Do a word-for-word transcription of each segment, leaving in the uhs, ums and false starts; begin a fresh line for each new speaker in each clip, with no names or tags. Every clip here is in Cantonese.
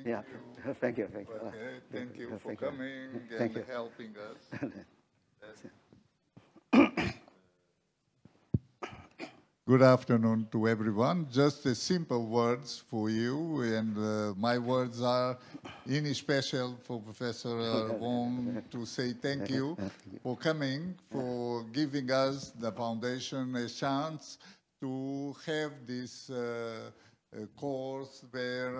Thank
Yeah.
you.
Thank you. Thank you.
Okay, thank you for
Thank you.
coming
Thank
and
you.
helping us. Good afternoon to everyone. Just a simple words for you, and uh, my words are in special for Professor uh, Wong to say thank you for coming, for giving us the foundation a chance to have this uh, uh, course where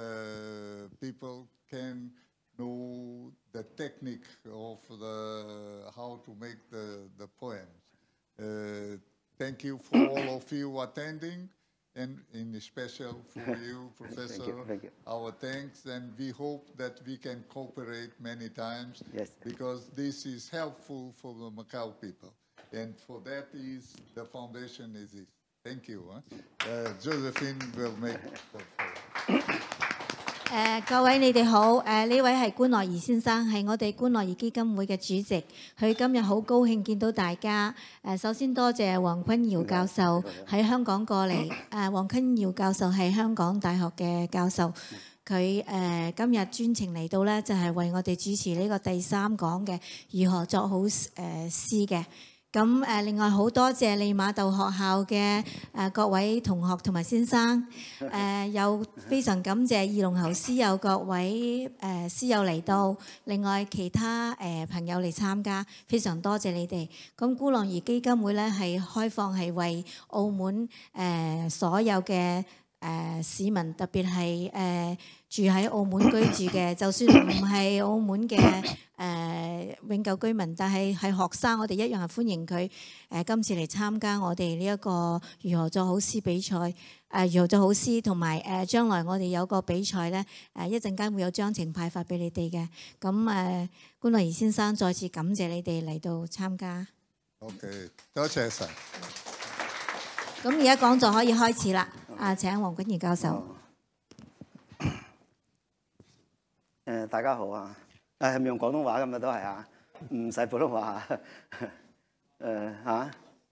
uh, people can know the technique of the how to make the the poems. Uh, Thank you for all of you attending, and in special for you, Professor,
Thank you, thank you.
our thanks, and we hope that we can cooperate many times,
Yes.
because this is helpful for the Macau people, and for that is the foundation is it. Thank you. Huh? Uh, Josephine will make the floor.
誒、各位你哋好，誒、呢位係官樂儀先生，係我哋官樂儀基金會嘅主席。佢今日好高興見到大家。誒、首先多謝黃坤耀教授喺香港過嚟。誒、黃坤耀教授係香港大學嘅教授，佢誒、今日專程嚟到呢，就係、為我哋主持呢個第三講嘅如何作好誒、詩嘅。咁誒，另外好多謝利瑪竇學校嘅誒各位同學同埋先生，誒又非常感謝二龍喉師友各位誒師友嚟到，另外其他誒朋友嚟參加，非常多謝你哋。咁姑朗儀基金會咧係開放係為澳門誒所有嘅誒市民，特別係誒住喺澳門居住嘅，就算唔係澳門嘅誒永久居民，但係係學生，我哋一樣係歡迎佢誒今次嚟參加我哋呢一個如何作好詩比賽，誒如何作好詩，同埋誒將來我哋有個比賽咧，誒一陣間會有章程派發俾你哋嘅。咁誒官樂儀先生再次感謝你哋嚟到參加。
OK，多謝晒。
咁而家講座可以開始啦。啊，請黃君儀教授。
誒、大家好啊！誒係咪用廣東話咁啊？都係啊，唔使普通話啊。誒嚇，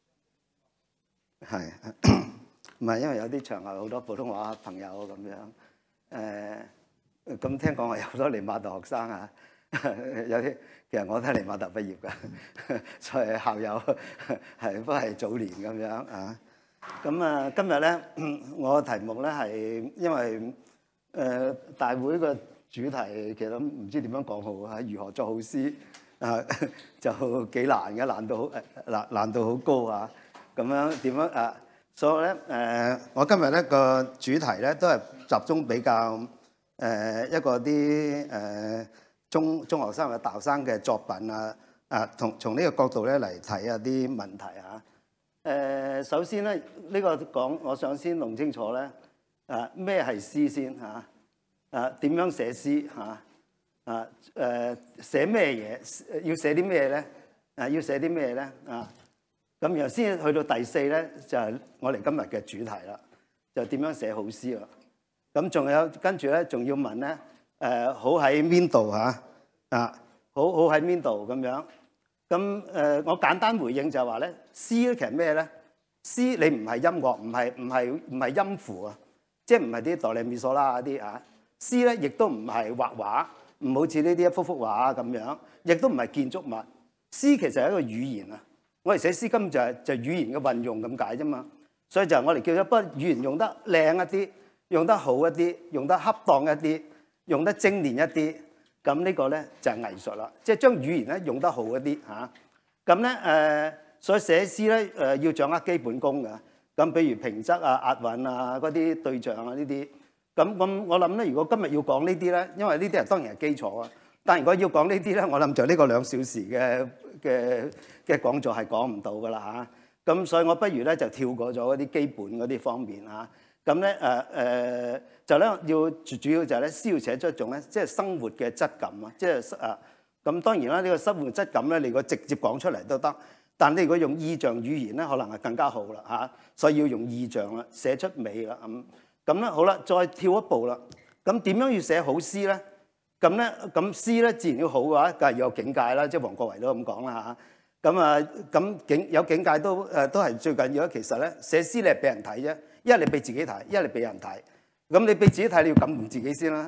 係唔係因為有啲場合好多普通話朋友咁樣？誒咁聽講話有好多利瑪竇學生啊，有啲其實我都係利瑪竇畢業㗎，所以校友係都係早年咁樣啊。咁啊，今日咧我嘅題目咧係因為誒、呃、大會嘅主題其實唔知點樣講好啊，如何作好詩啊，就幾難嘅，難度好誒難難度好高啊。咁樣點樣啊？所以咧誒、呃，我今日咧個主題咧都係集中比較誒、呃、一個啲誒、呃、中中學生或者大學生嘅作品啊啊，從從呢個角度咧嚟睇下啲問題啊。誒、呃，首先咧，呢、這個講，我想先弄清楚咧，誒咩係詩先嚇？誒點樣寫詩嚇？啊誒寫咩嘢？要寫啲咩咧？誒要寫啲咩咧？啊咁然後先去到第四咧，就係、是、我哋今日嘅主題啦，就點樣寫好詩啦？咁仲有跟住咧，仲要問咧，誒、呃、好喺邊度嚇？啊好好喺邊度咁樣？咁誒、呃，我簡單回應就係話咧，詩咧其實咩咧？詩你唔係音樂，唔係唔係唔係音符啊，即係唔係啲哆唻咪嗦啦嗰啲啊。詩咧亦都唔係畫畫，唔好似呢啲一幅幅畫咁樣，亦都唔係建築物。詩其實係一個語言啊。我哋寫詩根本就係、是、就係、語言嘅運用咁解啫嘛。所以就係我哋叫咗，不過語言用得靚一啲，用得好一啲，用得恰當一啲，用得精煉一啲。咁呢個咧就係藝術啦，即係將語言咧用得好一啲嚇。咁咧誒，所以寫詩咧誒要掌握基本功㗎。咁比如平仄啊、押韻啊、嗰啲對象啊呢啲。咁咁我諗咧，如果今日要講呢啲咧，因為呢啲係當然係基礎啊。但係如果要講呢啲咧，我諗就呢個兩小時嘅嘅嘅講座係講唔到㗎啦嚇。咁所以我不如咧就跳過咗嗰啲基本嗰啲方面嚇。咁咧誒誒就咧要主主要就係咧詩要寫出一種咧即係生活嘅質感啊，即係啊咁當然啦，呢個生活質感咧，你如果直接講出嚟都得，但你如果用意象語言咧，可能係更加好啦嚇。所以要用意象啦，寫出美啦咁。咁咧好啦，再跳一步啦。咁點樣要寫好詩咧？咁咧咁詩咧自然要好嘅話，梗係要有境界啦，即係黃國維都咁講啦嚇。咁啊咁境有境界都誒都係最緊要。其實咧寫詩你係俾人睇啫。一係你俾自己睇，一係你俾人睇。咁你俾自己睇，你要感動自己先啦。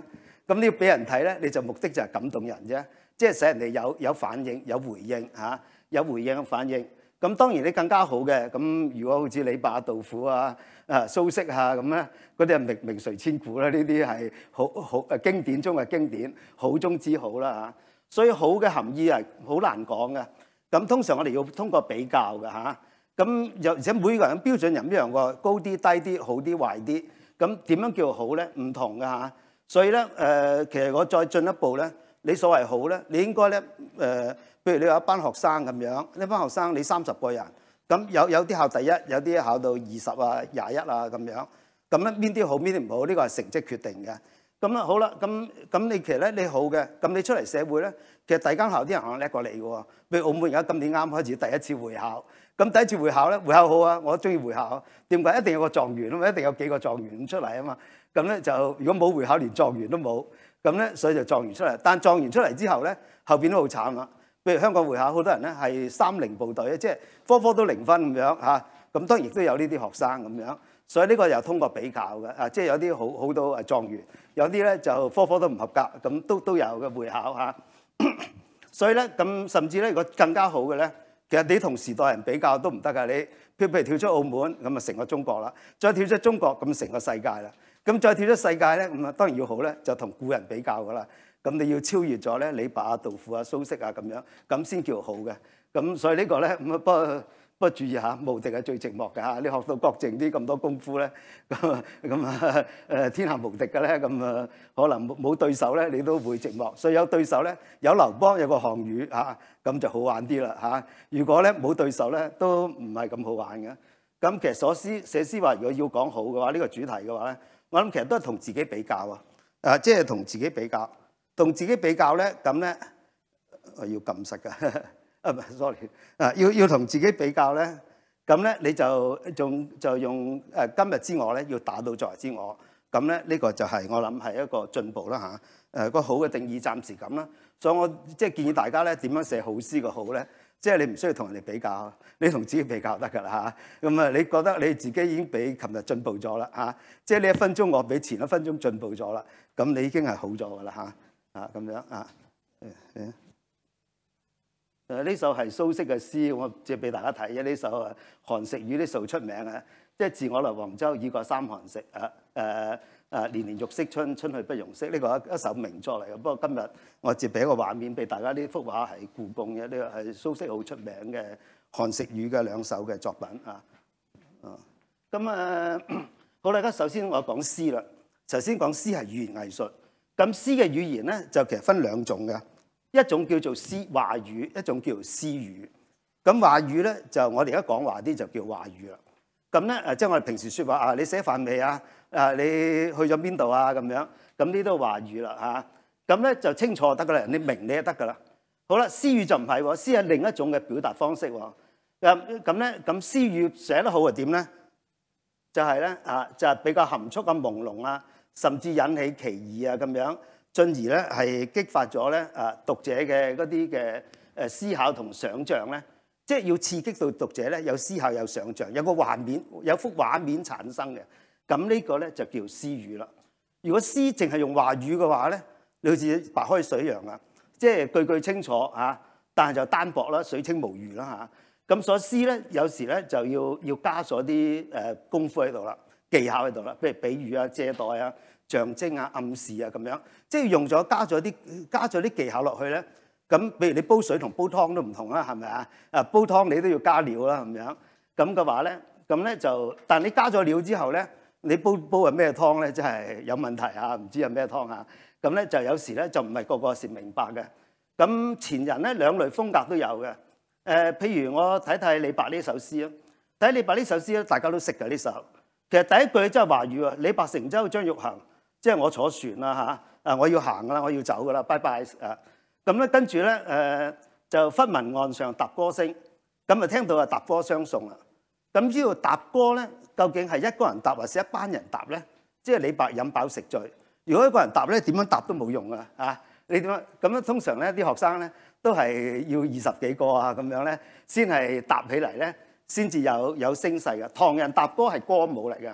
咁你要俾人睇咧，你就目的就係感動人啫，即係使人哋有有反應、有回應嚇、啊，有回應嘅反應。咁當然你更加好嘅，咁如果好似李白、杜甫啊、啊蘇軾啊咁咧，嗰啲係名名垂千古啦，呢啲係好好誒經典中嘅經典，好中之好啦嚇。所以好嘅含義係好難講嘅。咁通常我哋要通過比較嘅嚇。咁又而且每個人標準又唔一樣喎，高啲、低啲、好啲、壞啲。咁點樣叫好咧？唔同嘅嚇。所以咧誒、呃，其實我再進一步咧，你所謂好咧，你應該咧誒。呃譬如你有一班學生咁樣，呢班學生你三十個人，咁有有啲考第一，有啲考到二十啊、廿一啊咁樣，咁咧邊啲好邊啲唔好？呢個係成績決定嘅。咁啦好啦，咁咁你其實咧你好嘅，咁你出嚟社會咧，其實第二間校啲人可能叻過你嘅喎。譬如澳門而家今年啱開始第一次會考，咁第一次會考咧，會考好啊，我中意會考。點解？一定有個狀元啊嘛，一定有幾個狀元出嚟啊嘛。咁咧就如果冇會考，連狀元都冇，咁咧所以就狀元出嚟。但狀元出嚟之後咧，後邊都好慘啦。譬如香港會考，好多人咧係三零部隊，即係科科都零分咁樣嚇。咁當然亦都有呢啲學生咁樣，所以呢個又通過比較嘅啊，即係有啲好好多誒狀元，有啲咧就科科都唔合格，咁都都有嘅會考嚇。所以咧咁甚至咧，如果更加好嘅咧，其實你同時代人比較都唔得㗎。你譬如譬如跳出澳門咁啊，成個中國啦；再跳出中國咁成個世界啦。咁再跳出世界咧，咁啊當然要好咧，就同古人比較㗎啦。咁你要超越咗咧李白啊、杜甫啊、蘇軾啊咁樣，咁先叫好嘅。咁所以呢個咧咁啊，不過不過注意下，無敵係最寂寞嘅嚇。你學到郭靖啲咁多功夫咧，咁啊咁啊誒天下無敵嘅咧，咁啊可能冇冇對手咧，你都會寂寞。所以有對手咧，有劉邦有個項羽嚇，咁就好玩啲啦嚇。如果咧冇對手咧，都唔係咁好玩嘅。咁其實所思寫詩話，如果要講好嘅話，呢個主題嘅話咧，我諗其實都係同自己比較啊，誒即係同自己比較。同自己比較咧，咁咧我要撳實㗎，啊唔係 sorry，啊要要同自己比較咧，咁咧你就仲就用誒今日之我咧，要打到昨日之我，咁咧呢個就係我諗係一個進步啦嚇。誒個好嘅定義暫時咁啦，所以我即係建議大家咧點樣寫好詩個好咧，即係你唔需要同人哋比較，你同自己比較得㗎啦嚇。咁啊，你覺得你自己已經比琴日進步咗啦嚇，即係呢一分鐘我比前一分鐘進步咗啦，咁你已經係好咗㗎啦嚇。啊咁樣啊，誒誒，誒呢首係蘇軾嘅詩，我借俾大家睇嘅。呢首啊，韓食語呢首出名啊，即係自我來黃州，已過三寒食啊誒誒，年年欲識春，春去不容識。呢個一一首名作嚟嘅。不過今日我借俾一個畫面俾大家，呢幅畫係故宮嘅，呢個係蘇軾好出名嘅韓食語嘅兩首嘅作品啊。啊，咁啊好啦，而家首先我講詩啦。首先講詩係語言藝術。咁詩嘅語言咧就其實分兩種嘅，一種叫做詩話語，一種叫做詩語。咁話語咧就我哋而家講話啲就叫話語啦。咁咧誒，即係我哋平時説話啊，你寫飯未啊？啊，你去咗邊度啊？咁樣，咁呢都話語啦嚇。咁咧就清楚得噶啦，人哋明你就得噶啦。好啦，詩語就唔係喎，詩係另一種嘅表達方式喎。咁咁咧，咁詩語寫得好係點咧？就係咧啊，就係比較含蓄啊、朦朧啊。甚至引起歧義啊咁樣，進而咧係激發咗咧啊讀者嘅嗰啲嘅誒思考同想像咧，即係要刺激到讀者咧有思考有想像，有個畫面有幅畫面產生嘅。咁呢個咧就叫詩語啦。如果詩淨係用話語嘅話咧，你好似白開水一樣啊，即係句句清楚嚇，但係就單薄啦，水清無魚啦嚇。咁所以詩咧有時咧就要要加咗啲誒功夫喺度啦。技巧喺度啦，譬如比喻啊、借代啊、象徵啊、暗示啊咁樣，即係用咗加咗啲加咗啲技巧落去咧。咁譬如你煲水同煲湯都唔同啦，係咪啊？啊煲湯你都要加料啦，咁樣咁嘅話咧，咁咧就，但係你加咗料之後咧，你煲煲係咩湯咧？真係有問題啊！唔知係咩湯啊？咁咧就有時咧就唔係個個時明白嘅。咁前人咧兩類風格都有嘅。誒、呃，譬如我睇睇李白呢首詩啊，睇李白呢首詩咧，大家都識嘅呢首。其實第一句真係話語啊！李白乘舟將欲行，即係我坐船啦嚇，啊我要行噶啦，我要走噶啦，拜拜啊！咁咧跟住咧誒就忽聞岸上踏歌聲，咁啊聽到啊踏歌相送啦。咁呢度踏歌咧，究竟係一個人踏還是一班人踏咧？即係李白飲飽食醉。如果一個人踏咧，點樣踏都冇用啊！啊，你點樣咁樣？通常咧啲學生咧都係要二十幾個啊咁樣咧，先係踏起嚟咧。先至有有聲勢嘅。唐人踏歌係歌舞嚟嘅，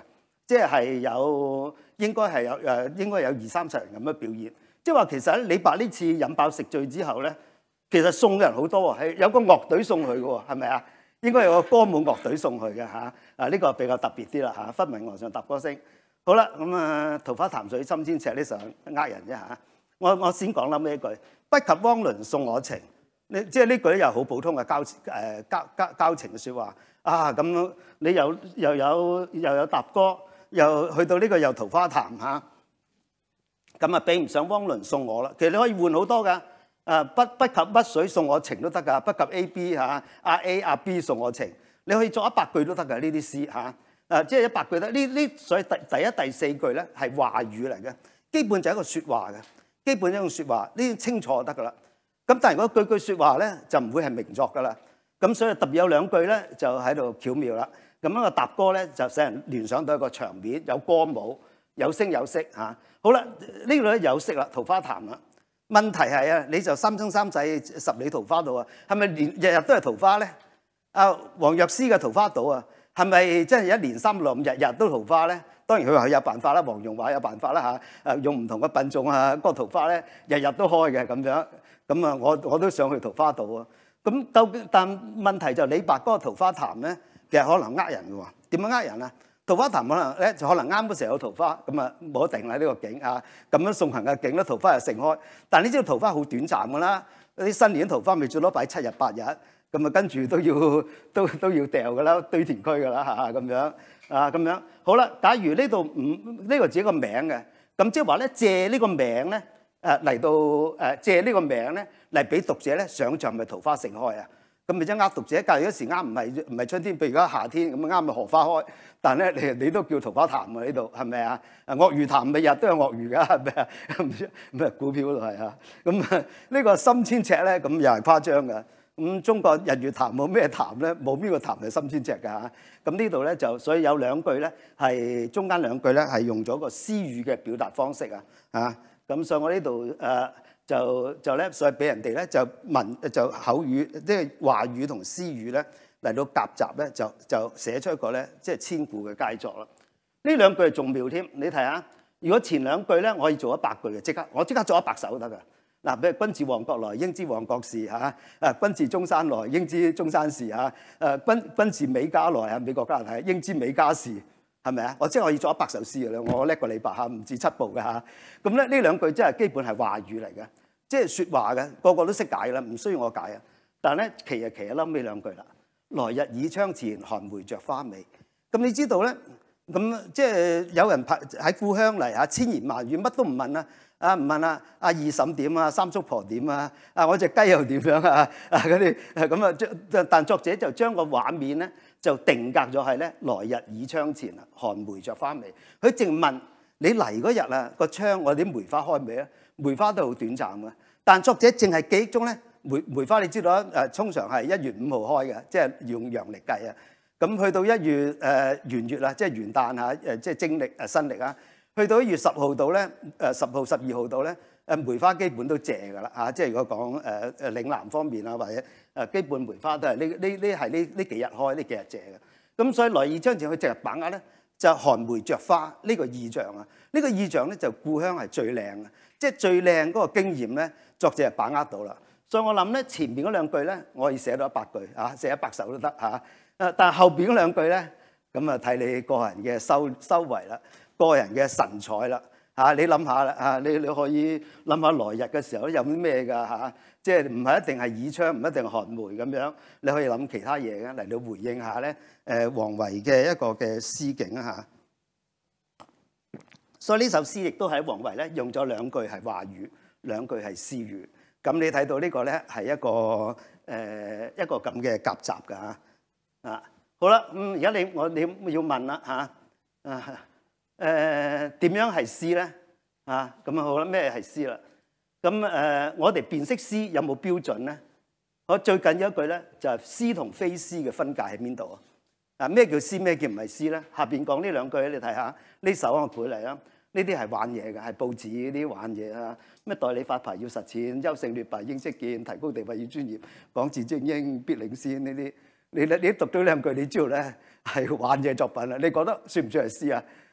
即係有應該係有誒應該有二三十人咁樣表演。即係話其實喺李白呢次飲飽食醉之後咧，其實送嘅人好多喎，係有個樂隊送佢嘅喎，係咪啊？應該有個歌舞樂隊送佢嘅嚇。啊呢個比較特別啲啦嚇，忽聞崖上踏歌聲。好啦，咁啊桃花潭水深千尺呢首呃人啫嚇。我我先講啦呢一句，不及汪倫送我情。你即係呢句又好普通嘅交誒、呃、交交交情嘅説話啊！咁你又又有又有踏歌，又去到呢個又桃花潭嚇，咁啊比唔上汪倫送我啦。其實你可以換好多㗎，誒不不及乜水送我情都得㗎，不及 A B 嚇，阿 A 阿 B 送我情，你可以作一百句都得㗎呢啲詩嚇。誒即係一百句得，呢呢所以第第一第四句咧係話語嚟嘅，基本就係一個説話嘅，基本一個説話，呢啲清楚就得㗎啦。咁但係如果句句説話咧就唔會係名作㗎啦。咁所以特別有兩句咧就喺度巧妙啦。咁樣個踏歌咧就使人聯想到一個場面，有歌舞，有聲有色嚇。好啦，呢度咧有色啦，桃花潭啦。問題係啊，你就三生三世十里桃花島啊，係咪連日日都係桃花咧？啊，黃藥師嘅桃花島啊，係咪真係一年三六五日日都桃花咧？當然佢話佢有辦法啦，黃蓉話有辦法啦嚇。誒用唔同嘅品種啊，嗰個桃花咧日日都開嘅咁樣。咁啊，我我都想去桃花島啊。咁究竟但問題就李白嗰個桃花潭咧，其實可能呃人嘅喎。點樣呃人啊？桃花潭可能咧就可能啱嗰時候有桃花，咁啊冇得定啦呢個景啊。咁樣送行嘅景咧，桃花又盛開。但係你知道桃花好短暫㗎啦，啲新年桃花咪最多擺七日八日，咁啊跟住都要都都要掉㗎啦，堆填區㗎啦嚇咁樣啊咁樣。好啦，假如呢度唔呢個只係個名嘅，咁即係話咧借呢個名咧。誒嚟到誒借呢個名咧嚟俾讀者咧想像咪桃花盛開啊！咁咪即係呃讀者。假如嗰時啱唔係唔係春天，譬如而家夏天咁啱咪荷花開，但係咧你你都叫桃花潭喎呢度係咪啊？鱷魚潭咪日都有鱷魚㗎係咪啊？唔知咩股票嗰度係啊？咁啊呢個深千尺咧咁又係誇張㗎。咁中國日月潭冇咩潭咧，冇邊個潭係深千尺㗎嚇。咁呢度咧就所以有兩句咧係中間兩句咧係用咗個詩語嘅表達方式啊嚇。咁所以我呢度誒就就咧，所以俾人哋咧就文就口語，即係話語同詩語咧嚟到夾雜咧，就就寫出一個咧即係千古嘅佳作啦。呢兩句仲妙添，你睇下，如果前兩句咧，我可以做一百句嘅，即刻我即刻做一百首都得㗎。嗱，譬如君自旺角來，應知旺角事嚇；誒君自中山來，應知中山事嚇；誒君君自美加來啊，美國加拿大，應知美加事。係咪啊？我即係可以做一百首詩嘅啦，我叻過李白嚇，唔止七步嘅嚇。咁咧呢兩句真係基本係話語嚟嘅，即係説話嘅，個個都識解啦，唔需要我解啊。但係咧，其實其實冧尾兩句啦。來日倚窗前，寒梅著花未。咁你知道咧？咁即係有人喺故鄉嚟嚇，千言萬語乜都唔問啊！啊唔問啊，阿二嬸點啊，三叔婆點啊？啊我隻雞又點樣啊？啊嗰啲咁啊，但作者就將個畫面咧。就定格咗係咧，來日倚窗前啊，寒梅著花未。佢淨問你嚟嗰日啊，個窗我啲梅花開未啊？梅花都好短暫嘅，但作者淨係記憶中咧，梅梅花你知道啊？誒，通常係一月五號開嘅，即係用陽曆計啊。咁去到一月誒元月啊，即係元旦嚇誒，即係正曆誒新曆啊。去到一月十號度咧，誒十號、十二號度咧，誒梅花基本都謝㗎啦嚇。即係如果講誒誒嶺南方面啊，或者誒基本梅花都係呢呢呢係呢呢幾日開，呢幾日謝嘅。咁所以來倚窗前佢直日把握咧，就寒梅著花呢個意象啊。呢個意象咧就故鄉係最靚嘅，即係最靚嗰個經驗咧，作者係把握到啦。所以我諗咧前面嗰兩句咧，我可以寫到一百句嚇，寫一百首都得嚇。誒，但係後邊嗰兩句咧，咁啊睇你個人嘅修修為啦。個人嘅神采啦嚇，你諗下啦嚇，你你可以諗下來日嘅時候有啲咩㗎嚇，即係唔係一定係倚窗，唔一定係寒梅咁樣，你可以諗其他嘢嘅嚟到回應下咧誒王維嘅一個嘅詩境啊嚇。所以呢首詩亦都喺王維咧用咗兩句係話語，兩句係詩語。咁你睇到呢個咧係一個誒、呃、一個咁嘅夾雜㗎嚇啊。好啦，咁而家你我你要問啦嚇啊。誒點樣係詩咧？啊咁啊好啦，咩係詩啦？咁誒我哋辨識詩有冇標準咧？我最緊要一句咧就係詩同非詩嘅分界喺邊度啊？啊咩叫詩？咩叫唔係詩咧？下邊講呢兩句你睇下，呢首我背嚟啦。呢啲係玩嘢嘅，係報紙嗰啲玩嘢啊！咩代理發牌要實踐，優勝劣敗應識見，提高地位要專業，講字精英必領先呢啲。你你你讀到兩句，你知道咧係玩嘢作品啦。你覺得算唔算係詩啊？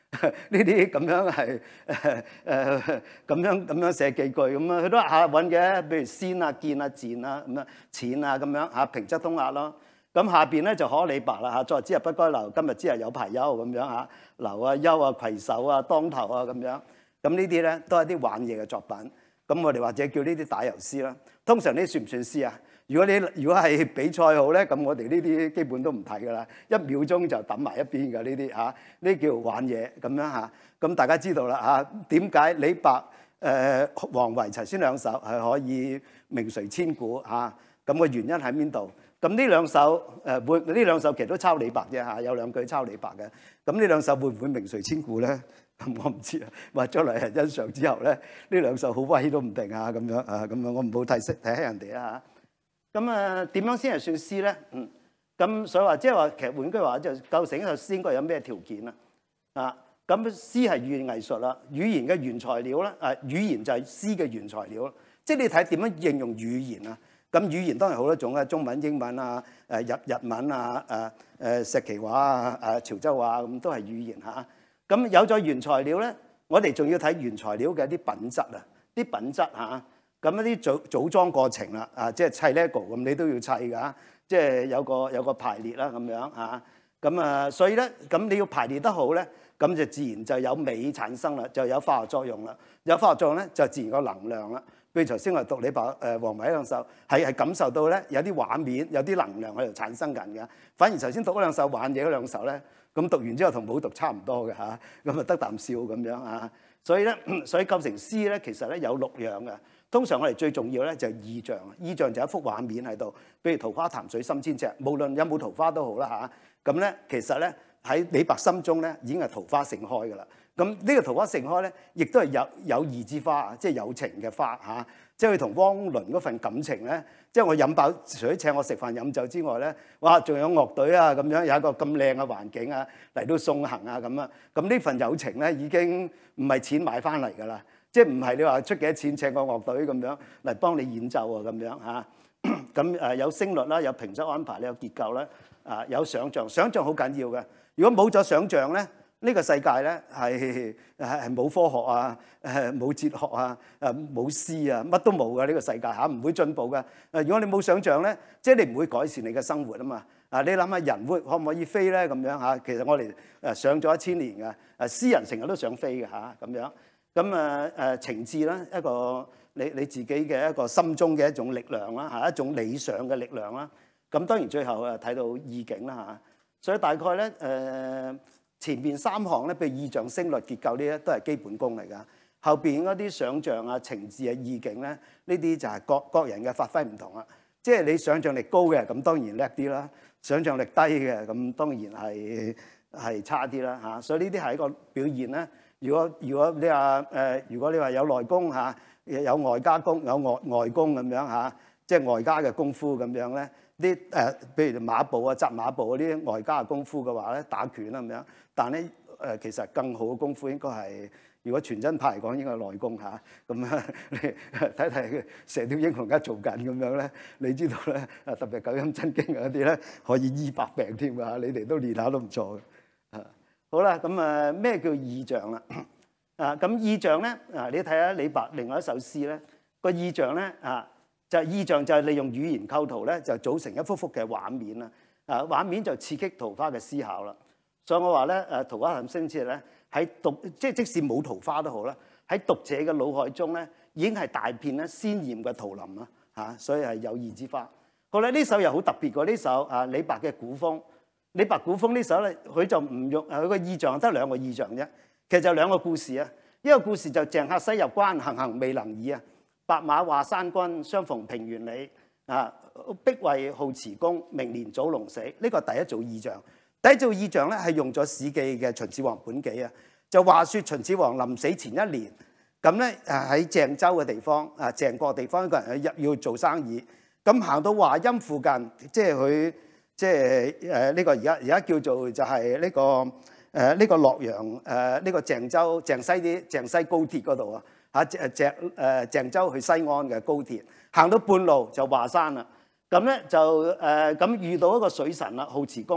呢啲咁樣係誒誒咁樣咁樣寫幾句咁啊，佢都下揾嘅，譬如先啊、見啊、賤啊咁樣、淺啊咁樣嚇，平仄通押咯。咁下邊咧就可李白啦嚇，昨日之日不該留，今日之日有排休咁樣嚇，留啊、休啊、攜手啊、當頭啊咁樣。咁呢啲咧都係啲玩嘢嘅作品。咁我哋或者叫呢啲打油詩啦。通常呢啲算唔算詩啊？如果你如果係比賽好咧，咁我哋呢啲基本都唔睇噶啦，一秒鐘就抌埋一邊㗎呢啲嚇，呢叫玩嘢咁樣嚇。咁大家知道啦嚇，點解李白誒王維陳孫兩首係可以名垂千古嚇？咁個原因喺邊度？咁呢兩首誒會呢兩首其實都抄李白啫嚇，有兩句抄李白嘅。咁呢兩首會唔會名垂千古咧？咁我唔知啊，或者來人欣賞之後咧，呢兩首好威都唔定啊咁樣啊咁樣，我唔好睇識睇起人哋啊嚇。咁啊點樣先係算詩咧？嗯，咁所以話即係話其實換句話就構成一首詩應該有咩條件啊？啊，咁詩係語言藝術啦，語言嘅原材料啦，啊語言就係詩嘅原材料，即係你睇點樣應用語言啊？咁語言當然好多種啊，中文、英文啊、誒日日文啊、誒誒石岐話啊、誒潮州話咁都係語言嚇。咁有咗原材料咧，我哋仲要睇原材料嘅一啲品質啊，啲品質嚇。咁一啲組組裝過程啦，啊，即係砌 Lego 咁，你都要砌㗎，即係有個有個排列啦咁樣嚇。咁啊，所以咧，咁你要排列得好咧，咁就自然就有美產生啦，就有化學作用啦。有化學作用咧，就自然有能量啦。譬如頭先我讀李白誒王維兩首，係係感受到咧有啲畫面，有啲能量喺度產生緊嘅。反而頭先讀嗰兩首玩嘢嗰兩首咧，咁讀完之後同冇讀差唔多嘅嚇，咁啊得啖笑咁樣嚇。所以咧，所以構成詩咧，其實咧有六樣嘅。通常我哋最重要咧就係意象，意象就係一幅畫面喺度，譬如桃花潭水深千尺，無論有冇桃花都好啦嚇。咁咧其實咧喺李白心中咧已經係桃花盛開㗎啦。咁呢個桃花盛開咧，亦都係有友誼之花，即係友情嘅花嚇。即係佢同汪倫嗰份感情咧，即係我飲飽，除咗請我食飯飲酒之外咧，哇，仲有樂隊啊咁樣，有一個咁靚嘅環境啊嚟到送行啊咁啊。咁呢份友情咧已經唔係錢買翻嚟㗎啦。即係唔係你話出幾多錢請個樂隊咁樣嚟幫你演奏啊咁樣嚇？咁誒有聲律啦，有平仄安排，有結構啦，啊有想像，想像好緊要嘅。如果冇咗想像咧，呢個世界咧係係係冇科學啊，誒冇哲學啊，誒冇詩啊，乜都冇嘅呢個世界嚇，唔會進步嘅。誒如果你冇想像咧，即係你唔會改善你嘅生活啊嘛。啊你諗下人會可唔可以飛咧咁樣嚇？其實我哋誒上咗一千年嘅，誒詩人成日都想飛嘅嚇咁樣。咁啊誒情志啦，一個你你自己嘅一個心中嘅一種力量啦嚇，一種理想嘅力量啦。咁當然最後啊睇到意境啦嚇。所以大概咧誒、呃、前邊三項咧，譬如意象、聲律、結構呢啲都係基本功嚟㗎。後邊嗰啲想像啊、情志啊、意境咧，呢啲就係各各人嘅發揮唔同啦。即係你想像力高嘅，咁當然叻啲啦；想像力低嘅，咁當然係係差啲啦嚇。所以呢啲係一個表現咧。如果如果你話誒、呃，如果你話有內功嚇，有外家功，有外外功咁樣嚇，即係外家嘅功夫咁樣咧，啲誒、呃，譬如馬步啊、紮馬步嗰啲外家嘅功夫嘅話咧，打拳啊咁樣，但咧誒、呃，其實更好嘅功夫應該係，如果全真派嚟講，應該係內功嚇。咁啊，你睇睇《射雕英雄》而家做緊咁樣咧，你知道咧，啊特別九陰真經嗰啲咧，可以醫百病添㗎，你哋都練下都唔錯嘅。啊，好啦，咁啊咩叫意象啦？啊，咁意象咧，啊你睇下李白另外一首詩咧，個意象咧啊，就係意象就係利用語言構圖咧，就組成一幅幅嘅畫面啦。啊，畫面就刺激桃花嘅思考啦。所以我話咧，誒桃花潭星矢咧，喺讀即係即使冇桃花都好啦，喺讀者嘅腦海中咧，已經係大片咧鮮豔嘅桃林啦。嚇，所以係友誼之花。好啦，呢首又好特別㗎，呢首啊李白嘅古風。李白古風呢首咧，佢就唔用佢個意象得兩個意象啫。其實就兩個故事啊，一個故事就鄭客西入關，行行未能已啊。白馬話山君，相逢平原里啊。碧蔚好辭公，明年早龍死。呢個第一組意象。第一組意象咧係用咗《史記》嘅秦始皇本紀啊。就話説秦始皇臨死前一年，咁咧誒喺鄭州嘅地方啊，鄭國地方一個人入要做生意，咁行到華陰附近，即係佢即係誒呢個而家而家叫做就係呢個誒呢個洛陽誒呢個鄭州鄭西啲鄭西高鐵嗰度啊嚇誒鄭誒鄭州去西安嘅高鐵，行到半路就華山啦。咁咧就誒咁、呃、遇到一個水神啦，好辭公啦。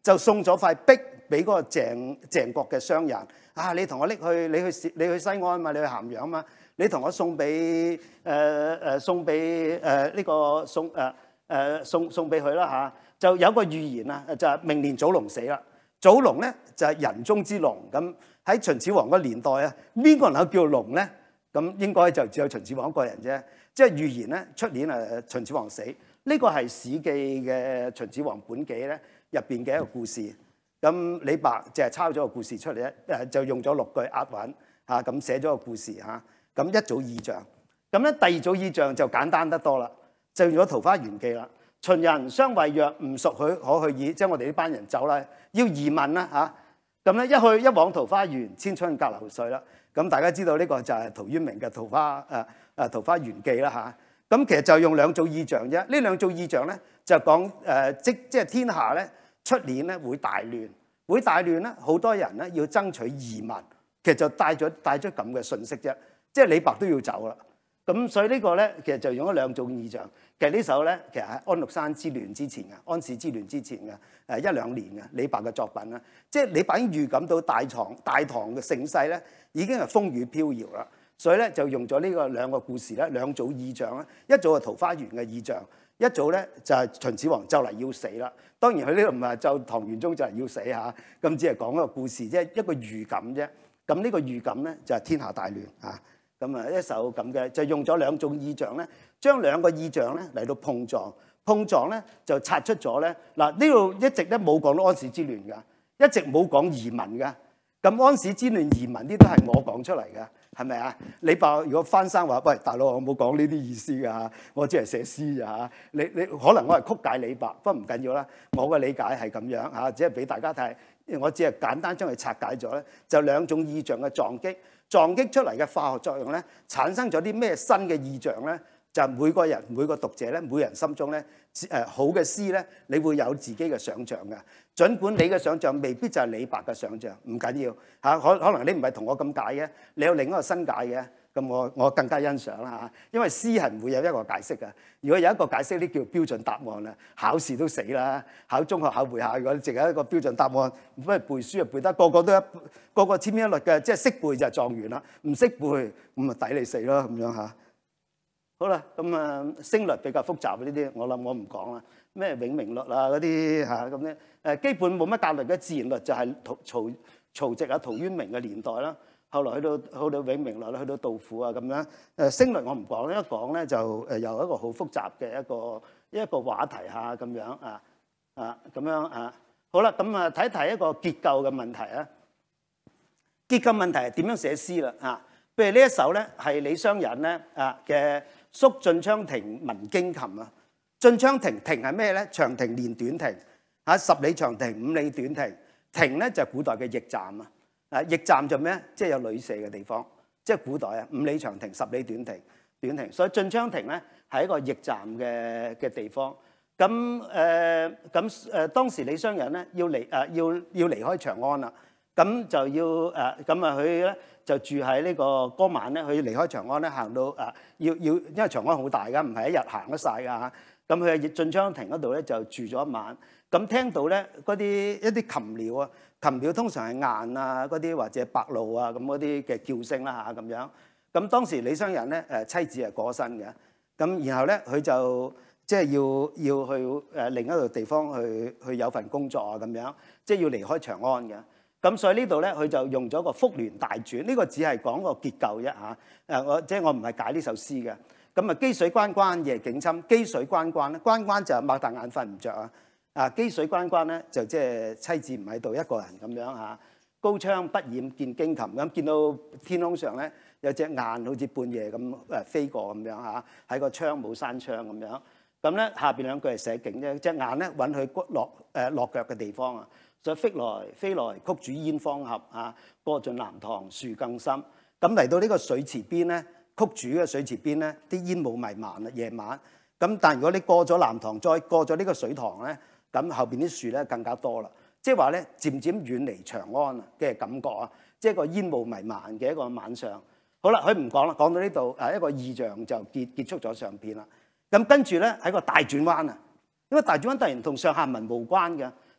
就送咗塊壁俾嗰個鄭鄭國嘅商人啊！你同我拎去，你去你去西安嘛，你去咸陽嘛，你同我送俾誒誒送俾誒呢個送誒誒、呃、送送俾佢啦嚇。就有個預言啊，就係、是、明年祖龍死啦。祖龍咧就係、是、人中之龍，咁喺秦始皇嗰年代啊，邊個能夠叫龍咧？咁應該就只有秦始皇一個人啫。即係預言咧，出年誒秦始皇死。呢個係《史記》嘅《秦始皇本紀》咧入邊嘅一個故事。咁李白就係抄咗個故事出嚟咧，誒就用咗六句押韻嚇，咁寫咗個故事嚇。咁一組意象，咁咧第二組意象就簡單得多啦，就用咗《桃花源記》啦。秦人相謂曰：吾屬許可去矣，即係我哋呢班人走啦，要移民啦嚇。咁咧一去一往桃花源，千春隔流水啦。咁大家知道呢個就係陶淵明嘅《桃花誒誒桃花源記》啦嚇。咁其實就用兩組意象啫。呢兩組意象咧就講誒即即係天下咧出年咧會大亂，會大亂咧好多人咧要爭取移民，其實就帶咗帶咗咁嘅信息啫。即係李白都要走啦。咁所以呢個咧其實就用咗兩種意象。其實呢首咧其實係安祿山之亂之前嘅，安史之亂之前嘅誒一兩年嘅李白嘅作品啦。即係李白已經預感到大唐大唐嘅盛世咧已經係風雨飄搖啦。所以咧就用咗呢個兩個故事咧，兩組意象咧，一組係桃花源嘅意象，一組咧就係秦始皇就嚟要死啦。當然佢呢度唔係就唐玄宗就嚟要死嚇，咁只係講一個故事，即係一個預感啫。咁呢個預感咧就係天下大亂嚇。咁啊一首咁嘅就用咗兩種意象咧，將兩個意象咧嚟到碰撞，碰撞咧就拆出咗咧嗱呢度一直咧冇講到安史之亂㗎，一直冇講移民㗎。咁安史之亂移民啲都係我講出嚟嘅，係咪啊？李白如果翻生話，喂大佬，我冇講呢啲意思㗎嚇，我只係寫詩咋嚇。你你可能我係曲解李白，不過唔緊要啦。我嘅理解係咁樣嚇，只係俾大家睇。我只係簡單將佢拆解咗咧，就兩種意象嘅撞擊，撞擊出嚟嘅化學作用咧，產生咗啲咩新嘅意象咧？就每個人每個讀者咧，每人心中咧誒好嘅詩咧，你會有自己嘅想像嘅。儘管你嘅想像未必就係李白嘅想像，唔緊要嚇。可可能你唔係同我咁解嘅，你有另一個新解嘅，咁我我更加欣賞啦嚇。因為詩係唔會有一個解釋嘅。如果有一個解釋，呢叫標準答案啦。考試都死啦，考中學考會考，如果淨係一個標準答案，唔係背書就背得，個個都一個個千篇一律嘅，即係識背就係狀元啦，唔識背咁咪抵你死咯咁樣嚇。好啦，咁啊聲律比較複雜呢啲，我諗我唔講啦。咩永明律啊嗰啲嚇咁咧，誒基本冇乜格律嘅自然律就係曹曹曹植啊、陶淵明嘅年代啦。後來去到去到永明律啦，去到杜甫啊咁樣。誒聲律我唔講咧，一講咧就誒有一個好複雜嘅一個一個話題嚇咁樣啊啊咁樣啊。好啦，咁啊睇睇一個結構嘅問題啊。結構問題係點樣寫詩啦嚇？譬如呢一首咧係李商隱咧啊嘅《宿晉昌亭聞驚琴》啊。晉昌亭亭係咩咧？長亭連短亭嚇，十里長亭五里短亭。亭咧就係古代嘅驛站啊。啊，驛站就咩？即係有旅舍嘅地方，即係古代啊。五里長亭，十里短亭，短亭。所以晉昌亭咧係一個驛站嘅嘅地方。咁誒咁誒當時李商隱咧要離誒要要離開長安啦。咁就要誒咁啊，佢咧就住喺呢個嗰晚咧，佢離開長安咧，行到誒要要，因為長安好大㗎，唔係一日行得晒㗎嚇。咁佢喺晉昌亭嗰度咧就住咗一晚。咁聽到咧嗰啲一啲禽鳥啊，禽鳥通常係雁啊嗰啲或者白鷺啊咁嗰啲嘅叫聲啦嚇咁樣。咁當時李商隱咧誒妻子係過身嘅。咁然後咧佢就即係要要去誒另一個地方去去有份工作啊咁樣，即係要離開長安嘅。咁所以呢度咧，佢就用咗個復聯大傳，呢、這個只係講個結構啫嚇。誒我即係我唔係解呢首詩嘅。咁啊，積水關關夜景深，積水關關咧，關關就係擘大眼瞓唔着啊。啊，積水關關咧就即係妻子唔喺度，一個人咁樣嚇。高窗不掩見驚禽，咁見到天空上咧有隻雁好似半夜咁誒飛過咁樣嚇，喺個窗冇閂窗咁樣。咁咧下邊兩句係寫景啫，隻雁咧揾佢落誒落腳嘅地方啊。就飛來飛來曲主煙芳合啊，過盡南塘樹更深。咁嚟到呢個水池邊咧，曲主嘅水池邊咧，啲煙霧彌漫啦，夜晚。咁但係如果你過咗南塘，再過咗呢個水塘咧，咁後邊啲樹咧更加多啦。即係話咧，漸漸遠離長安嘅感覺啊，即係個煙霧彌漫嘅一個晚上。好啦，佢唔講啦，講到呢度誒一個意象就結結束咗上篇啦。咁跟住咧喺個大轉彎啊，因為大轉彎突然同上下文無關嘅。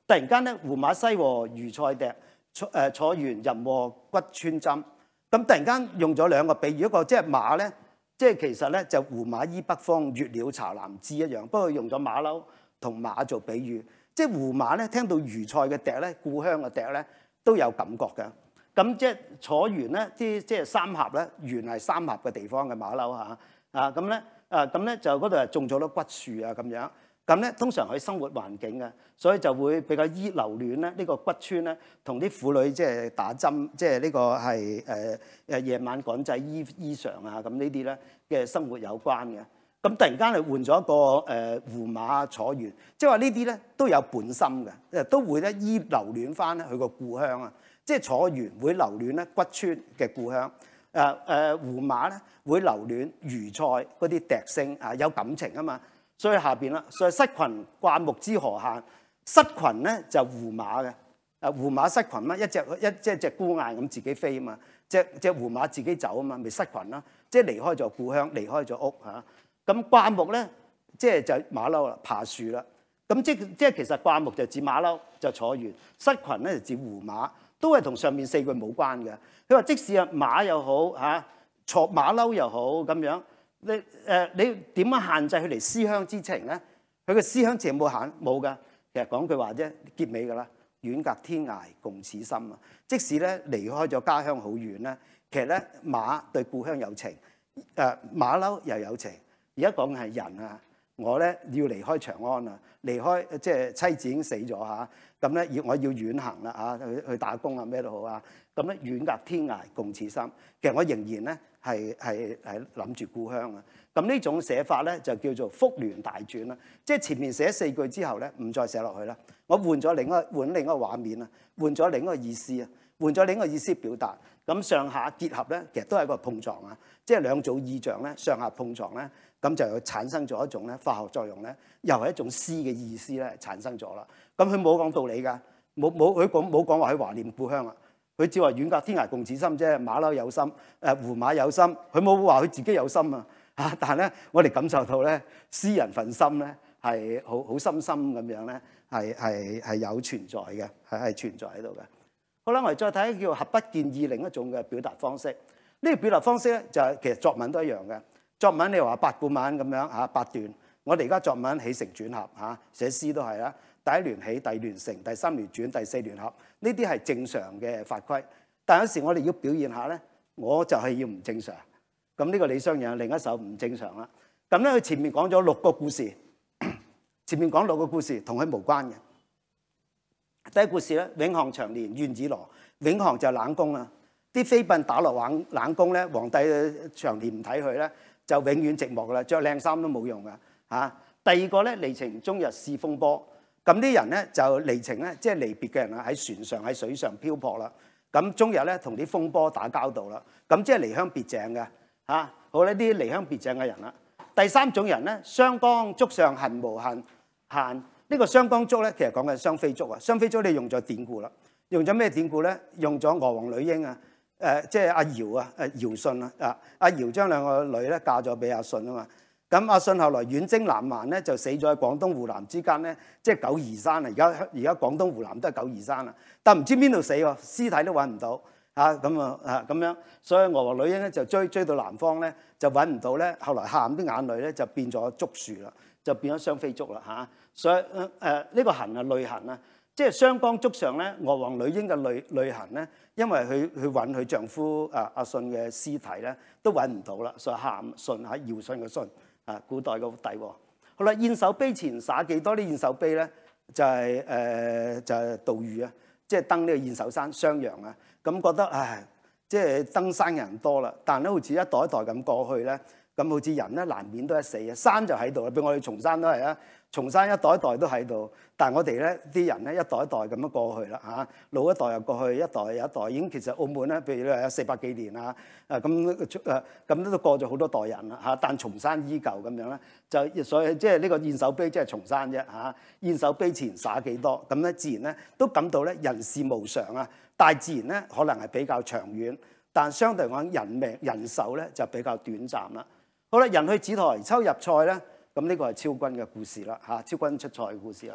突然間咧，胡馬西和魚菜笛，坐誒坐完人和骨穿針。咁突然間用咗兩個比喻，一個即係馬咧，即係其實咧就胡馬依北風，越鳥巢南枝一樣，不過用咗馬騮同馬做比喻。即係胡馬咧，聽到魚菜嘅笛咧，故鄉嘅笛咧都有感覺嘅。咁即係坐園咧，啲即係三峽咧，原係三峽嘅地方嘅馬騮嚇啊咁咧啊咁咧就嗰度係種咗多骨樹啊咁樣。咁咧通常佢生活環境嘅，所以就會比較依留戀咧。呢個骨穿咧，同啲婦女即係打針，即係呢個係誒誒夜晚趕製衣衣裳啊咁呢啲咧嘅生活有關嘅。咁突然間係換咗一個誒胡馬坐園，即係話呢啲咧都有本心嘅，誒都會咧依留戀翻咧佢個故鄉啊。即係坐園會留戀咧骨穿嘅故鄉，誒誒胡馬咧會留戀魚菜嗰啲笛聲啊，有感情啊嘛。所以下邊啦，所以失群掛木之何限？失群咧就胡馬嘅，誒胡馬失群啦，一隻一即係隻孤雁咁自己飛啊嘛，隻隻胡馬自己走啊嘛，咪失群啦，即係離開咗故鄉，離開咗屋嚇。咁掛木咧，即係就馬騮啦，爬樹啦。咁即即係其實掛木就指馬騮，就坐園；失群咧就指胡馬，都係同上面四句冇關嘅。佢話即使啊馬又好嚇，坐馬騮又好咁樣。你誒、呃、你點樣限制佢哋思鄉之情咧？佢嘅思鄉情冇限冇㗎。其實講句話啫，結尾㗎啦。遠隔天涯共此心啊！即使咧離開咗家鄉好遠咧，其實咧馬對故鄉有情，誒、呃、馬騮又有情。而家講嘅係人啊，我咧要離開長安啊，離開即係妻子已經死咗嚇，咁咧要我要遠行啦嚇，去去打工啊咩都好啊。咁咧遠隔天涯共此心，其實我仍然咧。係係係諗住故鄉啊！咁呢種寫法咧就叫做復聯大轉啦。即係前面寫四句之後咧，唔再寫落去啦。我換咗另一個換另一個畫面啊，換咗另一個意思啊，換咗另一個意思表達。咁上下結合咧，其實都係一個碰撞啊。即係兩組意象咧，上下碰撞咧，咁就產生咗一種咧化學作用咧，又係一種詩嘅意思咧產生咗啦。咁佢冇講道理㗎，冇冇佢講冇講話佢懷念故鄉啊。佢只話遠隔天涯共此心啫，馬騮有心，誒胡馬有心，佢冇話佢自己有心啊嚇！但係咧，我哋感受到咧，詩人份心咧係好好深深咁樣咧，係係係有存在嘅，係係存在喺度嘅。好啦，我哋再睇叫合不見意另一種嘅表達方式。呢個表達方式咧就係其實作文都一樣嘅。作文你話八股文咁樣嚇八段，我哋而家作文起承轉合嚇，寫詩都係啦。第一聯起，第二聯成，第三聯轉，第四聯合，呢啲係正常嘅法規。但有時我哋要表現下咧，我就係要唔正常。咁呢個李商隱另一首唔正常啦。咁咧佢前面講咗六個故事，前面講六個故事同佢無關嘅。第一個故事咧，永巷長年怨子羅，永巷就冷宮啦。啲妃嬪打落冷冷宮咧，皇帝長年唔睇佢咧，就永遠寂寞噶啦，着靚衫都冇用噶嚇。第二個咧，離情終日試風波。咁啲人咧就離情咧，即係離別嘅人啊，喺船上喺水上漂泊啦。咁終日咧同啲風波打交道啦。咁即係離鄉別井嘅嚇。好咧，啲離鄉別井嘅人啦。第三種人咧，湘江竹上恨無限限。呢個湘江竹咧，其實講緊雙飛竹啊。雙飛竹你用咗典故啦，用咗咩典故咧？用咗娥皇女英啊，誒即係阿堯啊，誒堯舜啊，啊阿堯將兩個女咧嫁咗俾阿舜啊嘛。咁阿舜後來遠征南蠻咧，就死咗喺廣東湖南之間咧，即係九疑山啊！而家而家廣東湖南都係九疑山啦，但唔知邊度死喎，屍體都揾唔到嚇咁啊嚇咁樣，所以娥皇女英咧就追追到南方咧，就揾唔到咧，後來喊啲眼淚咧就變咗竹樹啦，就變咗雙飛竹啦嚇。所以誒呢、呃這個痕啊淚痕啊，即係湘江竹上咧，娥皇女英嘅淚淚痕咧，因為佢去揾佢丈夫啊阿舜嘅屍體咧，都揾唔到啦，所以喊舜喺堯舜嘅舜。啊，古代個帝喎，好啦，燕首碑前灑幾多？啲燕首碑咧就係、是、誒、呃、就係、是、杜預啊，即係登呢個燕首山襄陽啊，咁覺得唉，即係登山嘅人多啦，但係咧好似一代一代咁過去咧，咁好似人咧難免都一死啊，山就喺度啦，譬如我哋松山都係啊，松山一代一代都喺度，但係我哋咧啲人咧一代一代咁樣過去啦嚇，老一代又過去，一代又一代，已經其實澳門咧，譬如咧有四百幾年啊，誒咁誒咁都過咗好多代人啦嚇，但松山依舊咁樣咧，就所以即係呢個燕首碑即係松山啫嚇，燕首碑前灑幾多，咁咧自然咧都感到咧人事無常啊，大自然咧可能係比較長遠，但相對嚟講人命人壽咧就比較短暫啦。好啦，人去紫台秋入菜咧。咁呢個係昭君嘅故事啦，嚇昭君出塞嘅故事啦。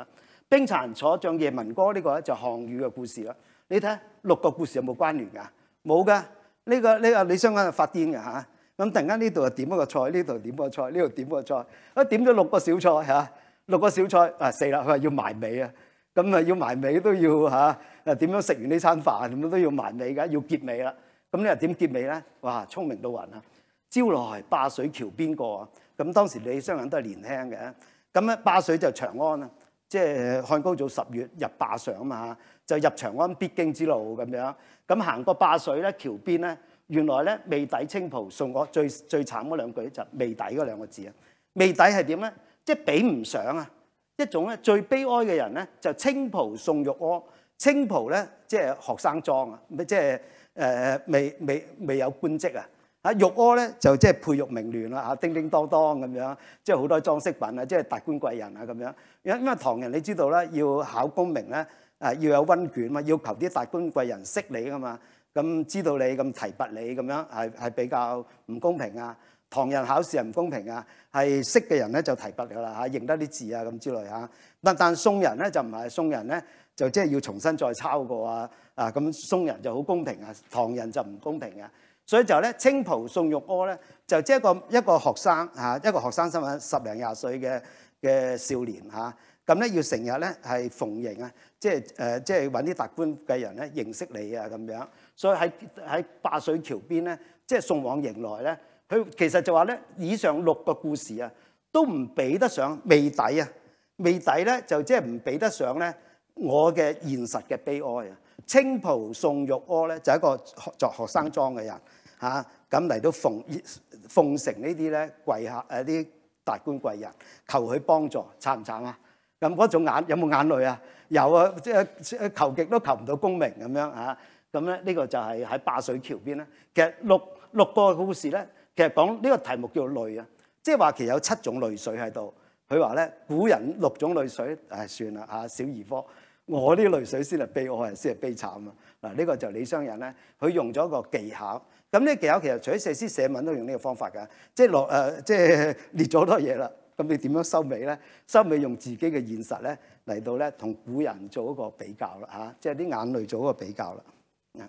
冰殘坐像夜聞歌呢個咧就項羽嘅故事啦。你睇下六個故事有冇關聯㗎？冇㗎。呢個呢個李商隱係發癲嘅嚇。咁突然間呢度又點一個菜，呢度點個菜，呢度點個菜，一點咗六個小菜嚇，六個小菜啊死啦！佢話要埋尾啊，咁啊要埋尾都要嚇，誒點樣食完呢餐飯咁都要埋尾㗎，要結尾啦。咁你又點結尾咧？哇，聰明到暈啊！朝來灞水橋邊過啊！咁當時李商隱都係年輕嘅，咁咧灞水就長安啊，即係漢高祖十月入灞上啊嘛，就入長安必經之路咁樣。咁行過灞水咧，橋邊咧。原來咧，未抵青袍送我最最慘嗰兩句就未抵嗰兩個字啊！未抵係點咧？即係比唔上啊！一種咧最悲哀嘅人咧，就青袍送玉柯。青袍咧即係學生裝啊，即係誒未未未有官職啊！啊玉柯咧就即係佩玉名鑾啦嚇，叮叮當當咁樣，即係好多裝飾品啊，即係達官貴人啊咁樣。因因為唐人你知道啦，要考功名咧，誒要有溫卷嘛，要求啲達官貴人識你噶嘛。咁知道你咁提拔你咁樣係係比較唔公平啊！唐人考試係唔公平啊，係識嘅人咧就提拔㗎啦嚇，認得啲字啊咁之類嚇。但但宋人咧就唔係，宋人咧就即係要重新再抄過啊啊咁宋人就好公平啊，唐人就唔公平啊。所以就咧青袍送玉柯咧，就即係一個一個學生嚇，一個學生身份十零廿歲嘅嘅少年嚇。咁咧要成日咧係逢迎啊，即係誒，即係揾啲達官貴人咧認識你啊咁樣。所以喺喺灞水橋邊咧，即係送往迎來咧，佢其實就話咧，以上六個故事啊，都唔比得上未抵啊，未抵咧就即係唔比得上咧我嘅現實嘅悲哀啊。青袍送玉柯咧就係一個作學生裝嘅人嚇，咁嚟到奉奉承呢啲咧貴客誒啲達官貴人，求佢幫助，慘唔慘啊？咁嗰種眼有冇眼淚啊？有啊，即係求極都求唔到功名咁樣嚇。咁咧呢個就係喺灞水橋邊咧。其實六六個故事咧，其實講呢個題目叫做淚啊，即係話其實有七種淚水喺度。佢話咧古人六種淚水，唉算啦嚇，小兒科。我啲淚水先係悲哀，先係悲慘啊！嗱，呢個就李商隱咧，佢用咗一個技巧。咁呢個技巧其實除咗寫詩寫文都用呢個方法㗎，即係落誒，即係列咗好多嘢啦。咁你點樣收尾咧？收尾用自己嘅現實咧嚟到咧同古人做一個比較啦嚇，即係啲眼淚做一個比較啦。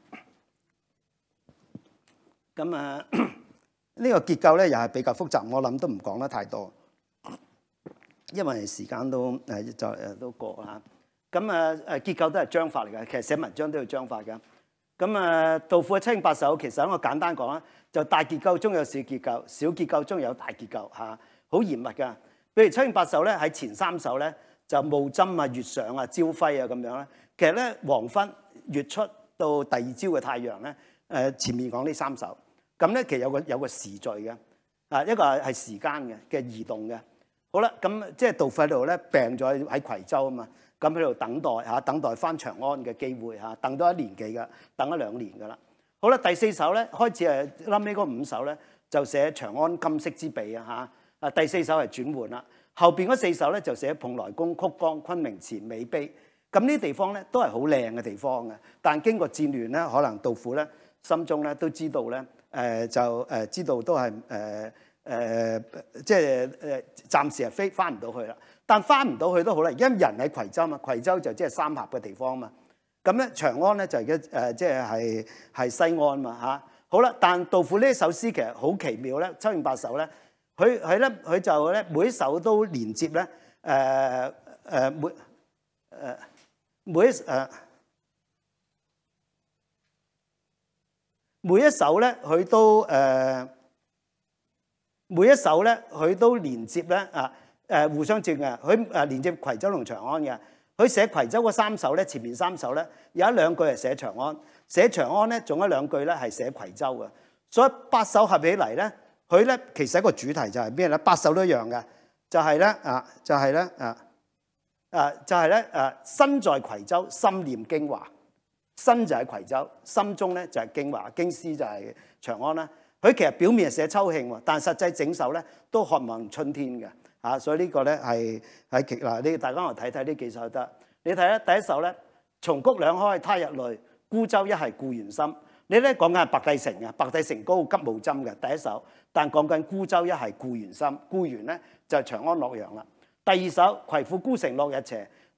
咁啊，呢個結構咧又係比較複雜，我諗都唔講得太多，因為時間都誒就誒都過啦。咁啊誒結構都係章法嚟嘅，其實寫文章都要章法㗎。咁啊，杜甫嘅七應八首其實我簡單講啦，就大結構中有小結構，小結構中有大結構嚇。好嚴密㗎，譬如七應八首咧，喺前三首咧就暮針啊、月上啊、朝暉啊咁樣咧。其實咧黃昏、月出到第二朝嘅太陽咧，誒前面講呢三首，咁咧其實有個有個時序嘅，啊一個係係時間嘅嘅移動嘅。好啦，咁即係杜甫喺度咧病咗喺夔州啊嘛，咁喺度等待嚇，等待翻長安嘅機會嚇，等咗一年幾㗎，等咗兩年㗎啦。好啦，第四首咧開始係臨尾嗰五首咧就寫長安金色之備啊嚇。啊，第四首係轉換啦，後邊嗰四首咧就寫蓬萊宮、曲江、昆明前、美卑。咁呢啲地方咧都係好靚嘅地方嘅，但經過戰亂咧，可能杜甫咧心中咧都知道咧，誒、呃、就誒、呃、知道都係誒誒即係誒暫時係飛翻唔到去啦。但翻唔到去都好啦，因為人喺夔州嘛，夔州就即係三峽嘅地方嘛。咁咧長安咧就而家誒即係係係西安嘛嚇。好啦，但杜甫呢一首詩其實好奇妙咧，七應八首咧。佢佢咧佢就咧每一首都連接咧誒誒每誒、呃、每一誒、呃、每一首咧佢都誒、呃、每一首咧佢都連接咧啊誒互相接嘅，佢誒連接夔州同長安嘅。佢寫夔州嗰三首咧，前面三首咧有一兩句係寫長安，寫長安咧仲有一兩句咧係寫夔州嘅，所以八首合起嚟咧。佢咧其實一個主題就係咩咧？八首都一樣嘅，就係咧啊，就係咧啊啊，就係咧啊，身在夔州，心念京華。身就喺夔州，心中咧就係京華，京師就係長安啦。佢其實表面係寫秋興喎，但係實際整首咧都渴望春天嘅嚇，所以呢個咧係係極嗱，你大家嚟睇睇呢幾首得。你睇咧第一首咧，松谷兩開他日淚，孤舟一繫故園心。你咧講緊係白帝城嘅，白帝城高急無針嘅第一首，但講緊孤舟一繫故園心，故園咧就係長安洛陽啦。第二首攜父孤城落日斜，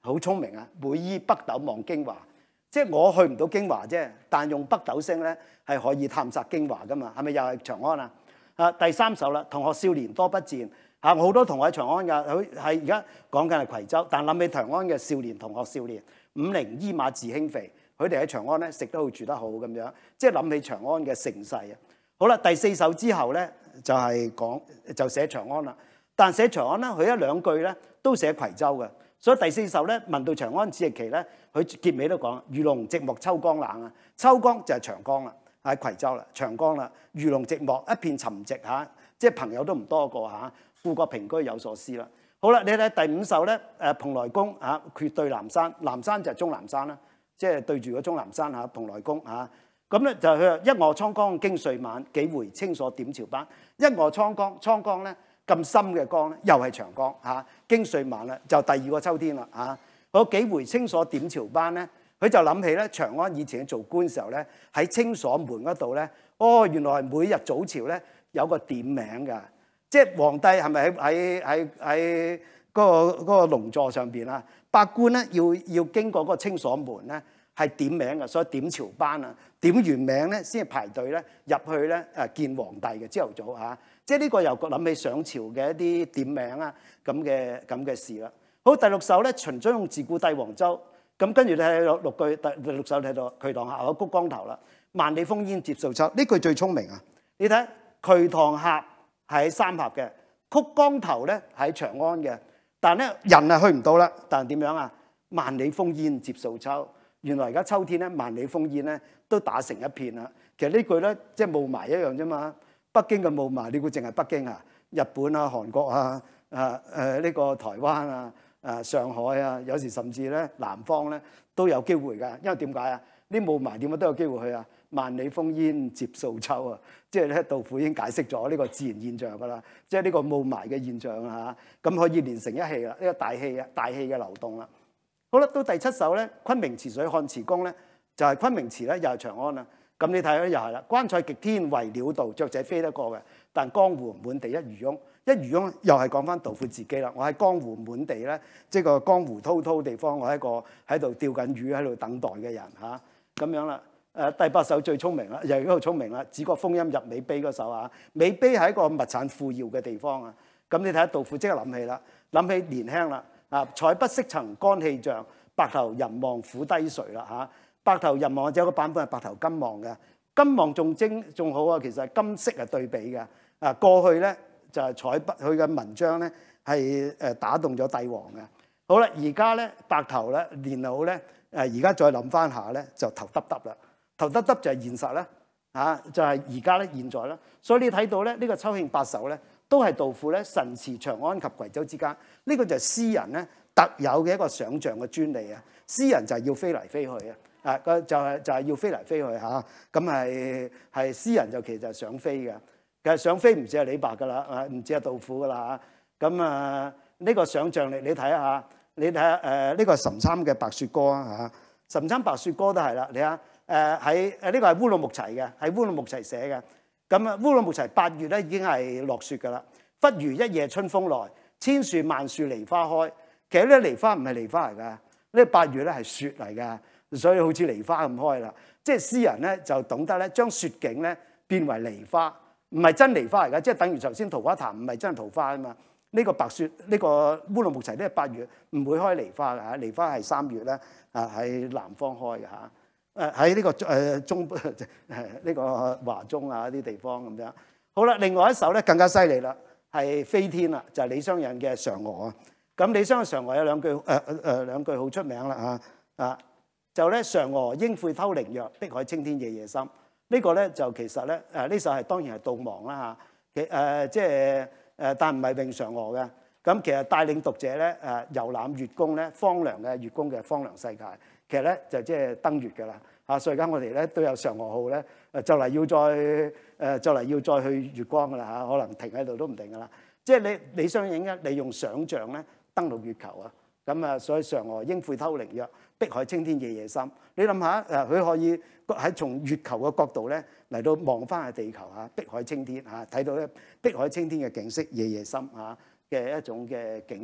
好聰明啊！每依北斗望京華，即係我去唔到京華啫，但用北斗星咧係可以探索京華噶嘛？係咪又係長安啊？啊，第三首啦，同學少年多不賤嚇，我好多同學喺長安㗎，佢係而家講緊係葵州，但諗起長安嘅少年同學少年，五陵依馬自輕肥，佢哋喺長安咧食得好住得好咁樣，即係諗起長安嘅盛世啊！好啦，第四首之後咧就係講就寫長安啦，但寫長安咧佢一兩句咧都寫葵州嘅，所以第四首咧問到長安子亦奇咧，佢結尾都講魚龍寂寞秋江冷啊，秋江就係長江啦。喺葵州啦，長江啦，魚龍寂寞，一片沉寂嚇，即係朋友都唔多個嚇，故國平居有所思啦。好啦，你睇第五首咧，誒蓬萊宮嚇，決對南山，南山就係終南山啦，即係對住個終南山嚇，蓬萊宮嚇。咁咧就佢話一臥滄江經歲晚，幾回青鎖點潮斑。一臥滄江，滄江咧咁深嘅江咧，又係長江嚇，經歲晚啦，就第二個秋天啦嚇。嗰幾回青鎖點潮斑咧。佢就諗起咧，長安以前做官時候咧，喺青鎖門嗰度咧，哦，原來每日早朝咧有個點名㗎，即係皇帝係咪喺喺喺喺嗰個嗰個龍座上邊啊？百官咧要要經過嗰個青鎖門咧，係點名嘅，所以點朝班啊，點完名咧先係排隊咧入去咧誒見皇帝嘅朝頭早嚇，即係呢個又諗起上朝嘅一啲點名啊咁嘅咁嘅事啦。好，第六首咧，秦將用自故帝王州。咁跟住你睇六六句，第第六首睇到瞿塘峽有曲江頭啦，萬里烽煙接素秋，呢句最聰明啊！你睇瞿塘峽係喺三峽嘅，曲江頭咧喺長安嘅，但係咧人係去唔到啦。但係點樣啊？萬里烽煙接素秋，原來而家秋天咧，萬里烽煙咧都打成一片啦。其實呢句咧即係霧霾一樣啫嘛。北京嘅霧霾，你估淨係北京啊？日本啊、韓國啊、誒誒呢個台灣啊。誒上海啊，有時甚至咧南方咧都有機會㗎，因為點解啊？啲霧霾點解都有機會去啊？萬里烽煙接素秋啊！即係咧，杜甫已經解釋咗呢個自然現象㗎啦，即係呢個霧霾嘅現象啊，咁可以連成一氣啦，呢個大氣啊，大氣嘅流動啦。好啦，到第七首咧，昆明池水看池宮咧，就係、是、昆明池咧，又係長安啦。咁你睇咧又係啦，關塞極天為鳥道，雀仔飛得過嘅，但江湖滿地一魚翁。一魚翁又係講翻杜甫自己啦，我喺江湖滿地咧，即係個江湖滔滔地方，我係一個喺度釣緊魚喺度等待嘅人嚇，咁樣啦。誒第八首最聰明啦，又係嗰個聰明啦，子國風音入美卑嗰首啊，美卑係一個物產富饒嘅地方啊。咁你睇下杜甫即刻諗起啦，諗起年輕啦啊，彩不識曾干氣象，白頭人望虎低垂啦嚇。白頭人望有個版本係白頭金望嘅，金望仲精仲好啊，其實金色係對比嘅啊，過去咧。就係彩筆，佢嘅文章咧係誒打動咗帝王嘅。好啦，而家咧白頭咧年老咧誒，而家再諗翻下咧就頭耷耷啦，頭耷耷就係現實啦嚇，就係而家咧現在啦。所以你睇到咧呢個秋興八首咧都係杜甫咧神馳長安及葵州之間，呢個就係詩人咧特有嘅一個想像嘅專利啊。詩人就係要飛嚟飛去啊，啊個就係就係要飛嚟飛去嚇，咁係係詩人就其實係想飛嘅。其實想飛唔止係李白噶啦，啊唔止係杜甫噶啦嚇。咁啊呢個想像力你睇下，你睇下誒呢個岑參嘅白雪歌啊嚇，岑參白雪歌都係啦。你睇誒喺誒呢個係烏魯木齊嘅，係烏魯木齊寫嘅。咁啊烏魯木齊八月咧已經係落雪噶啦。忽如一夜春風來，千樹萬樹梨花開。其實呢梨花唔係梨花嚟㗎，呢八月咧係雪嚟㗎，所以好似梨花咁開啦。即係詩人咧就懂得咧將雪景咧變為梨花。唔係真梨花嚟㗎，即係等於頭先桃花潭唔係真係桃花啊嘛。呢個白雪，呢個烏魯木齊呢個八月唔會開梨花㗎嚇，梨花係三月咧啊喺南方開嘅嚇。誒喺呢個誒中誒呢個華中啊啲地方咁樣。好啦，另外一首咧更加犀利啦，係飛天啦，就係李商隱嘅嫦娥啊。咁李商隱嫦娥有兩句誒誒兩句好出名啦嚇啊，就咧嫦娥應悔偷靈藥，碧海青天夜夜心。呢個咧就其實咧誒呢首係當然係悼亡啦嚇，其誒即係誒但唔係詠嫦娥嘅。咁其實帶領讀者咧誒遊覽月宮咧，荒涼嘅月宮嘅荒涼世界，其實咧就即係登月㗎啦嚇。所以而家我哋咧都有嫦娥號咧誒就嚟要再誒就嚟要再去月光㗎啦嚇，可能停喺度都唔定㗎啦。即係你李商隱咧，你用想像咧登陸月球啊，咁啊所以嫦娥應悔偷靈藥，碧海青天夜夜心。你諗下誒，佢可以喺從月球嘅角度咧嚟到望翻去地球嚇，碧海青天嚇，睇到咧碧海青天嘅景色，夜夜心嚇嘅一種嘅景色。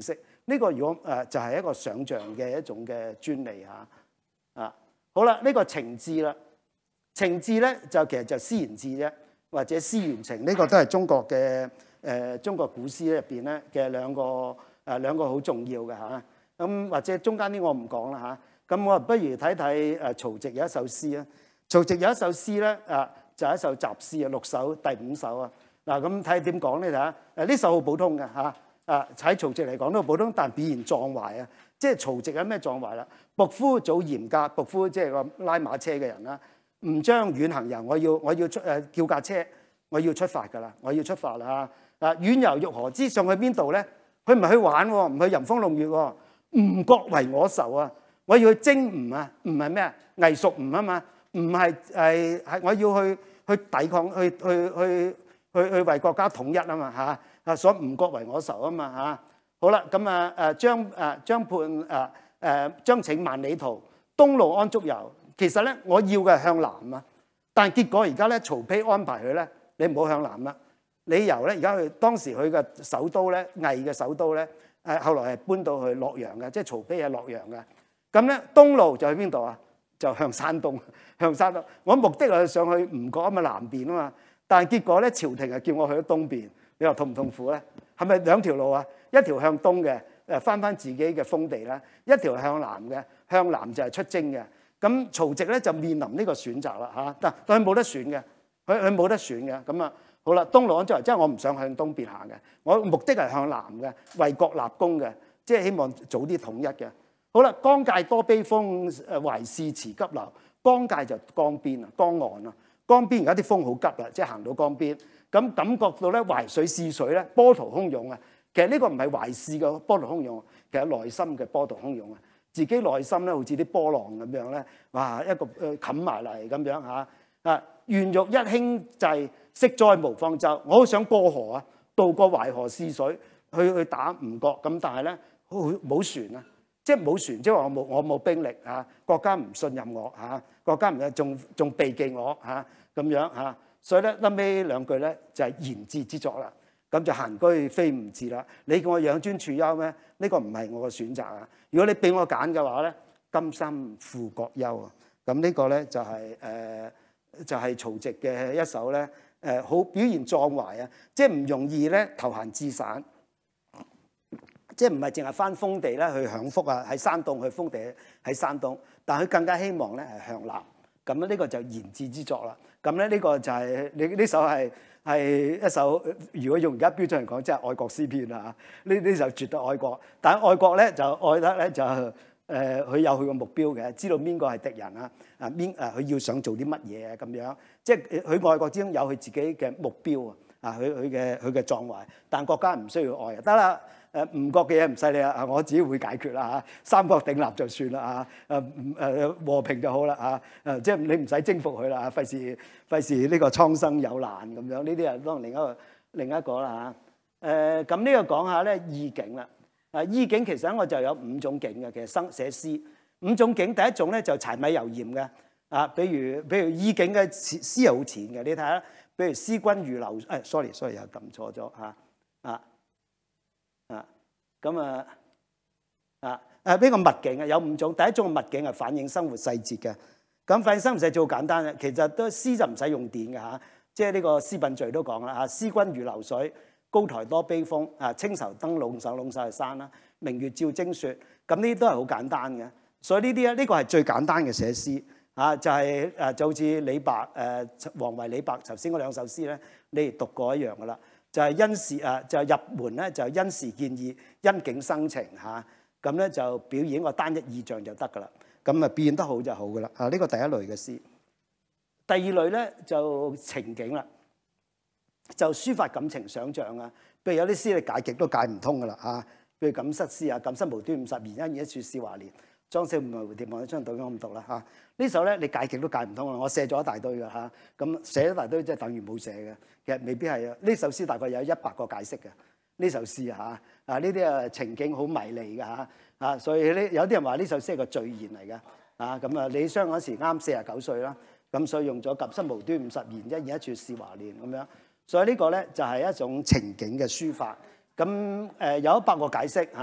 呢、這個如果誒、呃、就係、是、一個想像嘅一種嘅專利嚇啊。好啦，呢、這個情志啦，情志咧就其實就詩言志啫，或者詩緣情，呢、這個都係中國嘅誒、呃、中國古詩入邊咧嘅兩個誒、呃、兩個好重要嘅嚇。咁、啊、或者中間啲我唔講啦嚇。咁、啊、我不如睇睇誒曹植有一首詩啊。曹植有一首詩咧啊，就係、是、一首雜詩啊，六首第五首啊。嗱咁睇下點講咧？睇下誒呢首好普通嘅嚇。啊！喺曹植嚟講都普通，但表現壯懷啊！即係曹植有咩壯懷啦？僕夫早嚴格，僕夫即係個拉馬車嘅人啦。唔將遠行遊，我要我要出誒叫架車，我要出發㗎啦，我要出發啦嚇！啊遠遊欲何之？上去邊度咧？佢唔係去玩喎，唔去吟風弄月喎。吳國為我仇啊！我要去征吳啊！吳係咩啊？魏蜀吳啊嘛！吳係係係我要去去抵抗，去去去去去為國家統一啊嘛嚇！啊！所以吳國為我仇啊嘛嚇，好啦咁啊誒將誒將判誒誒將請萬里途，東路安足遊。其實咧我要嘅係向南啊，但係結果而家咧曹丕安排佢咧，你唔好向南啦，你由咧而家去當時佢嘅首都咧魏嘅首都咧誒後來係搬到去洛陽嘅，即係曹丕係洛陽嘅。咁咧東路就去邊度啊？就向山東，向山東。我目的係上去吳國啊嘛南邊啊嘛，但係結果咧朝廷係叫我去咗東邊。你話痛唔痛苦咧？係咪兩條路啊？一條向東嘅，誒翻翻自己嘅封地啦；一條向南嘅，向南就係出征嘅。咁曹植咧就面臨呢個選擇啦嚇，但但佢冇得選嘅，佢佢冇得選嘅。咁啊好啦，東路安足遊，即係我唔想向東邊行嘅，我目的係向南嘅，為國立功嘅，即係希望早啲統一嘅。好啦，江界多悲風，誒懷使遲急流。江界就江邊啊，江岸啊，江邊而家啲風好急啦，即係行到江邊。咁感覺到咧淮水試水咧波濤洶湧啊！其實呢個唔係淮市嘅波濤洶湧，其實內心嘅波濤洶湧啊！自己內心咧好似啲波浪咁樣咧，哇一個誒冚埋嚟咁樣嚇啊！願欲一輕濟，惜哉無方舟。我好想過河啊，渡過淮河試水去去打吳國，咁但係咧冇船啊！即係冇船，即係話我冇我冇兵力嚇，國家唔信任我嚇，國家唔仲仲避忌我嚇咁樣嚇。所以咧，後尾兩句咧就係言志之作啦。咁就閒居非吾志啦。你叫我養尊處優咩？呢個唔係我嘅選擇啊。如果你俾我揀嘅話咧，甘心負國憂啊。咁呢個咧就係誒就係曹植嘅一首咧誒好表現壯懷啊。即係唔容易咧投閒置散，即係唔係淨係翻封地咧去享福啊？喺山東去封地喺山東，但佢更加希望咧係向南。咁咧呢個就言志之作啦。咁咧呢個就係你呢首係係一首，如果用而家標準嚟講，即係愛國詩篇啦嚇。呢呢首絕對愛國，但係愛國咧就愛得咧就誒，佢、呃、有佢個目標嘅，知道邊個係敵人啊啊邊啊佢要想做啲乜嘢啊咁樣，即係佢愛國之中有佢自己嘅目標啊啊佢佢嘅佢嘅壯懷，但國家唔需要愛就得啦。誒吳國嘅嘢唔使理啦，我自己會解決啦嚇。三國鼎立就算啦嚇，誒誒和平就好啦嚇。誒即係你唔使征服佢啦，費事費事呢個蒼生有難咁樣。呢啲係當然另一個另一個啦嚇。誒咁呢個講下咧意境啦。啊意境其實我就有五種境嘅，其實生寫詩五種境。第一種咧就柴米油鹽嘅啊，比如比如意境嘅詩係好淺嘅，你睇下，比如思君如流誒 sorry sorry 又撳錯咗嚇啊。啊，咁啊，啊，誒呢個物境啊，有五種。第一種物境係反映生活細節嘅，咁反映生活細節好簡單嘅，其實都詩就唔使用典嘅嚇，即係呢個詩品序都講啦嚇，思君如流水，高台多悲風，啊青愁登隴首，隴首係山啦，明月照精雪，咁呢啲都係好簡單嘅。所以呢啲咧，呢個係最簡單嘅寫詩嚇，就係誒就好似李白誒王維李白頭先嗰兩首詩咧，你哋讀過一樣噶啦。就係因時誒，就係入門咧，就係因時見意，因景生情嚇，咁咧就表演個單一意象就得噶啦。咁啊表現得好就好噶啦。啊呢個第一類嘅詩，第二類咧就情景啦，就抒發感情想像啊。譬如有啲詩你解極都解唔通噶啦嚇，譬如錦瑟詩啊，錦瑟無端五十年，因而一處韶華年。裝飾唔係蝴蝶望，將對我唔讀啦嚇。呢首咧你解極都解唔通啦，我寫咗一大堆嘅嚇，咁寫一大堆即係等於冇寫嘅，其實未必係啊。呢首詩大概有一百個解釋嘅，呢首詩嚇啊呢啲啊情景好迷離嘅嚇啊，所以呢有啲人話呢首詩係個序言嚟嘅啊。咁啊李商嗰時啱四十九歲啦，咁所以用咗錦瑟無端五十年，因而一處韶華年咁樣。所以呢個咧就係一種情景嘅抒發。咁誒有一百個解釋嚇。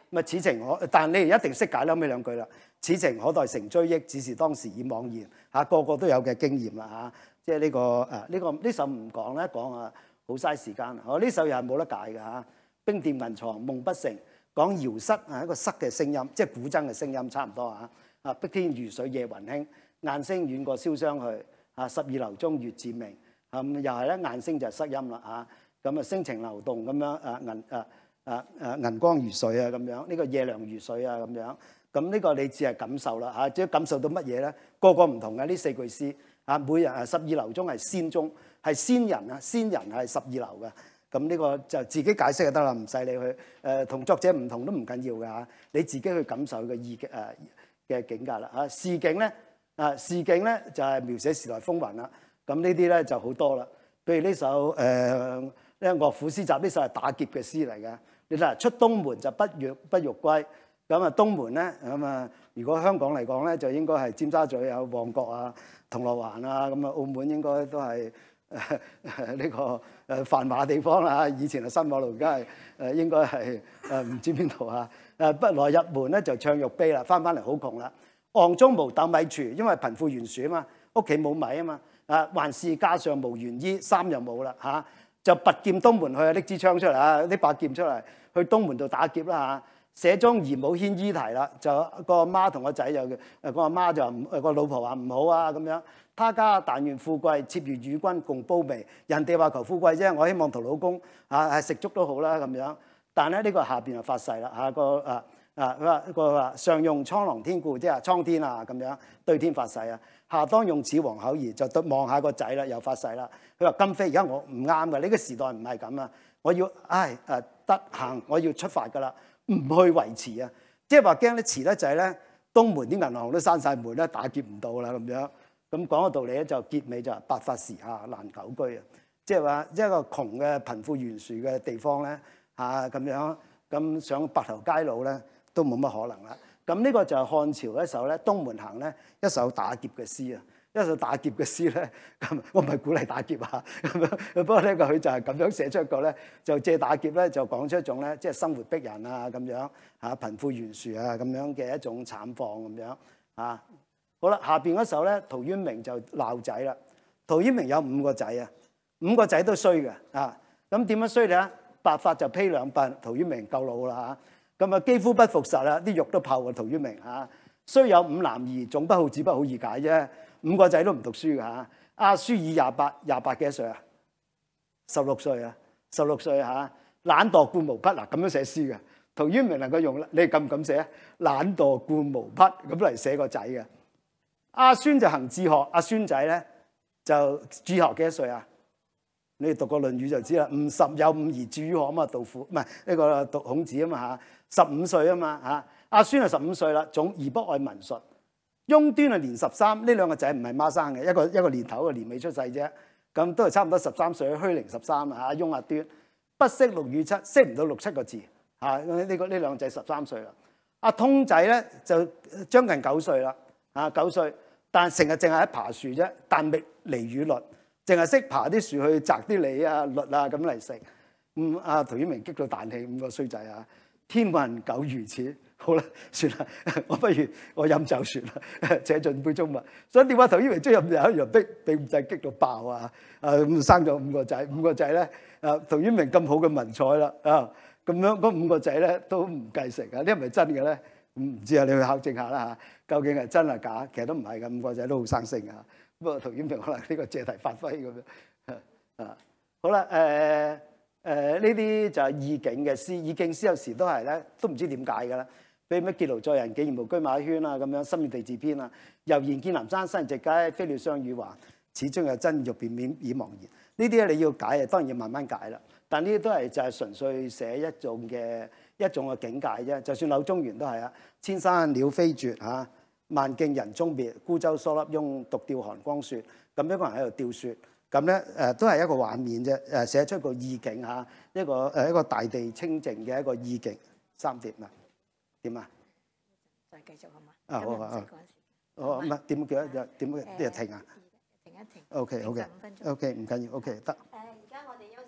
咁啊，此情可，但係你哋一定識解啦，尾兩句啦。此情可待成追憶，只是當時已惘然。嚇，個個都有嘅經驗啦嚇。即係呢個誒呢個呢首唔講咧，講啊好嘥時間。我呢首又係冇得解嘅嚇。冰殿銀床夢不成，講搖瑟係一個瑟嘅聲音，即係古箏嘅聲音，差唔多嚇。啊，碧天如水夜雲輕，雁聲遠過瀟湘去。啊，十二樓中月自明。咁又係咧，雁聲就係失音啦嚇。咁啊，聲情流動咁樣啊銀啊啊啊銀光如水啊咁樣，呢個夜涼如水啊咁樣。咁呢個你只係感受啦嚇，至於感受到乜嘢咧？個個唔同嘅呢四句詩嚇，每人啊十二樓中係仙中，係仙人啊，仙人係十二樓嘅。咁呢個就自己解釋就得啦，唔使你去誒同作者唔同都唔緊要嘅嚇，你自己去感受個意嘅誒嘅境界啦嚇。示警咧啊，示警咧就係描寫時代風雲啦。咁呢啲咧就好多啦，譬如呢首誒呢個樂府詩集，呢首係打劫嘅詩嚟嘅。你睇下出東門就不欲不欲歸。咁啊，東門咧，咁啊，如果香港嚟講咧，就應該係尖沙咀啊、旺角啊、銅鑼灣啊，咁啊，澳門應該都係誒呢個誒繁華地方啦。以前係新馬路，而家係誒應該係誒唔知邊度啊。誒不來入門咧就唱玉碑啦，翻翻嚟好窮啦。案中無斗米廚，因為貧富懸殊啊嘛，屋企冇米啊嘛。啊，還是架上無原衣，衫又冇啦嚇，就拔劍東門去，拎支槍出嚟啊，拎把劍出嚟去東門度打劫啦嚇。社中兒母牽衣提啦，就個阿媽同個仔就誒個阿媽就誒個老婆話唔好啊咁樣。他家但願富貴，妾與與君共煲味。人哋話求富貴啫，我希望同老公啊係食粥都好啦咁樣。但係咧呢個下邊就發誓啦嚇，個啊啊佢話個話上用蒼狼天故，即係蒼天啊咁樣對天發誓啊。下當用此黃口兒，就對望下個仔啦，又發誓啦。佢話今非而家我唔啱嘅，呢個時代唔係咁啊！我要唉誒得行，我要出發㗎啦。唔去維持啊，即係話驚咧遲得滯咧，東門啲銀行都閂晒門咧，打劫唔到啦咁樣。咁講個道理咧，就結尾就係白髮時下難久居啊！即係話一個窮嘅貧富懸殊嘅地方咧嚇咁樣，咁上白頭偕老咧都冇乜可能啦。咁呢個就係漢朝一首咧《東門行》咧一首打劫嘅詩啊！一首打劫嘅詩咧，咁我唔係鼓勵打劫啊，咁樣不過呢個佢就係咁樣寫出一個咧，就借打劫咧就講出一種咧，即係生活逼人啊咁樣嚇，貧富懸殊啊咁樣嘅一種慘況咁樣啊。好啦，下邊嗰首咧，陶淵明就鬧仔啦。陶淵明有五個仔啊，五個仔都衰嘅啊。咁點樣衰咧？白髮就披兩鬢，陶淵明夠老啦嚇。咁啊，肌膚不復實啦，啲肉都泡過陶淵明嚇。雖有五男兒，總不好紙不好易解啫。五個仔都唔讀書㗎嚇。阿舒爾廿八，廿八幾多歲啊？十六歲啊，十六歲嚇。懶惰故無匹嗱，咁樣寫詩嘅。陶淵明能夠用，你敢唔敢寫？懶惰故無匹咁嚟寫個仔嘅。阿孫就行志學，阿孫仔咧就志學幾多歲啊？你哋讀過《論語》就知啦。吾十有五而志於學啊嘛，杜甫唔係呢個讀孔子啊嘛嚇，十五歲啊嘛嚇。阿孫係十五歲啦，總而不愛文術。雍端啊年十三，呢兩個仔唔係媽生嘅，一個一個年頭一個年尾出世啫，咁都係差唔多十三歲，虛齡十三啦嚇。雍阿端不識六與七，識唔到六七個字嚇。呢個呢兩個仔十三歲啦。阿通仔咧就將近九歲啦嚇，九歲，但成日淨係喺爬樹啫，但覓梨與律，淨係識爬啲樹去摘啲梨啊、律啊咁嚟食。咁阿陶淵明激到彈氣，五個衰仔啊！天運久如此。好啦，算啦，我不如我飲酒算啦，且盡杯中物。所以點解陶淵明中意飲酒，又逼俾五仔激到爆啊！啊咁生咗五個仔，五個仔咧，啊陶淵明咁好嘅文采啦，啊咁樣嗰五個仔咧都唔繼承啊！呢係咪真嘅咧？唔知啊，你去考證下啦嚇，究竟係真係假？其實都唔係嘅，五個仔都好生性啊。不過陶淵明可能呢個借題發揮咁樣啊。好啦，誒誒呢啲就係意境嘅詩，意境詩有時都係咧，都唔知點解㗎啦。譬如咩結廬在人，竟然無車馬喧啊咁樣，心願地自偏啊。悠然見南山，新夕佳，飛鳥相與還。始終有真意，欲辨免已茫然。呢啲咧你要解啊，當然要慢慢解啦。但呢啲都係就係純粹寫一種嘅一種嘅境界啫。就算柳宗元都係啊，千山鳥飛絕嚇，萬徑人蹤滅，孤舟蓑笠翁，獨釣寒江雪。咁一個人喺度釣雪，咁咧誒都係一個畫面啫。誒寫出個意境嚇，一個誒一個大地清靜嘅一個意境。三點啊！點啊？
再繼續好嘛？
啊好啊啊！哦唔係點叫啊？點嘅停啊？
停一停。
O K O K O K 唔緊要 O K 得。誒
而家我哋休息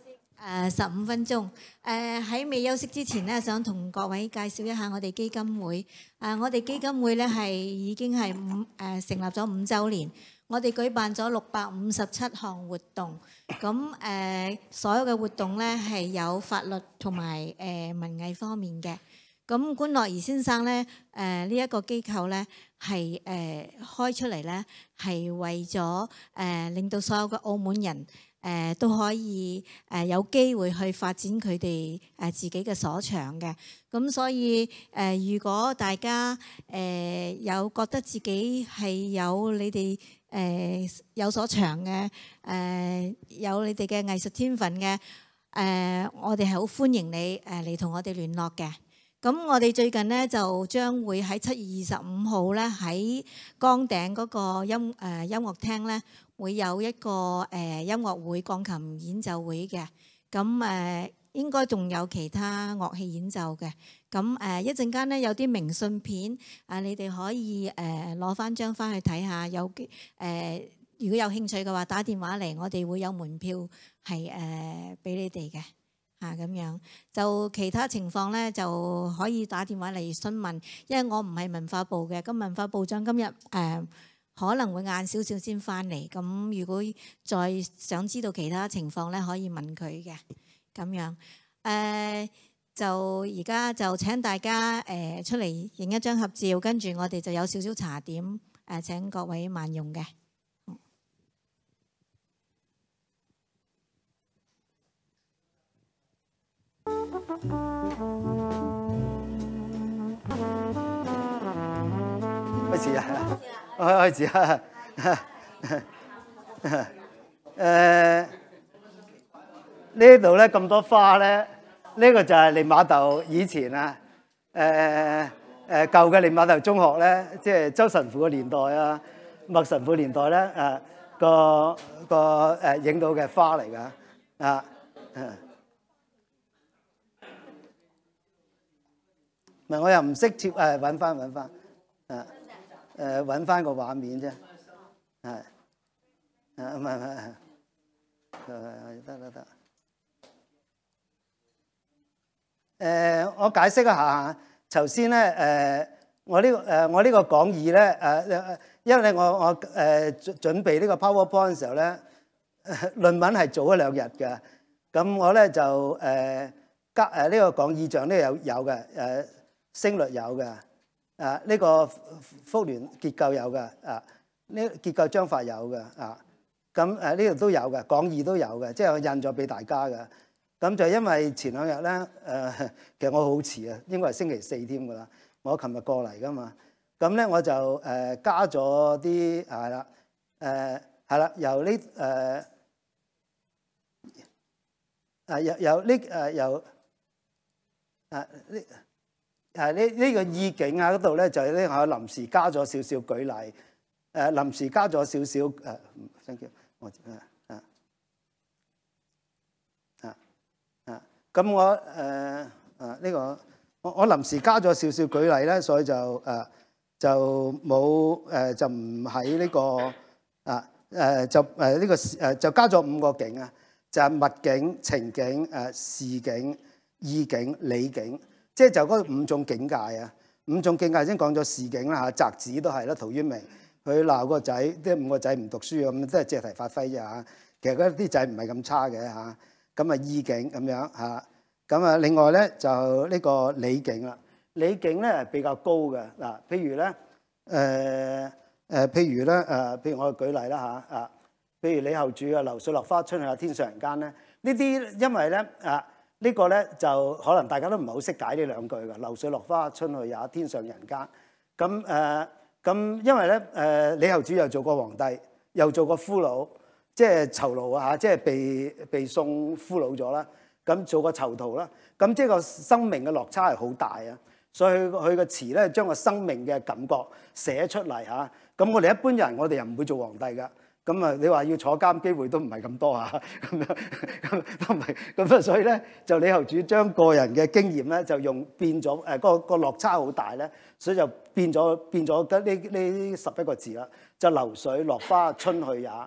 誒十五分鐘。誒喺未休息之前咧，想同各位介紹一下我哋基金會。誒我哋基金會咧係已經係五誒成立咗五週年，我哋舉辦咗六百五十七項活動。咁誒所有嘅活動咧係有法律同埋誒文藝方面嘅。咁官樂儀先生咧，誒呢一個機構咧係誒開出嚟咧係為咗誒令到所有嘅澳門人誒都可以誒有機會去發展佢哋誒自己嘅所長嘅。咁所以誒，如果大家誒有覺得自己係有你哋誒有所長嘅誒，有你哋嘅藝術天分嘅誒，我哋係好歡迎你誒嚟同我哋聯絡嘅。咁我哋最近咧就將會喺七月二十五號咧喺崗頂嗰個音誒音樂廳咧會有一個誒音樂會鋼琴演奏會嘅。咁誒應該仲有其他樂器演奏嘅。咁誒一陣間咧有啲明信片啊，你哋可以誒攞翻張翻去睇下。有誒如果有興趣嘅話，打電話嚟，我哋會有門票係誒俾你哋嘅。啊咁樣，就其他情況咧就可以打電話嚟詢問，因為我唔係文化部嘅，咁文化部長今日誒、呃、可能會晏少少先翻嚟，咁如果再想知道其他情況咧，可以問佢嘅咁樣。誒、呃、就而家就請大家誒、呃、出嚟影一張合照，跟住我哋就有少少茶點誒、呃、請各位慢用嘅。
開始啊！開始啊！誒呢度咧咁多花咧，呢、呢個就係利瑪竇以前啊誒誒舊嘅利瑪竇中學咧，即係周神父嘅年代啊，麥神父年代咧誒個個誒影到嘅花嚟㗎啊！唔係我又唔識貼誒，揾翻揾翻啊！誒揾翻個畫面啫，係啊唔係唔係，誒得得得。誒我解釋一下，頭先咧誒我呢個誒我呢個講義咧誒，因為咧我我誒準備呢個 PowerPoint 嘅時候咧，論文係早咗兩日嘅，咁我咧就誒加誒呢個講義象咧有有嘅誒。聲律有嘅，啊呢個復聯結構有嘅，啊呢結構章法有嘅，啊咁誒呢度都有嘅，講義都有嘅，即係我印咗俾大家嘅。咁就因為前兩日咧，誒其實我好遲啊，應該係星期四添㗎啦，我琴日過嚟㗎嘛。咁咧我就誒加咗啲係啦，誒係啦，由呢誒啊由由呢誒由啊呢。誒呢呢個意境啊嗰度咧就咧我臨時加咗少少舉例，誒、呃、臨時加咗少少誒，thank you，我啊啊啊啊，咁我誒誒呢個我我臨時加咗少少舉例咧，所以就誒、呃、就冇誒、呃、就唔喺呢個啊誒、呃、就誒呢、呃這個誒就加咗五個景啊，就係、是、物景、情景、誒、呃、事景、意境、理境。即係就嗰五種境界啊，五種境界先講咗事境啦嚇，澤子都係啦，陶淵明佢鬧個仔，啲五個仔唔讀書咁，都係借題發揮啫嚇。其實嗰啲仔唔係咁差嘅嚇，咁啊意境咁樣嚇，咁啊另外咧就呢個理境啦，理境咧係比較高嘅嗱，譬如咧誒誒，譬如咧誒，譬如我舉例啦嚇啊，譬如李後主啊，流水落花春去也天上人間咧，呢啲因為咧啊。呢個咧就可能大家都唔係好識解呢兩句㗎，流水落花春去也天上人間。咁誒咁，因為咧誒、呃、李後主又做過皇帝，又做過俘虜，即係囚奴啊嚇，即係被被送俘虜咗啦。咁做過囚徒啦，咁即係個生命嘅落差係好大啊。所以佢個詞咧將個生命嘅感覺寫出嚟嚇。咁我哋一般人我哋又唔會做皇帝㗎。咁啊，你話要坐監機會都唔係咁多嚇，咁樣咁都唔係，咁啊，所以咧就李後主將個人嘅經驗咧就用變咗，誒、呃、個個落差好大咧，所以就變咗變咗呢呢十一個字啦，就流水落花春去也。咁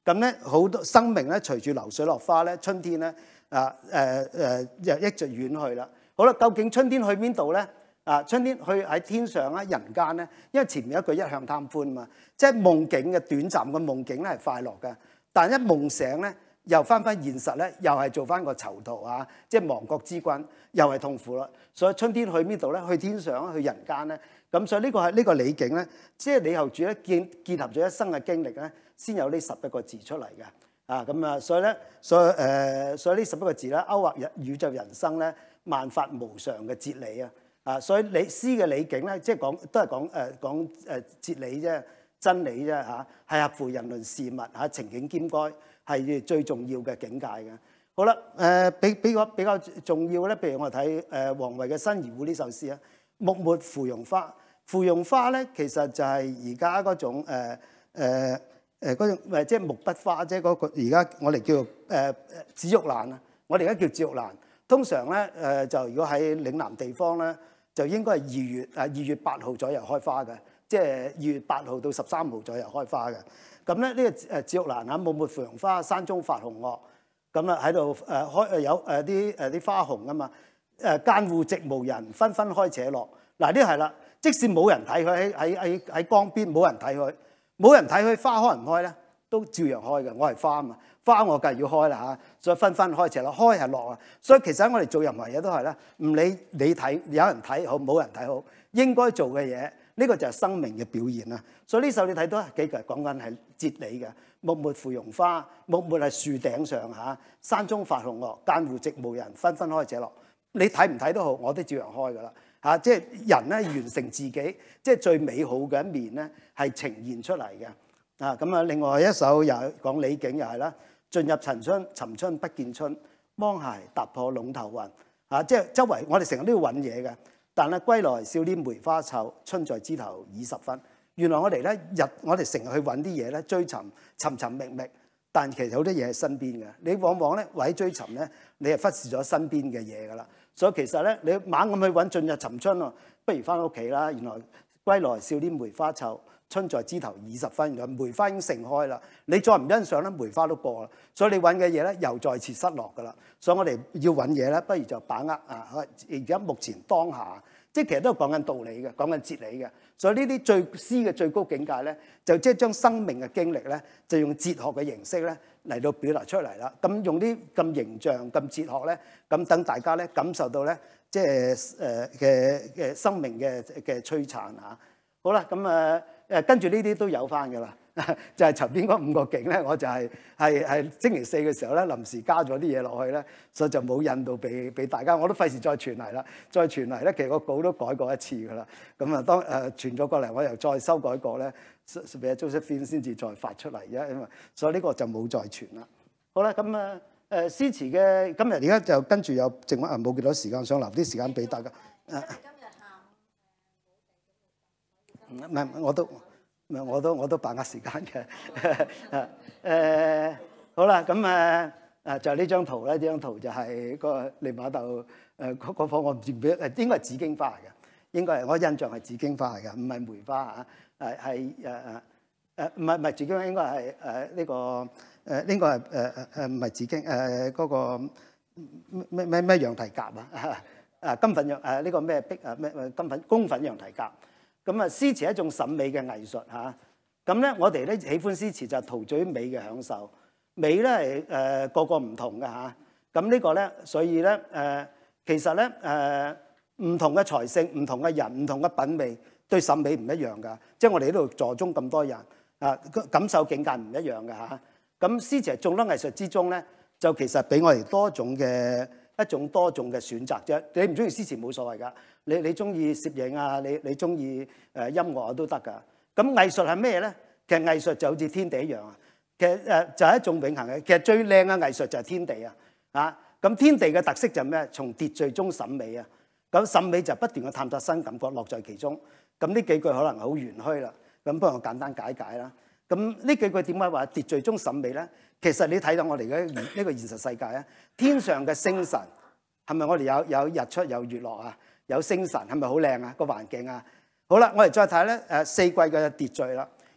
咁咧好多生命咧隨住流水落花咧，春天咧啊誒誒又一直遠去啦。好啦，究竟春天去邊度咧？啊，春天去喺天上啊，人間咧，因為前面一句一向貪歡嘛，即係夢境嘅短暫嘅夢境咧係快樂嘅，但一夢醒咧又翻返現實咧，又係做翻個囚徒啊，即係亡國之君，又係痛苦啦。所以春天去邊度咧？去天上啊，去人間咧。咁所以呢個係呢個理境咧，即係李後主咧結結合咗一生嘅經歷咧，先有呢十一個字出嚟嘅。啊，咁啊，所以咧，所以誒、呃，所以呢十一個字咧，勾畫日宇宙人生咧，萬法無常嘅哲理啊。啊，所以理詩嘅理境咧，即係講都係講誒講誒哲理啫、真理啫嚇，係合乎人倫事物嚇，情景兼該，係最重要嘅境界嘅。好啦，誒比比較比較重要咧，譬如我睇誒王維嘅《新兒戶》呢首詩啊，木末芙蓉花，芙蓉花咧其實就係而家嗰種誒誒誒嗰種誒即係木筆花，即係嗰個而家我哋叫做誒紫玉蘭啊，我哋而家叫紫玉蘭。通常咧誒就如果喺嶺南地方咧，就應該係二月啊二月八號左右開花嘅，即係二月八號到十三號左右開花嘅。咁咧呢個誒紫玉蘭啊，木末芙蓉花，山中發紅萼。咁啊喺度誒開有誒啲誒啲花紅啊嘛。誒間戶寂無人，紛紛開且落。嗱呢係啦，即使冇人睇佢喺喺喺喺江邊，冇人睇佢，冇人睇佢，花開唔開咧，都照樣開嘅。我係花啊嘛，花我梗係要開啦嚇，所以紛紛開且落，開係落啊。所以其實我哋做任何嘢都係啦，唔理你睇有人睇好，冇人睇好，應該做嘅嘢，呢個就係生命嘅表現啦。所以呢首你睇到幾句講緊係哲理嘅。木末芙蓉花，木末係樹頂上嚇，山中發紅萼，間戶寂無人，紛紛開且落。你睇唔睇都好，我都照樣開噶啦嚇。即係人咧完成自己，即係最美好嘅一面咧，係呈現出嚟嘅啊。咁啊，另外一首又講理境又係啦。進入尋春，尋春不見春，芒鞋踏破隴頭雲啊！即係周圍我哋成日都要揾嘢嘅，但係歸來少年梅花臭，春在枝頭已十分。原來我哋咧日我哋成日去揾啲嘢咧，追尋尋尋覓覓，但其實好多嘢喺身邊嘅。你往往咧為追尋咧，你係忽視咗身邊嘅嘢噶啦。所以其實咧，你猛咁去揾進入尋春喎，不如翻屋企啦。原來歸來少年梅花臭，春在枝頭已十分。原來梅花已經盛開啦，你再唔欣賞咧，梅花都過啦。所以你揾嘅嘢咧，又再次失落噶啦。所以我哋要揾嘢咧，不如就把握啊！而家目前當下，即係其實都係講緊道理嘅，講緊哲理嘅。所以呢啲最詩嘅最高境界咧，就即係將生命嘅經歷咧，就用哲學嘅形式咧嚟到表達出嚟啦。咁用啲咁形象、咁哲學咧，咁等大家咧感受到咧，即係誒嘅嘅生命嘅嘅璀璨嚇。好啦，咁誒誒跟住呢啲都有翻㗎啦。就係前邊嗰五個景咧，我就係係係星期四嘅時候咧，臨時加咗啲嘢落去咧，所以就冇印到俾俾大家。我都費事再傳嚟啦，再傳嚟咧，其實個稿都改過一次㗎啦。咁啊，當誒傳咗過嚟，我又再修改過咧，俾阿 Josephine 先至再發出嚟啫。因為所以呢個就冇再傳啦。好啦，咁啊誒詩詞嘅今日而家就跟住有剩翻啊冇幾多時間，想留啲時間俾大家。誒，今日下午唔係我都。我都我都把握時間嘅，誒誒好啦，咁誒誒就係呢張圖咧，呢張圖就係個利瑪竇誒嗰嗰棵我唔知唔記得，應該係紫荊花嚟嘅，應該係我印象係紫荊花嚟嘅，唔係梅花嚇，係係誒誒誒唔係唔係紫荊，應該係誒呢個誒呢個係誒誒誒唔係紫荊誒嗰個咩咩咩羊蹄甲啊啊金粉羊誒呢個咩碧啊咩金粉公粉羊蹄甲。咁啊，詩詞係一種審美嘅藝術嚇。咁咧，我哋咧喜歡詩詞就係陶醉於美嘅享受。美咧係誒個個唔同嘅嚇。咁呢個咧，所以咧誒、呃，其實咧誒，唔、呃、同嘅才性、唔同嘅人、唔同嘅品味，對審美唔一樣㗎。即係我哋呢度座中咁多人啊，感受境界唔一樣㗎嚇。咁詩詞係眾多藝術之中咧，就其實俾我哋多種嘅一種多種嘅選擇啫。你唔中意詩詞冇所謂㗎。你你中意攝影啊？你你中意誒音樂都得㗎。咁藝術係咩咧？其實藝術就好似天地一樣啊。其實誒就係一種永恆嘅。其實最靚嘅藝術就係天地啊。啊，咁天地嘅特色就係咩？從秩序中審美啊。咁審美就不斷嘅探索新感覺，樂在其中。咁呢幾句可能好玄虛啦。咁不如我簡單解解啦。咁呢幾句點解話秩序中審美咧？其實你睇到我哋嘅呢個現實世界啊，天上嘅星辰係咪我哋有有日出有月落啊？有星辰係咪好靚啊？個環境啊，好啦，我哋再睇咧誒四季嘅秩序啦。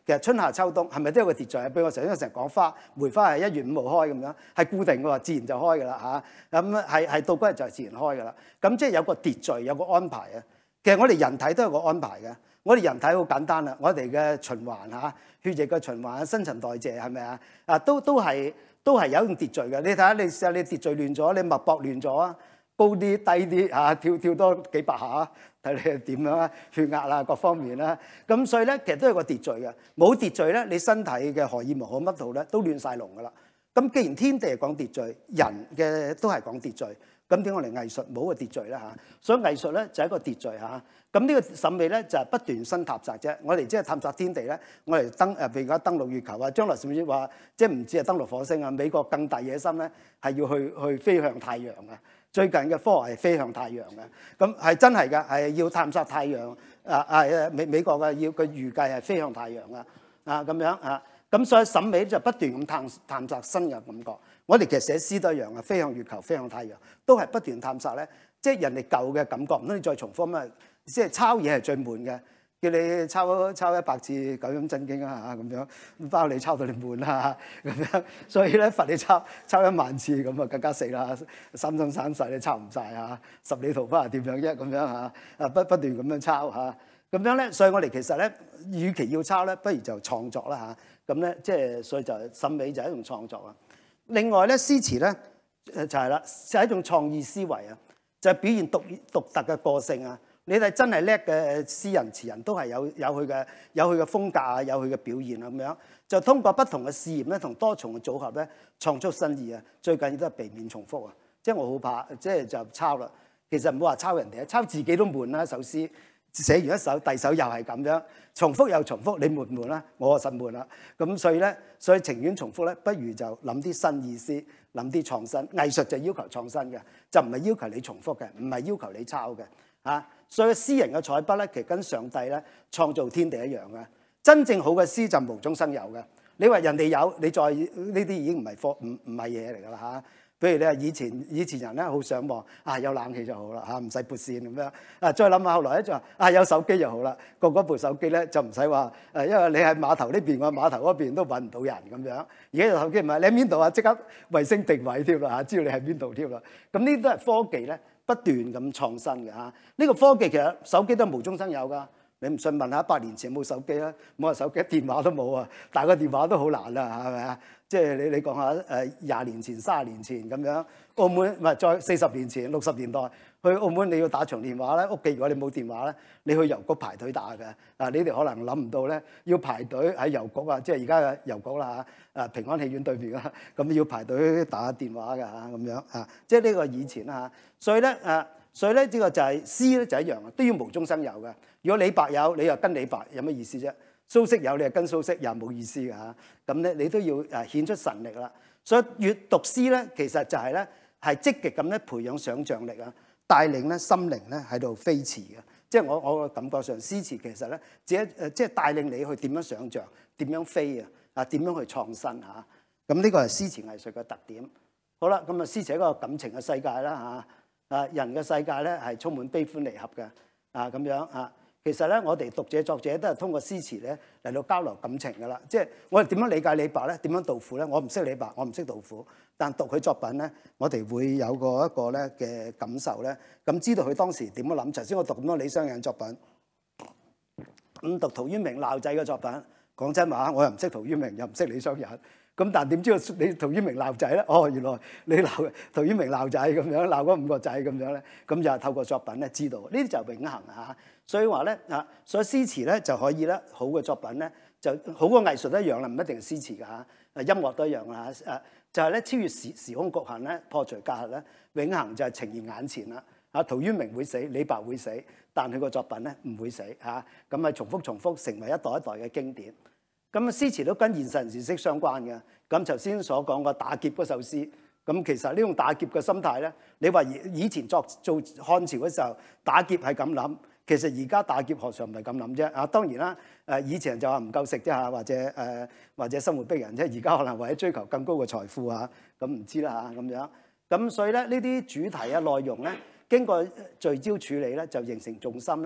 其實春夏秋冬係咪都有個秩序啊？譬如我成日成日講花，梅花係一月五號開咁樣，係固定嘅喎，自然就開㗎啦嚇。咁係係到嗰日就自然開㗎啦。咁即係有個秩序，有個安排啊。其實我哋人體都有個安排嘅。我哋人體好簡單啦，我哋嘅循環嚇，血液嘅循環、新陳代謝係咪啊？啊，都都係都係有一種秩序嘅。你睇下，你試下你秩序亂咗，你脈搏亂咗啊，高啲低啲嚇，跳跳多幾百下。睇你係點樣啊？血壓啊，各方面啦，咁所以咧，其實都有個秩序嘅。冇秩序咧，你身體嘅荷爾蒙好乜度咧，都亂晒龍噶啦。咁既然天地係講秩序，人嘅都係講秩序，咁點解我哋藝術冇個秩序咧嚇？所以藝術咧就係一個秩序嚇。咁呢個審美咧就係不斷新探索啫。我哋即係探索天地咧，我哋登誒譬如而家登陸月球啊，將來甚至話即係唔止係登陸火星啊，美國更大野心咧係要去去飛向太陽嘅。最近嘅科學係飛向太陽嘅，咁係真係㗎，係要探索太陽啊啊！美美國嘅要佢預計係飛向太陽啊啊咁樣啊，咁所以審美就不斷咁探探索新嘅感覺。我哋其實寫詩都一樣啊，飛向月球、飛向太陽，都係不斷探索咧。即係人哋舊嘅感覺，唔通你再重複咩？即係抄嘢係最悶嘅。叫你抄抄一百次《九陰真經》啊咁樣，包你抄到你悶啦咁樣，所以咧罰你抄抄一萬次咁啊更加死啦！三生三世你抄唔晒啊！十里桃花係點樣啫咁樣嚇？啊不不斷咁樣抄嚇，咁樣咧，所以我哋其實咧，與其要抄咧，不如就創作啦嚇。咁咧即係所以就審美就係一種創作啊。另外咧詩詞咧誒就係啦，就係一種創意思維啊，就係表現獨獨特嘅個性啊。你哋真係叻嘅詩人詞人都係有有佢嘅有佢嘅風格啊，有佢嘅表現啊咁樣，就通過不同嘅試驗咧，同多重嘅組合咧，創出新意啊！最緊要都係避免重複啊！即係我好怕，即係就抄啦。其實唔好話抄人哋，抄自己都悶啦。首詩寫完一首，第二首又係咁樣，重複又重複，你悶唔悶啦？我實悶啦。咁所以咧，所以情願重複咧，不如就諗啲新意思，諗啲創新。藝術就要求創新嘅，就唔係要求你重複嘅，唔係要求你抄嘅。啊，所以詩人嘅彩筆咧，其實跟上帝咧創造天地一樣嘅。真正好嘅詩就無中生有嘅。你話人哋有，你再呢啲已經唔係科唔唔係嘢嚟㗎啦嚇。譬如你話以前以前人咧好想望啊有冷氣就好啦嚇，唔使撥線咁樣。啊再諗下後來咧就話啊有手機就好啦，個個部手機咧就唔使話誒，因為你喺碼頭呢邊，我碼頭嗰邊都揾唔到人咁樣。而家有手機唔係你喺邊度啊？即刻衛星定位添啦嚇，知道你喺邊度添啦。咁呢啲都係科技咧。不斷咁創新嘅嚇，呢個科技其實手機都係無中生有㗎。你唔信問下一百年前有冇手機啊？冇話手機，電話都冇啊。但係個電話都好難啦，係咪啊？即係你你講下誒廿年前、三十年前咁樣，澳門唔係再四十年前、六十年代去澳門你要打長電話咧，屋企如果你冇電話咧，你去郵局排隊打嘅。啊，你哋可能諗唔到咧，要排隊喺郵局啊，即係而家嘅郵局啦嚇，誒平安戲院對面啦，咁要排隊打電話㗎嚇，咁樣啊，即係呢個以前啦嚇。所以咧誒，所以咧呢個就係詩咧就一樣，都要無中生有嘅。如果李白有，你又跟李白，有乜意思啫？蘇軾有，你又跟蘇軾，又冇意思㗎嚇。咁咧你都要誒顯出神力啦。所以閱讀詩咧，其實就係咧係積極咁咧培養想像力啊，帶領咧心靈咧喺度飛馳嘅。即係我我嘅感覺上，詩詞其實咧只係誒即係帶領你去點樣想像，點樣飛啊，啊點樣去創新嚇。咁呢個係詩詞藝術嘅特點。好啦，咁啊詩詞係一個感情嘅世界啦嚇。啊人嘅世界咧係充滿悲歡離合嘅啊咁樣啊。其實咧，我哋讀者作者都係通過詩詞咧嚟到交流感情㗎啦。即係我哋點樣理解李白咧？點樣杜甫咧？我唔識李白，我唔識杜甫，但讀佢作品咧，我哋會有個一個咧嘅感受咧。咁知道佢當時點樣諗。頭先我讀咁多李商隱作品，咁讀陶淵明鬧仔嘅作品，講真話，我又唔識陶淵明，又唔識李商隱。咁但點知道你陶淵明鬧仔咧？哦，原來你鬧陶淵明鬧仔咁樣，鬧嗰五個仔咁樣咧，咁就係透過作品咧知道。呢啲就係永恆嚇。所以話咧啊，所以詩詞咧就可以咧，好嘅作品咧就好過藝術一樣啦，唔一定係詩詞㗎嚇，音樂都一樣啦嚇。誒就係咧超越時時空局限咧，破除隔閡咧，永恆就係呈現眼前啦。啊，陶淵明會死，李白會死，但佢個作品咧唔會死嚇。咁啊重複重複成為一代一代嘅經典。咁啊詩詞都跟現實人事蹟相關嘅。咁頭先所講個打劫嗰首詩，咁其實呢種打劫嘅心態咧，你話以前作做漢朝嘅時候打劫係咁諗。其實而家打劫何嘗唔係咁諗啫？啊，當然啦，誒以前就話唔夠食啫嚇，或者誒、呃、或者生活逼人啫。而家可能為咗追求更高嘅財富啊，咁唔知啦嚇咁樣。咁所以咧，呢啲主題啊內容咧，經過聚焦處理咧，就形成重心咧，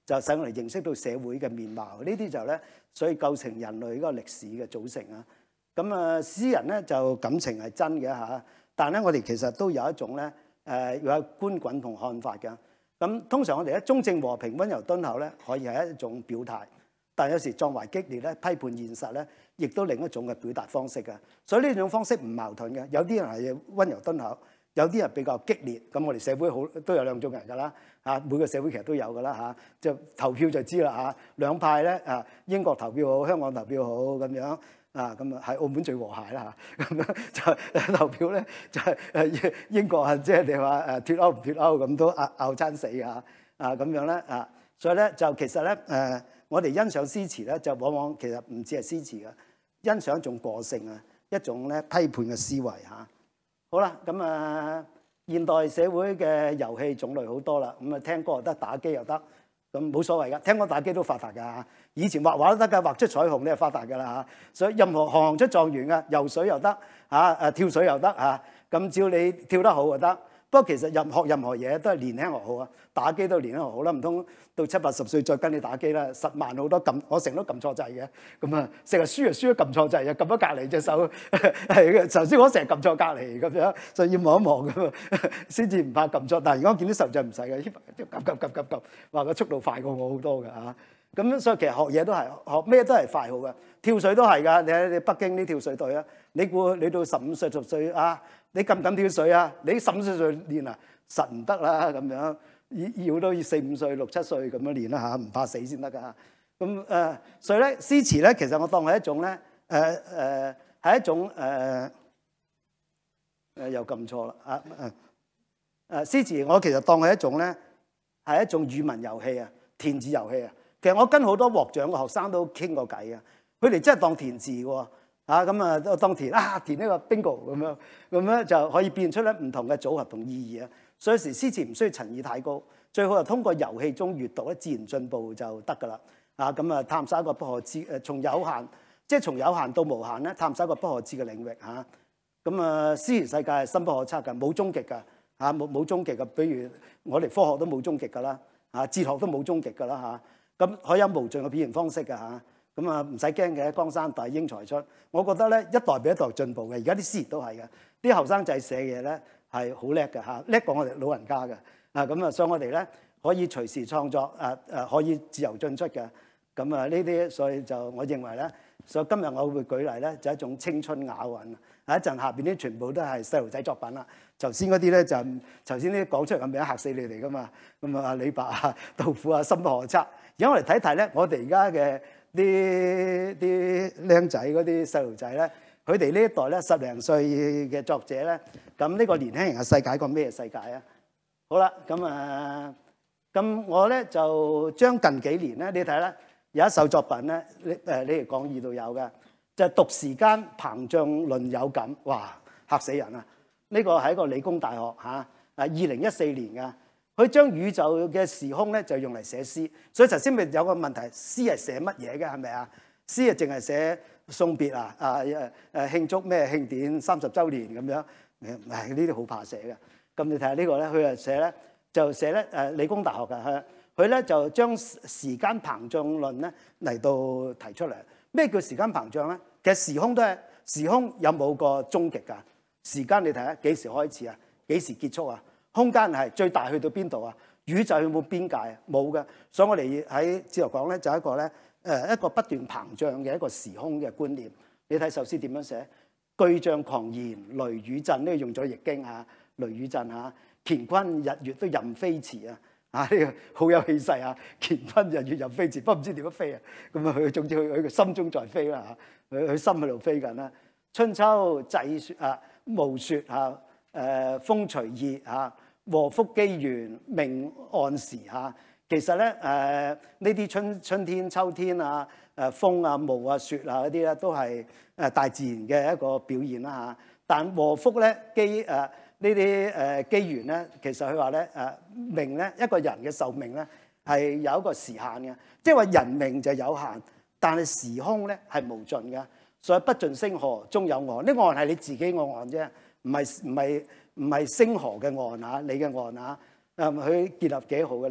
就使我哋認識到社會嘅面貌。呢啲就咧，所以構成人類嗰個歷史嘅組成啊。咁啊，詩人咧就感情係真嘅嚇，但係咧我哋其實都有一種咧誒有觀感同看法嘅。咁通常我哋咧中正和平、溫柔敦厚咧，可以係一種表態，但係有時壯懷激烈咧、批判現實咧，亦都另一種嘅表達方式嘅。所以呢種方式唔矛盾嘅。有啲人係溫柔敦厚，有啲人比較激烈。咁我哋社會好都有兩種人㗎啦嚇，每個社會其實都有㗎啦嚇。就投票就知啦嚇，兩派咧啊，英國投票好，香港投票好咁樣。啊，咁啊，喺澳門最和諧啦嚇，咁樣就投票咧，就係誒英國啊，即係你話誒脱歐唔脱歐咁都拗拗餐死啊，啊咁樣咧啊，所以咧就其實咧誒，我哋欣賞詩詞咧，就往往其實唔止係詩詞嘅，欣賞一種個性啊，一種咧批判嘅思維嚇。好啦，咁啊，現代社會嘅遊戲種類好多啦，咁啊聽歌又得，打機又得。咁冇所謂㗎，聽歌打機都發達㗎嚇。以前畫畫都得㗎，畫出彩虹你係發達㗎啦嚇。所以任何行行出狀元㗎，游水又得嚇，誒跳水又得嚇。咁只要你跳得好就得。不過其實任學任何嘢都係年輕學好啊，打機都係年輕學好啦。唔通到七八十歲再跟你打機啦？實慢好多，撳我成日都撳錯掣嘅。咁啊，成日輸就輸咗撳錯掣，又撳咗隔離隻手。係嘅，頭先我成日撳錯隔離咁樣，所以要望一望咁啊，先至唔怕撳錯。但係如果見到手掣唔使嘅，撳撳撳撳撳，話個速度快過我好多㗎嚇。咁所以其實學嘢都係學咩都係快好嘅，跳水都係㗎。你喺你北京啲跳水隊啊，你估你到十五歲十歲啊？你敢唔敢跳水啊？你十五歲歲練啊，實唔得啦咁樣，要要都要四五歲六七歲咁樣練啦嚇，唔怕死先得㗎。咁誒，所以咧詩詞咧，其實我當係一種咧誒誒係一種誒誒、呃呃、又撳錯啦啊誒誒詩詞，我其實當係一種咧係一種語文遊戲啊，填字遊戲啊。其實我跟好多獲獎嘅學生都傾過偈啊，佢哋真係當填字喎。啊咁啊，當填啊填呢個 bingo 咁樣，咁咧就可以變出咧唔同嘅組合同意義啊。所以有時詩詞唔需要陳意太高，最好係通過遊戲中閱讀咧，自然進步就得㗎啦。啊咁啊，探索一個不可知誒，從有限即係從有限到無限咧，探索一個不可知嘅領域嚇。咁啊，詩詞世界係深不可測㗎，冇終極㗎嚇，冇冇終極㗎。比如我哋科學都冇終極㗎啦，啊哲學都冇終極㗎啦嚇。咁可以有無盡嘅表現方式㗎嚇。咁啊，唔使驚嘅，江山代英才出。我覺得咧，一代比一代進步嘅。而家啲詩都係嘅，啲後生仔寫嘢咧係好叻嘅嚇，叻過我哋老人家嘅。啊，咁啊，所以我哋咧可以隨時創作，誒、啊、誒可以自由進出嘅。咁啊，呢啲所以就我認為咧，所以今日我會舉例咧，就係一種青春雅韻。啊，一陣下邊啲全部都係細路仔作品啦。頭先嗰啲咧就頭先啲講出嚟嘅名嚇死你哋噶嘛。咁啊，李白啊、杜甫啊，深不可測。而家我哋睇睇咧，我哋而家嘅啲啲僆仔嗰啲細路仔咧，佢哋呢一代咧十零歲嘅作者咧，咁呢個年輕人嘅世界係個咩世界啊？好啦，咁啊，咁我咧就將近幾年咧，你睇咧有一首作品咧，你誒你哋講義度有嘅，就係、是、讀時間膨脹論有感，哇嚇死人啊！呢、這個係一個理工大學嚇，啊二零一四年嘅。佢將宇宙嘅時空咧就用嚟寫詩，所以頭先咪有個問題，詩係寫乜嘢嘅係咪啊？詩啊淨係寫送別啊啊誒誒慶祝咩慶典三十週年咁樣，誒呢啲好怕寫嘅。咁你睇下呢個咧，佢係寫咧就寫咧誒理工大學嘅，佢佢咧就將時間膨脹論咧嚟到提出嚟。咩叫時間膨脹咧？其實時空都係時空有冇個終極㗎？時間你睇下幾時開始啊？幾時結束啊？空間係最大去到邊度啊？宇宙有冇邊界啊？冇嘅，所以我哋喺哲學講咧，就係一個咧誒一個不斷膨脹嘅一個時空嘅觀念。你睇首詩點樣寫？巨象狂言，雷雨震，呢個用咗易經嚇，雷雨震嚇，乾坤日月都任飛馳啊！啊呢個好有氣勢啊！乾坤日月任飛馳，不過唔知點樣飛啊？咁啊佢總之佢佢個心中在飛啦嚇，佢佢心喺度飛緊啦。春秋祭雪啊，暮雪嚇。誒、呃、風隨意嚇，禍福機緣命按時嚇。其實咧誒呢啲、呃、春春天、秋天啊、誒風啊、霧啊、雪啊嗰啲咧，都係誒大自然嘅一個表現啦嚇。但禍福咧機誒呢啲誒機緣咧，其實佢話咧誒命咧一個人嘅壽命咧係有一個時限嘅，即係話人命就有限，但係時空咧係無盡嘅。所以不盡星河終有岸，呢、這個岸係你自己個岸啫。唔係唔係唔係星河嘅岸啊，你嘅岸啊，誒佢結合幾好嘅呢個。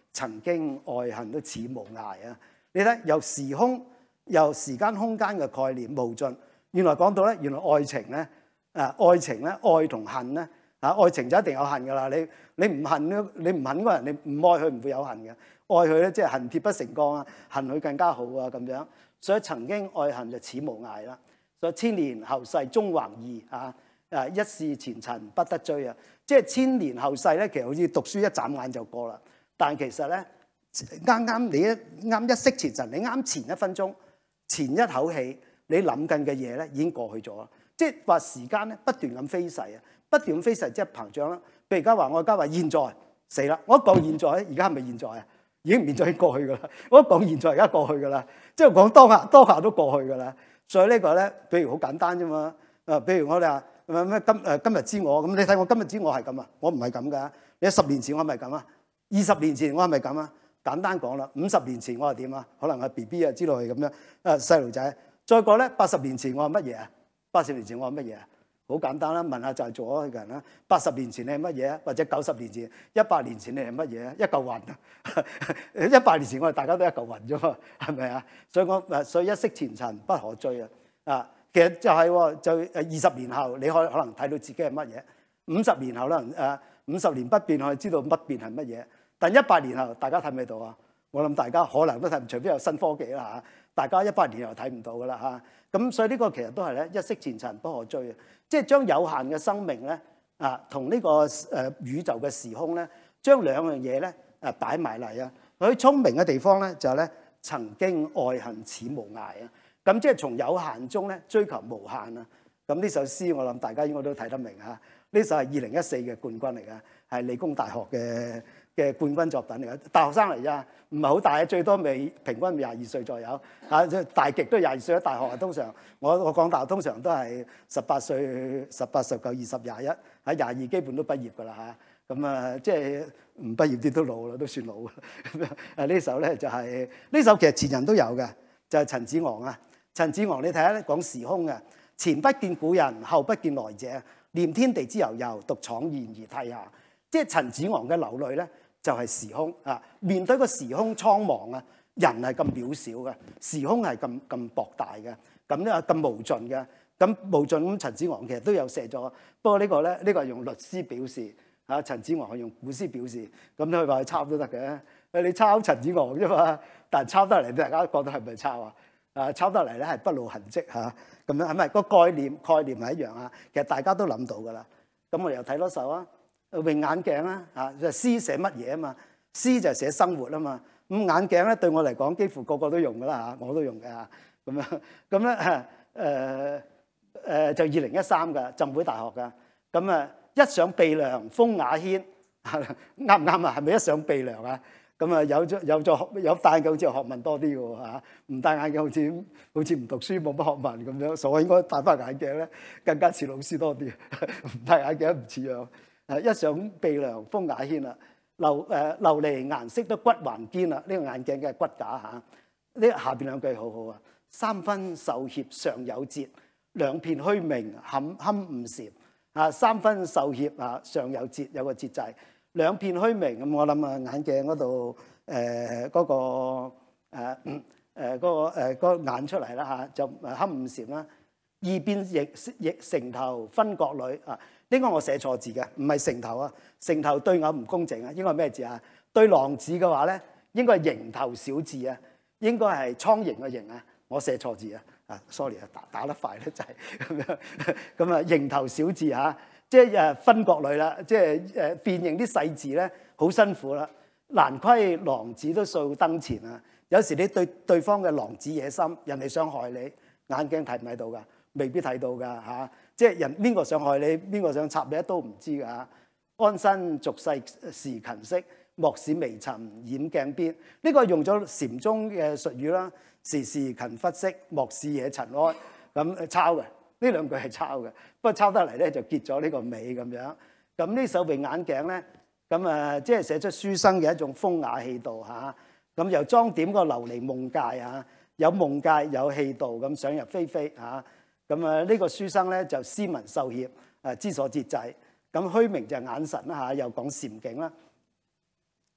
曾經愛恨都似無涯啊！你睇由時空、由時間空間嘅概念無盡，原來講到咧，原來愛情咧，誒愛情咧，愛同恨咧，啊愛情就一定有恨噶啦！你你唔恨咧，你唔恨嗰人，你唔愛佢唔會有恨嘅。愛佢咧，即係恨鐵不成鋼啊，恨佢更加好啊咁樣。所以曾經愛恨就似無涯啦。所以千年後世縱橫易啊，誒一試前塵不得追啊！即係千年後世咧，其實好似讀書一眨眼就過啦。但其實咧，啱啱你一啱一息前塵，你啱前一分鐘、前一口氣，你諗緊嘅嘢咧已經過去咗啦。即係話時間咧不斷咁飛逝啊，不斷咁飛逝即係膨脹啦。譬如而家話我而家話現在死啦，我一講現在，而家係咪現在啊？已經唔現在已經過去噶啦。我一講現在而家過去噶啦，即係講當下，當下都過去噶啦。所以呢個咧，譬如好簡單啫嘛。誒，譬如我哋話咩今誒今日之我咁，你睇我今日之我係咁啊，我唔係咁噶。你十年前我係咪咁啊？二十年前我係咪咁啊？簡單講啦，五十年前我係點啊？可能係 B B 啊之類咁樣，誒細路仔。再過咧，八十年前我係乜嘢啊？八十年前我係乜嘢啊？好簡單啦，問下就係做嗰個人啦。八十年前你係乜嘢啊？或者九十年前、一百年前你係乜嘢啊？一嚿雲啊！一百年前我哋大家都一嚿雲啫嘛，係咪啊？所以我誒，所以一息前塵不可追啊！啊，其實就係、是、就誒二十年後你可可能睇到自己係乜嘢，五十年後可能誒五十年不變可以知道不變係乜嘢，但一百年後大家睇唔睇到啊？我諗大家可能都睇唔，除非有新科技啦嚇，大家一百年後睇唔到噶啦嚇。咁所以呢個其實都係咧一息前塵不可追啊！即係將有限嘅生命咧啊，同呢個誒宇宙嘅時空咧，將兩樣嘢咧誒擺埋嚟啊！佢聰明嘅地方咧就係咧曾經愛恨似無涯啊！咁即係從有限中咧追求無限啊！咁呢首詩我諗大家應該都睇得明嚇。呢首係二零一四嘅冠軍嚟嘅，係理工大學嘅嘅冠軍作品嚟嘅，大學生嚟咋，唔係好大啊，最多未平均廿二歲左右嚇，大極都廿二歲。喺大學啊，通常我我講大學通常都係十八歲、十八、十九、二十、廿一，喺廿二基本都畢業㗎啦嚇。咁啊，即係唔畢業啲都老啦，都算老啦。誒呢首咧就係、是、呢首其實前人都有嘅，就係、是、陳子昂啊。陳子昂你睇下咧講時空嘅，前不見古人，後不見來者，念天地之悠悠，獨愴然而涕下。即係陳子昂嘅流淚咧，就係時空啊！面對個時空蒼茫啊，人係咁渺小嘅，時空係咁咁博大嘅，咁咧咁無盡嘅，咁無盡咁陳子昂其實都有寫咗。不過呢個咧，呢個係用律詩表示嚇，陳子昂係用古詩表示。咁你話佢抄都得嘅，誒你抄陳子昂啫嘛，但係抄得嚟，大家覺得係咪抄啊？啊，抄得嚟咧係不露痕跡嚇，咁樣係咪個概念概念係一樣啊？其實大家都諗到㗎啦。咁我哋又睇多首啊。泳眼鏡啦，啊，就詩寫乜嘢啊嘛？詩就係寫生活啊嘛。咁眼鏡咧對我嚟講，幾乎個個都用噶啦嚇，我都用嘅嚇。咁樣咁咧誒誒就二零一三嘅浸會大學嘅。咁啊一上鼻梁風雅軒，啱唔啱啊？係咪一上鼻梁啊？咁啊有咗有咗有戴眼鏡好似學問多啲嘅喎嚇，唔戴眼鏡好似好似唔讀書冇乜學問咁樣，所以應該戴翻眼鏡咧更加似老師多啲，唔戴眼鏡唔似樣。誒一上鼻梁風雅軒啦，流誒流離顏色都骨還堅啦，呢、這個眼鏡嘅骨架嚇。呢下邊兩句好好啊，三分受脅尚有節，兩片虛名堪堪誤禪。啊，三分受脅啊尚有節，有個節制。兩片虛名咁，我諗啊眼鏡嗰度誒嗰個誒誒嗰個誒嗰個眼出嚟啦嚇，就堪誤禪啦。二變亦亦成頭分國女啊！呢個我寫錯字嘅，唔係成頭啊，成頭對偶唔公正啊，應該係咩字啊？對狼字嘅話咧，應該係蠅頭小字啊，應該係蒼蠅嘅蠅啊，我寫錯字啊，啊 sorry 啊，打打得快咧就係咁樣，咁啊蠅頭小字嚇，即係誒分國女啦，即係誒辨認啲細字咧好辛苦啦，難虧狼子都掃燈前啊！有時你對對方嘅狼子野心，人哋想害你，眼鏡睇唔睇到㗎？未必睇到㗎嚇，即係人邊個想害你，邊個想插你一刀唔知㗎嚇。安身俗世時勤惜，莫使微塵掩鏡邊。呢、這個用咗禪宗嘅術語啦，時時勤拂拭，莫使惹塵埃。咁抄嘅，呢兩句係抄嘅，不過抄得嚟咧就結咗呢個尾咁樣。咁呢首泳眼鏡咧，咁啊即係寫出書生嘅一種風雅氣度嚇。咁又裝點個琉璃夢界嚇，有夢界有氣度咁想入非非嚇。咁啊，呢個書生咧就斯文受脅，誒知所節制。咁虛名就係眼神啦嚇，又講禪境啦。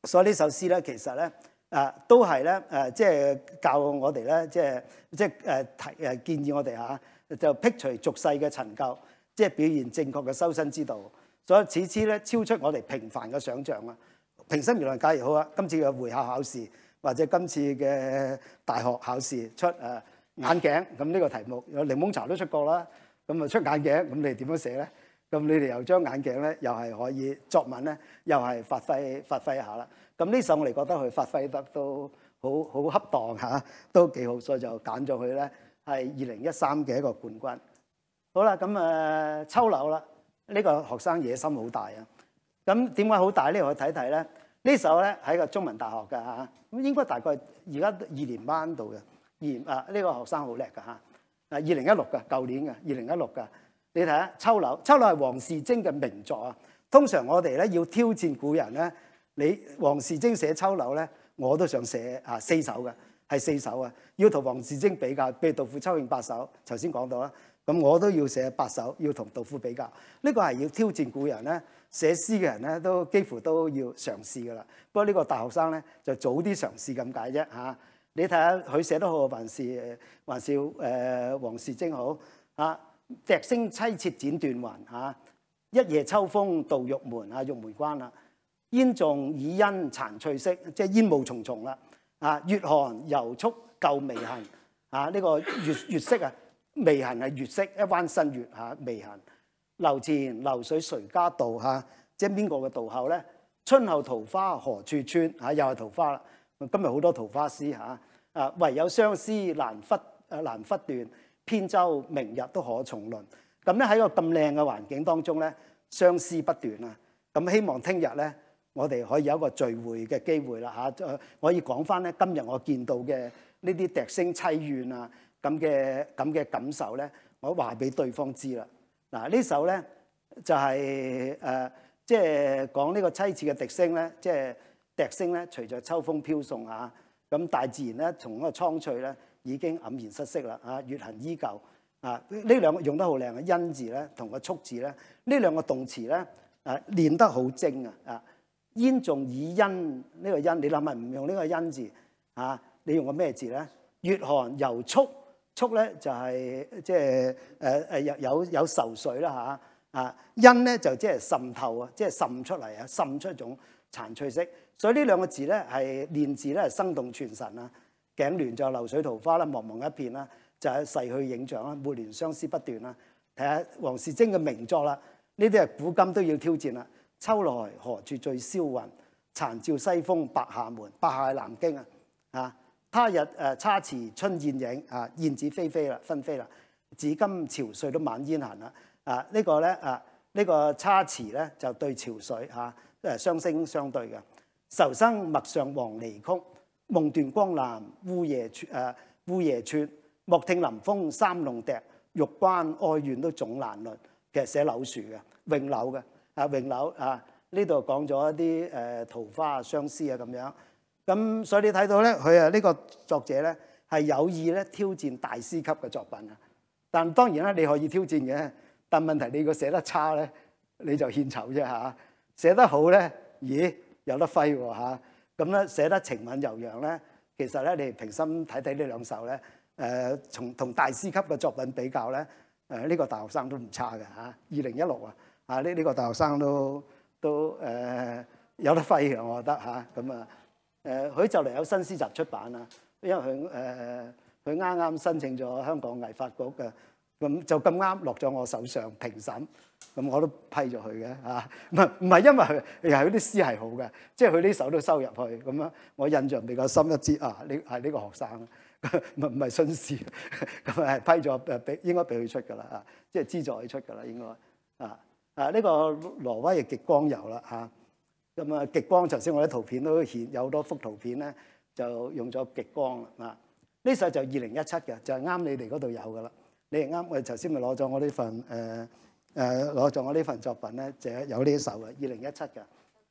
所以呢首詩咧，其實咧誒都係咧誒，即係教我哋咧，即係即係誒提誒建議我哋嚇，就辟除俗世嘅陳舊，即係表現正確嘅修身之道。所以此詩咧超出我哋平凡嘅想像啊！平心而論，假如好啊，今次嘅會考考試或者今次嘅大學考試出誒眼鏡，咁呢個題目有檸檬茶都出過啦，咁啊出眼鏡，咁你點樣寫咧？咁你哋又將眼鏡咧，又係可以作文咧，又係發揮發揮一下啦。咁呢首我哋覺得佢發揮得都好好恰當嚇，都幾好，所以就揀咗佢咧係二零一三嘅一個冠軍。好啦，咁誒秋樓啦，呢個學生野心好大啊！咁點解好大咧？我睇睇咧，呢首咧喺個中文大學㗎嚇，咁應該大概而家二年班度嘅，二啊呢個學生好叻㗎嚇，啊二零一六㗎，舊年嘅二零一六㗎。你睇下秋樓，秋樓係黃士禎嘅名作啊！通常我哋咧要挑戰古人咧，你黃士禎寫秋樓咧，我都想寫啊四首嘅，係四首啊！要同黃士禎比較，譬如杜甫、秋興八首，頭先講到啦，咁我都要寫八首，要同杜甫比較。呢個係要挑戰古人咧，寫詩嘅人咧都幾乎都要嘗試噶啦。不過呢個大學生咧就早啲嘗試咁解啫嚇。你睇下佢寫得好，還是還是誒黃士禎好啊？笛聲凄切剪斷雲嚇，一夜秋風到玉門啊，玉門關啦。煙重已因殘翠色，即係煙霧重重啦。啊，月寒猶觸舊眉痕啊，呢、這個月月色啊，眉痕係月色，一彎新月嚇眉痕。樓前流水誰家渡嚇，即係邊個嘅渡口咧？春後桃花何處穿嚇，又係桃花啦。今日好多桃花詩嚇啊，唯有相思難忽誒難忽斷。扁舟明日都可重輪，咁咧喺個咁靚嘅環境當中咧，相思不斷啊！咁希望聽日咧，我哋可以有一個聚會嘅機會啦嚇，我可以講翻咧今日我見到嘅呢啲笛聲凄怨啊咁嘅咁嘅感受咧，我話俾對方知啦。嗱呢首咧就係誒即係講呢個凄切嘅笛聲咧，即係笛聲咧隨着秋風飄送嚇，咁大自然咧從嗰個蒼翠咧。已經黯然失色啦！啊，月痕依舊啊，呢兩個用得好靚嘅因字咧，同個速字咧，呢兩個動詞咧，啊練得好精啊！啊，煙重已因呢個因，你諗下唔用呢個因字啊？你用個咩字咧？月寒猶觸觸咧就係即係誒誒有有有愁緒啦嚇啊！因咧就即係滲透啊，即係滲出嚟啊，滲出一種殘翠色。所以呢兩個字咧係練字咧係生動傳神啊！頸聯就流水桃花啦，茫茫一片啦，就係逝去影像啦，每年相思不斷啦。睇下黃士禎嘅名作啦，呢啲係古今都要挑戰啦。秋來何處醉霄雲？殘照西風白廈門。白廈係南京啊！啊，他日誒差池春燕影啊，燕子飛飛啦，紛飛啦。至今憔悴都晚煙痕啦。啊，這個、呢個咧啊，呢、這個差池咧就對憔悴嚇誒雙聲相對嘅。愁生陌上黃鸝曲。夢斷江南烏夜誒烏夜村，莫聽臨風三弄笛，玉關哀怨都總難論。其實寫柳樹嘅詠柳嘅啊詠柳啊，呢度講咗一啲誒、呃、桃花相思啊咁樣。咁所以你睇到咧，佢啊呢個作者咧係有意咧挑戰大師級嘅作品啊。但當然啦，你可以挑戰嘅，但問題你如果寫得差咧，你就獻醜啫嚇。寫得好咧，咦有得揮喎嚇。咁咧寫得情韻悠揚咧，其實咧你平心睇睇呢兩首咧，誒、呃、從同大師級嘅作品比較咧，誒、呃、呢、這個大學生都唔差嘅嚇。二零一六啊，啊呢呢個大學生都都誒、呃、有得揮嘅，我覺得嚇。咁啊誒，佢就嚟有新詩集出版啦，因為佢誒佢啱啱申請咗香港藝發局嘅，咁就咁啱落咗我手上評審。咁我都批咗佢嘅嚇，唔係唔係因為佢係佢啲詩係好嘅，即係佢呢首都收入去咁樣，我印象比較深一啲啊，呢係呢個學生，唔唔係信詩，咁係批咗誒俾應該俾佢出㗎啦啊，即係資助佢出㗎啦應該啊啊呢個挪威嘅極光遊啦嚇，咁啊極光頭先我啲圖片都顯有好多幅圖片咧，就用咗極光啦啊，呢首就二零一七嘅，就係啱你哋嗰度有㗎啦，你哋啱我頭先咪攞咗我呢份誒。誒攞咗我呢份作品咧，就有呢首嘅，二零一七嘅。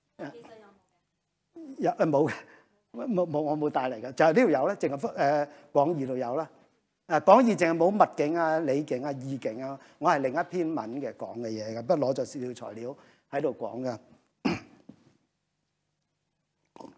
有誒冇嘅，冇冇我冇帶嚟嘅，就係呢度有咧，淨係誒廣義度有啦。誒廣義淨係冇物境啊、理境啊、意境啊，我係另一篇文嘅講嘅嘢嘅，不過攞咗少少材料喺度講嘅。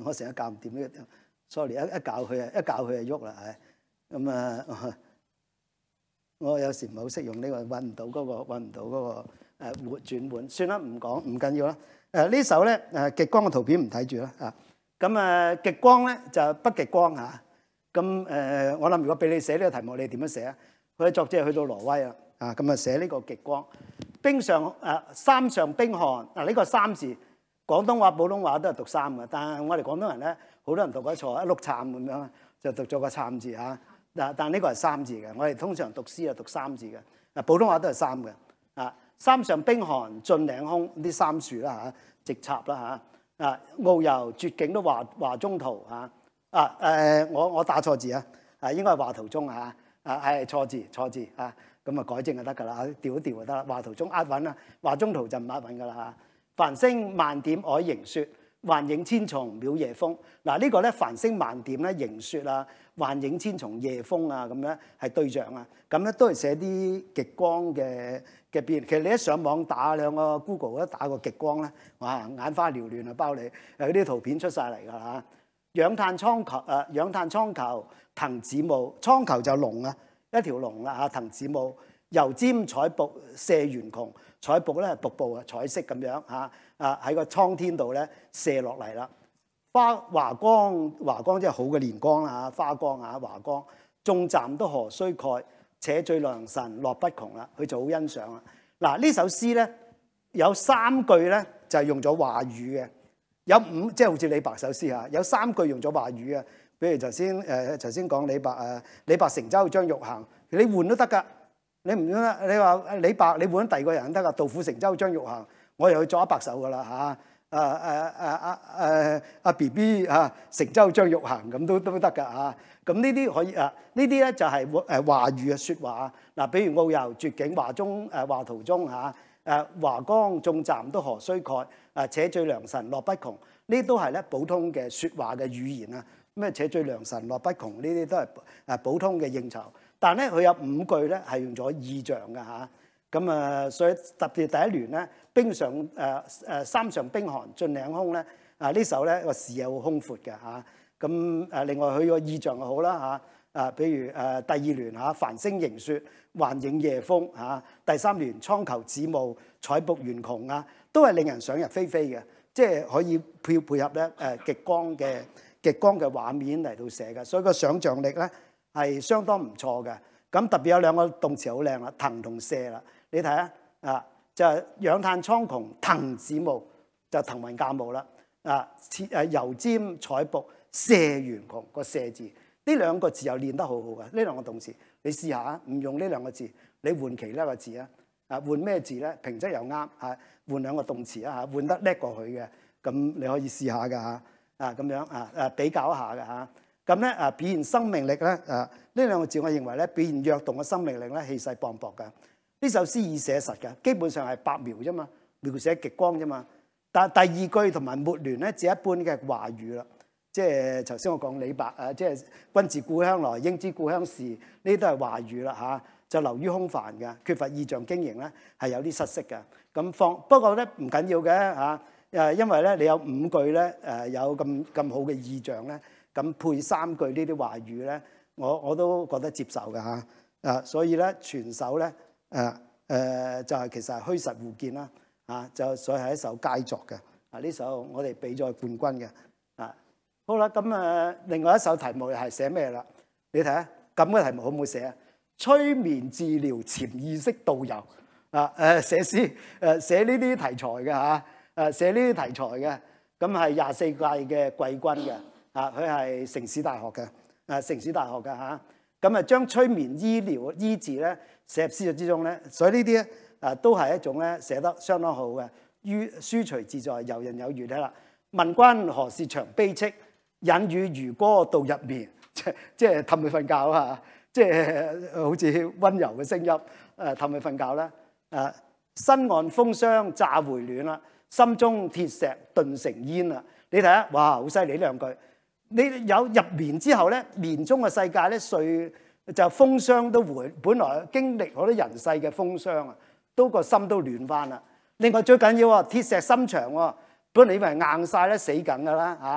我成日教唔掂呢個 ，sorry， 一一教佢啊，一教佢就喐啦，係咁啊。我有時唔係好識用呢個，揾唔到嗰個，揾唔到嗰個誒活轉換，算啦，唔講，唔緊要啦。誒呢首咧誒極光嘅圖片唔睇住啦啊。咁誒極光咧就北極光嚇。咁誒我諗如果俾你寫呢個題目，你點樣寫啊？佢嘅作者去到挪威啦啊，咁啊寫呢個極光。冰上誒三上冰寒嗱，呢個三字廣東話普通話都係讀三嘅，但係我哋廣東人咧好多人讀得錯，一碌杉咁樣就讀咗個杉字嚇。嗱，但呢個係三字嘅，我哋通常讀詩係讀三字嘅。嗱，普通話都係三嘅。啊，三上冰寒盡嶺空，啲三樹啦嚇，直插啦嚇。啊，遨遊絕境都華華中途嚇。啊誒，我我打錯字啊，啊應該係華途中嚇。啊係錯字錯字嚇，咁啊改正就得㗎啦，調一調就得啦。華途中押韻啦，華中途就唔押韻㗎啦嚇。繁星萬點靄凝雪，幻影千重渺夜風。嗱呢個咧繁星萬點咧凝雪啊。幻影千重夜風啊，咁咧係對象啊，咁咧都係寫啲極光嘅嘅表現。其實你一上網打兩個 Google 一打個極光咧，哇眼花繚亂啊，包你誒嗰啲圖片出晒嚟㗎嚇。仰嘆蒼穹誒，仰嘆蒼穹騰子暮，蒼穹就龍啊，一條龍啦嚇，騰子暮。油尖彩瀑射圓穹，彩瀑咧係瀑布啊，彩色咁樣嚇啊喺個蒼天度咧射落嚟啦。花華光，華光即係好嘅連光啦嚇，花光啊華光，眾暫都何須蓋，且醉良辰樂不窮啦，佢就好欣賞啦。嗱呢首詩咧有三句咧就係用咗華語嘅，有五即係好似李白首詩嚇，有三句用咗華語嘅，比如頭先誒頭先講李白誒李白乘舟將欲行，你換都得㗎，你唔得你話李白你換第二個人得㗎，杜甫乘舟將欲行，我又去作一百首㗎啦嚇。誒誒誒阿誒阿 B B 啊，乘舟將欲行咁都都得㗎嚇。咁呢啲可以啊，呢啲咧就係誒華語嘅説話嗱，比如遨遊絕境華中誒華途中嚇，誒華光眾暫都何須蓋，誒且醉良辰樂不窮，呢啲都係咧普通嘅説話嘅語言啊。咩且醉良辰樂不窮呢啲都係誒普通嘅應酬，但係咧佢有五句咧係用咗意象嘅嚇。咁啊，所以特別第一聯咧，冰上誒誒三上冰寒盡嶺空咧，啊呢首咧個視野好空闊嘅嚇。咁誒另外佢個意象又好啦嚇，啊比如誒第二聯嚇繁星凝雪幻影夜風嚇，第三聯蒼穹子暮彩瀑圓穹啊，都係令人想入非非嘅，即係可以配配合咧誒極光嘅極光嘅畫面嚟到寫嘅，所以個想像力咧係相當唔錯嘅。咁特別有兩個動詞好靚啦，騰同射啦。你睇下啊，就係仰嘆蒼穹騰子暮，就騰雲駕霧啦。啊，切誒油尖彩瀑射圓穹個射字，呢兩個字又練得好好嘅。呢兩個動詞，你試下啊，唔用呢兩個字，你換其他個字啊。啊，換咩字咧？平仄又啱嚇，換兩個動詞啊嚇，換得叻過佢嘅。咁你可以試下㗎嚇。啊，咁樣啊誒比較一下㗎嚇。咁咧啊，表現生命力咧啊，呢兩個字我認為咧表現躍動嘅生命力咧，氣勢磅礴㗎。呢首詩意寫實嘅，基本上係白描啫嘛，描寫極光啫嘛。但係第二句同埋末聯咧，只一般嘅華語啦。即係頭先我講李白啊，即係君自故鄉來，應知故鄉事，呢啲都係華語啦嚇，就流於空泛嘅，缺乏意象經營咧，係有啲失色嘅。咁放不過咧唔緊要嘅嚇，誒因為咧你有五句咧誒有咁咁好嘅意象咧，咁配三句呢啲華語咧，我我都覺得接受嘅嚇。啊，所以咧全首咧。誒誒、呃、就係、是、其實係虛實互見啦，啊就所以係一首佳作嘅，啊呢首我哋俾咗冠軍嘅，啊好啦，咁誒另外一首題目又係寫咩啦？你睇下咁嘅題目好唔好寫啊？催眠治療潛意識導遊啊誒寫詩誒寫呢啲題材嘅嚇，誒寫呢啲題材嘅，咁係廿四屆嘅季軍嘅，啊佢係城市大學嘅，誒城市大學嘅嚇，咁啊將催眠醫療醫治咧。寫入詩作之中咧，所以呢啲咧啊都係一種咧寫得相當好嘅，於舒隨自在，游刃有餘咧啦。問君何事長悲戚，隱語如歌到入眠，即即係氹佢瞓覺啊！即係好似温柔嘅聲音，誒氹佢瞓覺啦。誒身岸風霜乍回暖啦，心中鐵石頓成煙啦。你睇下，哇，好犀利呢兩句。你有入眠之後咧，眠中嘅世界咧睡。就風霜都回，本來經歷好多人世嘅風霜啊，都個心都暖翻啦。另外最緊要啊，鐵石心腸喎，本來以為硬晒咧死緊噶啦嚇，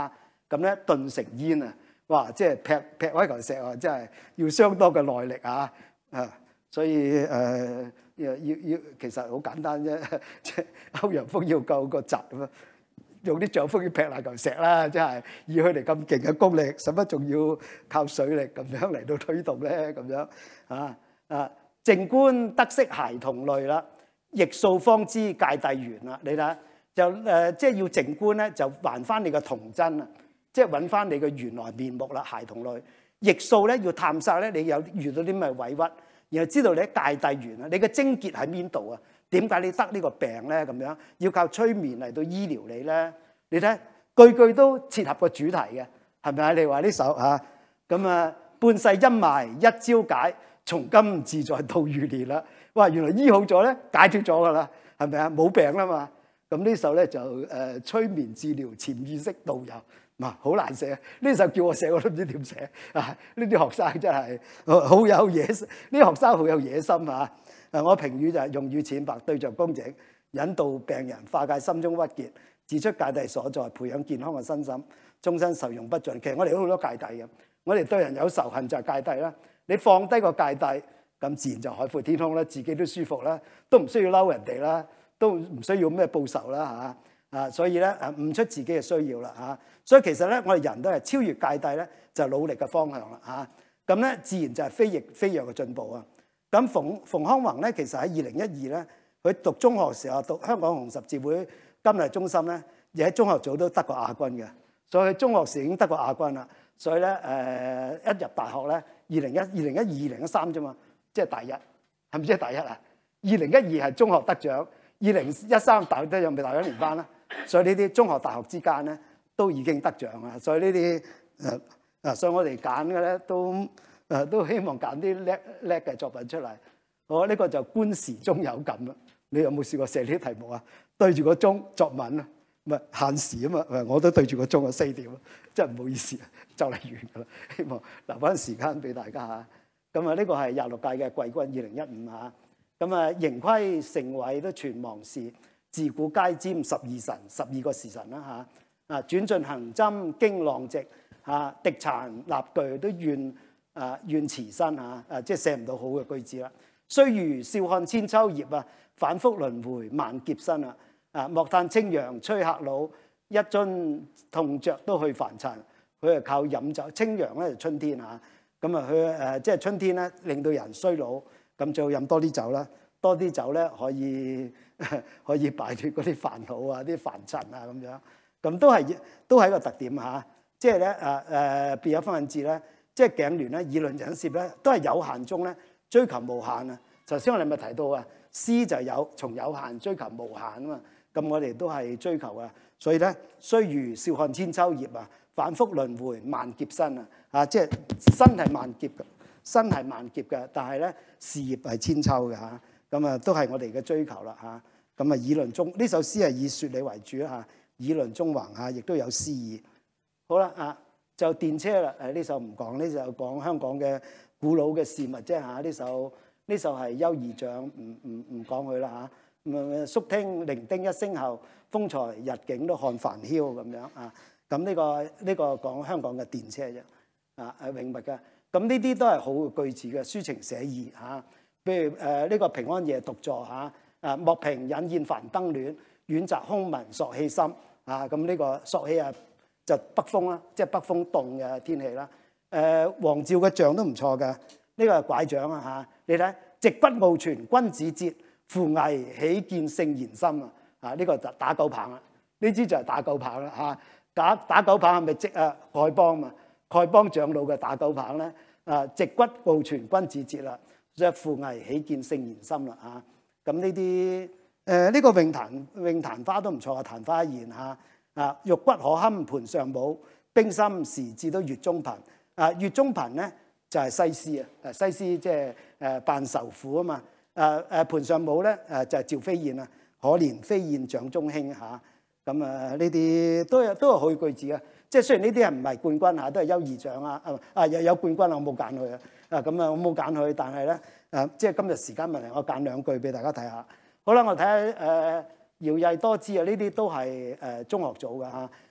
咁咧燉成煙啊！哇！即係劈劈開嚿石啊，真係要相當嘅耐力啊！啊，所以誒、呃、要要要，其實好簡單啫，即係歐陽鋒要救個侄咁啊，用啲丈夫要劈爛嚿石啦，真係以佢哋咁勁嘅功力，使乜仲要靠水力咁樣嚟到推動咧？咁樣啊啊！靜觀得識孩童類啦，逆數方知芥蒂園啦。你睇下就誒、呃，即係要靜觀咧，就還翻你嘅童真啊！即係揾翻你嘅原來面目啦，孩童類。逆數咧要探索咧，你有遇到啲咩委屈，然後知道你喺芥蒂園啊，你嘅症結喺邊度啊？點解你得呢個病咧？咁樣要靠催眠嚟到醫療你咧？你睇句句都切合個主題嘅，係咪啊？你話呢首嚇咁啊，半世陰霾一朝解，從今自在度餘年啦。哇！原來醫好咗咧，解決咗噶啦，係咪啊？冇病啦嘛。咁呢首咧就誒、呃、催眠治療潛意識導遊。嗱，好難寫，呢首叫我寫我都唔知點寫啊！呢啲學生真係好有野心，呢啲學生好有野心啊！誒，我評語就係用語淺白，對象工整，引導病人化解心中鬱結，指出芥蒂所在，培養健康嘅身心，終身受用不盡。其實我哋都好多芥蒂嘅，我哋對人有仇恨就係芥蒂啦。你放低個芥蒂，咁自然就海闊天空啦，自己都舒服啦，都唔需要嬲人哋啦，都唔需要咩報仇啦嚇。啊，所以咧誒悟出自己嘅需要啦嚇，所以其實咧我哋人都係超越芥蒂咧，就係努力嘅方向啦嚇。咁咧自然就係飛躍飛躍嘅進步啊。咁馮馮康宏咧，其實喺二零一二咧，佢讀中學時候讀香港紅十字會金勵中心咧，而喺中學組都得過亞軍嘅，所以佢中學時已經得過亞軍啦。所以咧誒、呃、一入大學咧，二零一二零一二二零一三啫嘛，即係第一，係咪即係第一啊？二零一二係中學得獎，二零一三大學得獎咪大一年班啦。所以呢啲中學、大學之間咧，都已經得獎啦。所以呢啲誒誒，所以我哋揀嘅咧，都誒、呃、都希望揀啲叻叻嘅作品出嚟。我呢、這個就觀時鐘有感啦。你有冇試過寫呢啲題目啊？對住個鐘作文啊，唔係限時啊嘛。我都對住個鐘啊，四點啊，真係唔好意思啊，就嚟完噶啦。希望留翻時間俾大家嚇。咁啊，呢個係廿六屆嘅季軍，二零一五嚇。咁啊，盈虧盛偉都全忘事。自古皆瞻十二辰，十二個時辰啦嚇。啊，轉進行針經浪直嚇，敵殘立據都願啊願辭身嚇。啊，即係寫唔到好嘅句子啦。雖如笑看千秋葉啊，反覆輪迴萬劫身啊。啊，莫嘆清揚吹客老，一樽痛着都去凡塵。佢係靠飲酒，清揚咧就春天嚇。咁啊，佢誒即係春天咧，令到人衰老，咁就飲多啲酒啦。多啲酒咧，可以可以擺脱嗰啲煩惱啊、啲凡塵啊咁樣，咁都係都係一個特點嚇。即係咧誒誒，別有分文字咧，即係頸聯咧、議論引涉咧，都係有限中咧追求無限啊。頭先我哋咪提到啊，詩就有從有限追求無限啊嘛。咁我哋都係追求啊，所以咧，雖如笑看千秋葉啊，反覆輪迴萬劫身啊。啊，即係身係萬劫嘅，身係萬劫嘅，但係咧事業係千秋嘅嚇。咁啊，都係我哋嘅追求啦嚇。咁啊，議論中呢首詩係以説理為主嚇，議論中橫嚇，亦都有詩意。好啦啊，就電車啦。誒呢首唔講，呢首講香港嘅古老嘅事物啫嚇。呢首呢首係邱二長，唔唔唔講佢啦嚇。咁肅聽伶仃一聲後，風才日景都看繁囂咁樣啊。咁呢個呢個講香港嘅電車啫。啊係詠物嘅。咁呢啲都係好句子嘅，抒情寫意嚇。譬如誒呢、呃這個平安夜獨坐嚇，啊莫平引燕繁燈暖，遠宅空聞朔氣深啊。咁呢個朔氣啊就北風啦，即係北風凍嘅天氣啦。誒黃照嘅像都唔錯㗎，呢、這個係拐杖啊嚇。你睇直筆傲傳君子節，扶危喜見聖賢心啊。啊呢、這個就打狗棒啦，呢支就係打狗棒啦嚇。打打狗棒係咪即啊丐幫嘛？丐幫長老嘅打狗棒咧啊，直骨傲傳君子節啦。即係扶危喜見聖賢心啦嚇，咁呢啲誒呢個詠壇詠壇花都唔錯啊，曇花一現嚇啊，玉骨可堪盤上舞，冰心時至都月中頻啊。月中頻咧就係西施啊，西施即係誒扮愁婦啊嘛。誒誒盤上舞咧誒就係趙飛燕啊，可憐飛燕掌中輕嚇。咁啊呢啲都有都係好句子啊。即係雖然呢啲係唔係冠軍嚇，都係優異獎啊啊有有冠軍啊，我冇揀佢啊。啊咁啊，我冇揀佢，但係咧誒，即係今日時間問題，我揀兩句俾大家睇下。好啦，我睇下誒，搖曳多姿啊，呢啲都係誒中學組嘅嚇。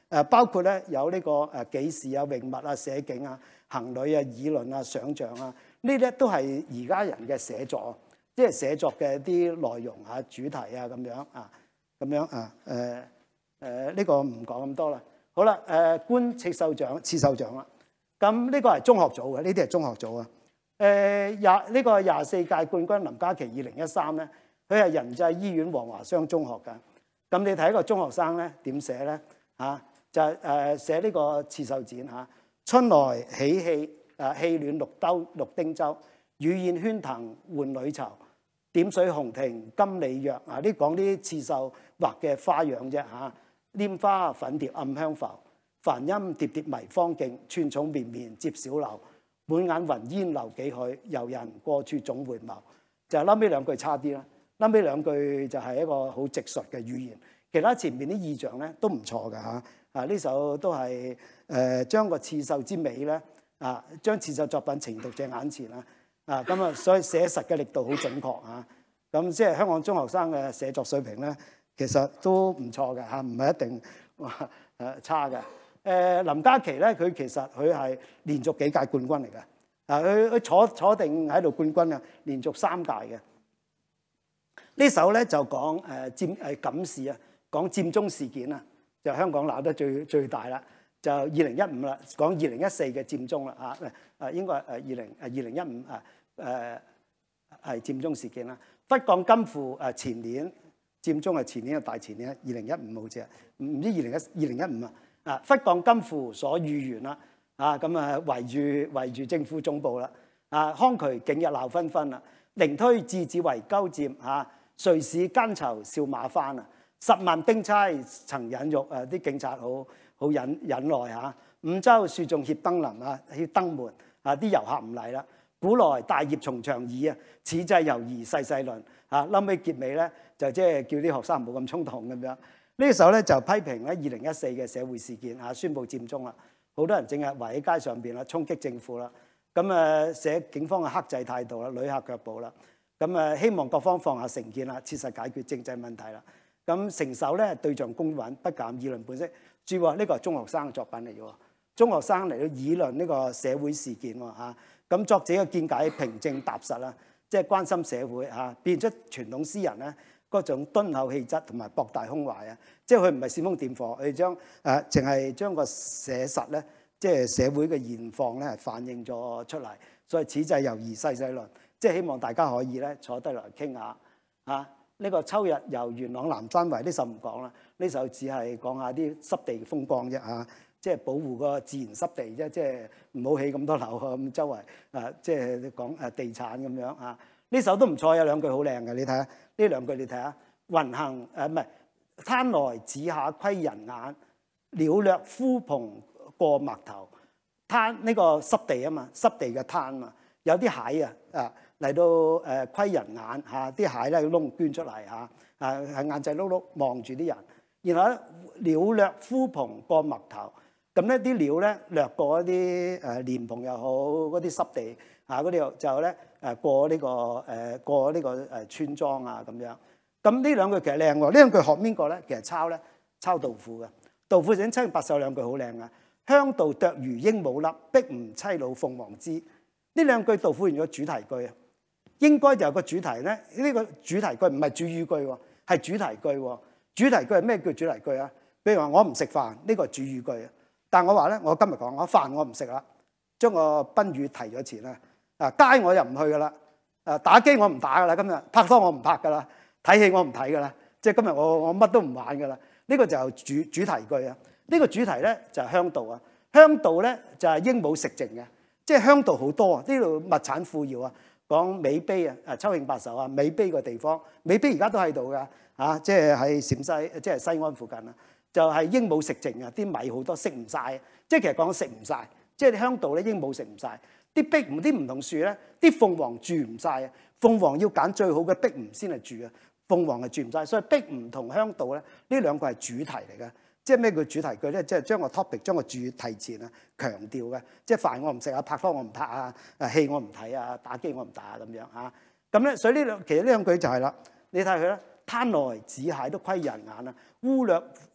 誒包括咧有呢個誒紀事啊、詠物啊、寫景啊、行旅啊、議論啊、想像啊，呢啲都係而家人嘅寫作，即係寫作嘅啲內容啊、主題啊咁樣啊，咁樣啊誒誒呢個唔講咁多啦。好啦，誒觀刺繡獎、刺繡獎啦。咁呢個係中學組嘅，呢啲係中學組啊。誒廿呢個廿四屆冠軍林嘉琪二零一三咧，佢係仁濟醫院黃華商中學㗎。咁你睇個中學生咧點寫咧嚇？就係誒寫呢個刺繡展嚇。春來喜氣誒氣暖綠兜綠丁洲，雨燕喧騰換女囚，點水紅亭金里約啊！呢講啲刺繡畫嘅花樣啫嚇。拈花粉蝶暗香浮，梵音疊疊迷芳徑，串重綿綿接小樓。滿眼雲煙留幾許，遊人過處總回眸。就係後尾兩句差啲啦，後尾兩句就係一個好直述嘅語言，其他前面啲意象咧都唔錯㗎嚇。啊呢首都係誒、呃、將個刺繡之美咧啊，將刺繡作品呈讀者眼前啦。啊咁啊，所以寫實嘅力度好準確啊。咁即係香港中學生嘅寫作水平咧，其實都唔錯嘅嚇，唔係一定話誒差嘅。誒林嘉琪咧，佢其實佢係連續幾屆冠軍嚟嘅。啊，佢佢坐坐定喺度冠軍啊，連續三屆嘅。呢首咧就講誒佔誒感事啊，講佔中事件啊，就香港鬧得最最大啦。就二零一五啦，講二零一四嘅佔中啦嚇。誒應該係誒二零誒二零一五啊誒係佔中事件啦。忽降金庫誒前年佔中係前年嘅大前年，二零一五好似啊，唔知二零一二零一五啊。啊！忽降金庫所預言啦，啊咁啊圍住圍住政府總部啦，啊康渠景日鬧紛紛啦，寧推稚子為鳩佔嚇，誰使奸囚笑馬翻啊！十萬兵差曾忍辱，誒啲警察好好忍忍耐嚇。五洲樹種歇登臨啊，歇登門啊，啲遊客唔嚟啦。古來大業從長矣啊，此際猶疑細細論啊。後尾結尾咧就即係叫啲學生唔好咁衝動咁樣。呢首咧就批評咧二零一四嘅社會事件嚇，宣布佔中啦，好多人正係圍喺街上邊啦，衝擊政府啦，咁誒寫警方嘅克制態度啦，旅客腳步啦，咁誒希望各方放下成見啦，切實解決政制問題啦。咁成首咧對象公允，不減議論本色。注意喎，呢個係中學生嘅作品嚟嘅喎，中學生嚟到議論呢個社會事件喎嚇。咁作者嘅見解平正踏實啦，即係關心社會嚇，變出傳統詩人咧嗰種敦厚氣質同埋博大胸懷啊！即係佢唔係煽風點火，佢將誒淨係將個寫實咧，即係社會嘅現況咧，係反映咗出嚟。所以此際猶疑細細論，即係希望大家可以咧坐低落嚟傾下啊！呢個秋日遊元朗南山圍呢首唔講啦，呢首只係講下啲濕地嘅風光啫嚇，即係保護個自然濕地啫，即係唔好起咁多樓咁周圍啊，即係講誒地產咁樣啊。呢首都唔錯，有兩句好靚嘅，你睇下呢兩句，你睇下雲行誒唔係灘來子下窺人眼，鳥掠枯蓬過陌頭。灘呢個濕地啊嘛，濕地嘅灘嘛，有啲蟹啊啊嚟到誒窺人眼嚇，啲蟹咧窿捐出嚟嚇，啊係眼仔碌碌望住啲人，然後咧鳥掠枯蓬過陌頭。咁咧啲鳥咧掠過一啲誒蓮蓬又好，嗰啲濕地啊嗰啲就咧誒過呢個誒過呢個誒村莊啊咁樣。咁呢兩句其實靚喎，呢兩句學邊個咧？其實抄咧抄杜甫嘅。杜甫整七言八首兩句好靚啊！香道啄魚鸚鵡粒，壁吳妻老鳳凰枝。呢兩句杜甫用咗主題句啊，應該就係個主題咧。呢個主題句唔係主語句喎，係主題句喎。主題句係咩叫主題句啊？譬如話我唔食飯，呢個主語句啊。但係我話咧，我今日講我飯我唔食啦，將個賓語提咗前啦。啊街我又唔去噶啦，啊打機我唔打噶啦，今日拍拖我唔拍噶啦，睇戲我唔睇噶啦，即係今日我我乜都唔玩噶啦。呢個就係主主題句啊。呢個主題咧就係香道啊。香道咧就係鸚鵡食剩嘅，即係香道好多啊。呢度物產富饒啊，講美卑啊，啊秋興八首啊，美卑個地方，美卑而家都喺度噶嚇，即係喺陝西，即係西安附近啊。就係鸚鵡食剩啊，啲米好多食唔晒，即係其實講食唔晒，即係啲香道咧鸚鵡食唔晒，啲壁吳啲梧桐樹咧，啲鳳凰住唔晒啊，鳳凰要揀最好嘅壁吳先係住啊，鳳凰係住唔晒，所以壁吳同香道咧呢兩個係主題嚟嘅。即係咩叫主題句咧？即係將個 topic 將個主題前啊強調嘅，即係飯我唔食啊，拍拖我唔拍啊，誒戲我唔睇啊，打機我唔打啊咁樣嚇。咁咧，所以呢兩其實呢兩句就係啦，你睇佢啦，灘來子蟹都窺人眼啊，烏掠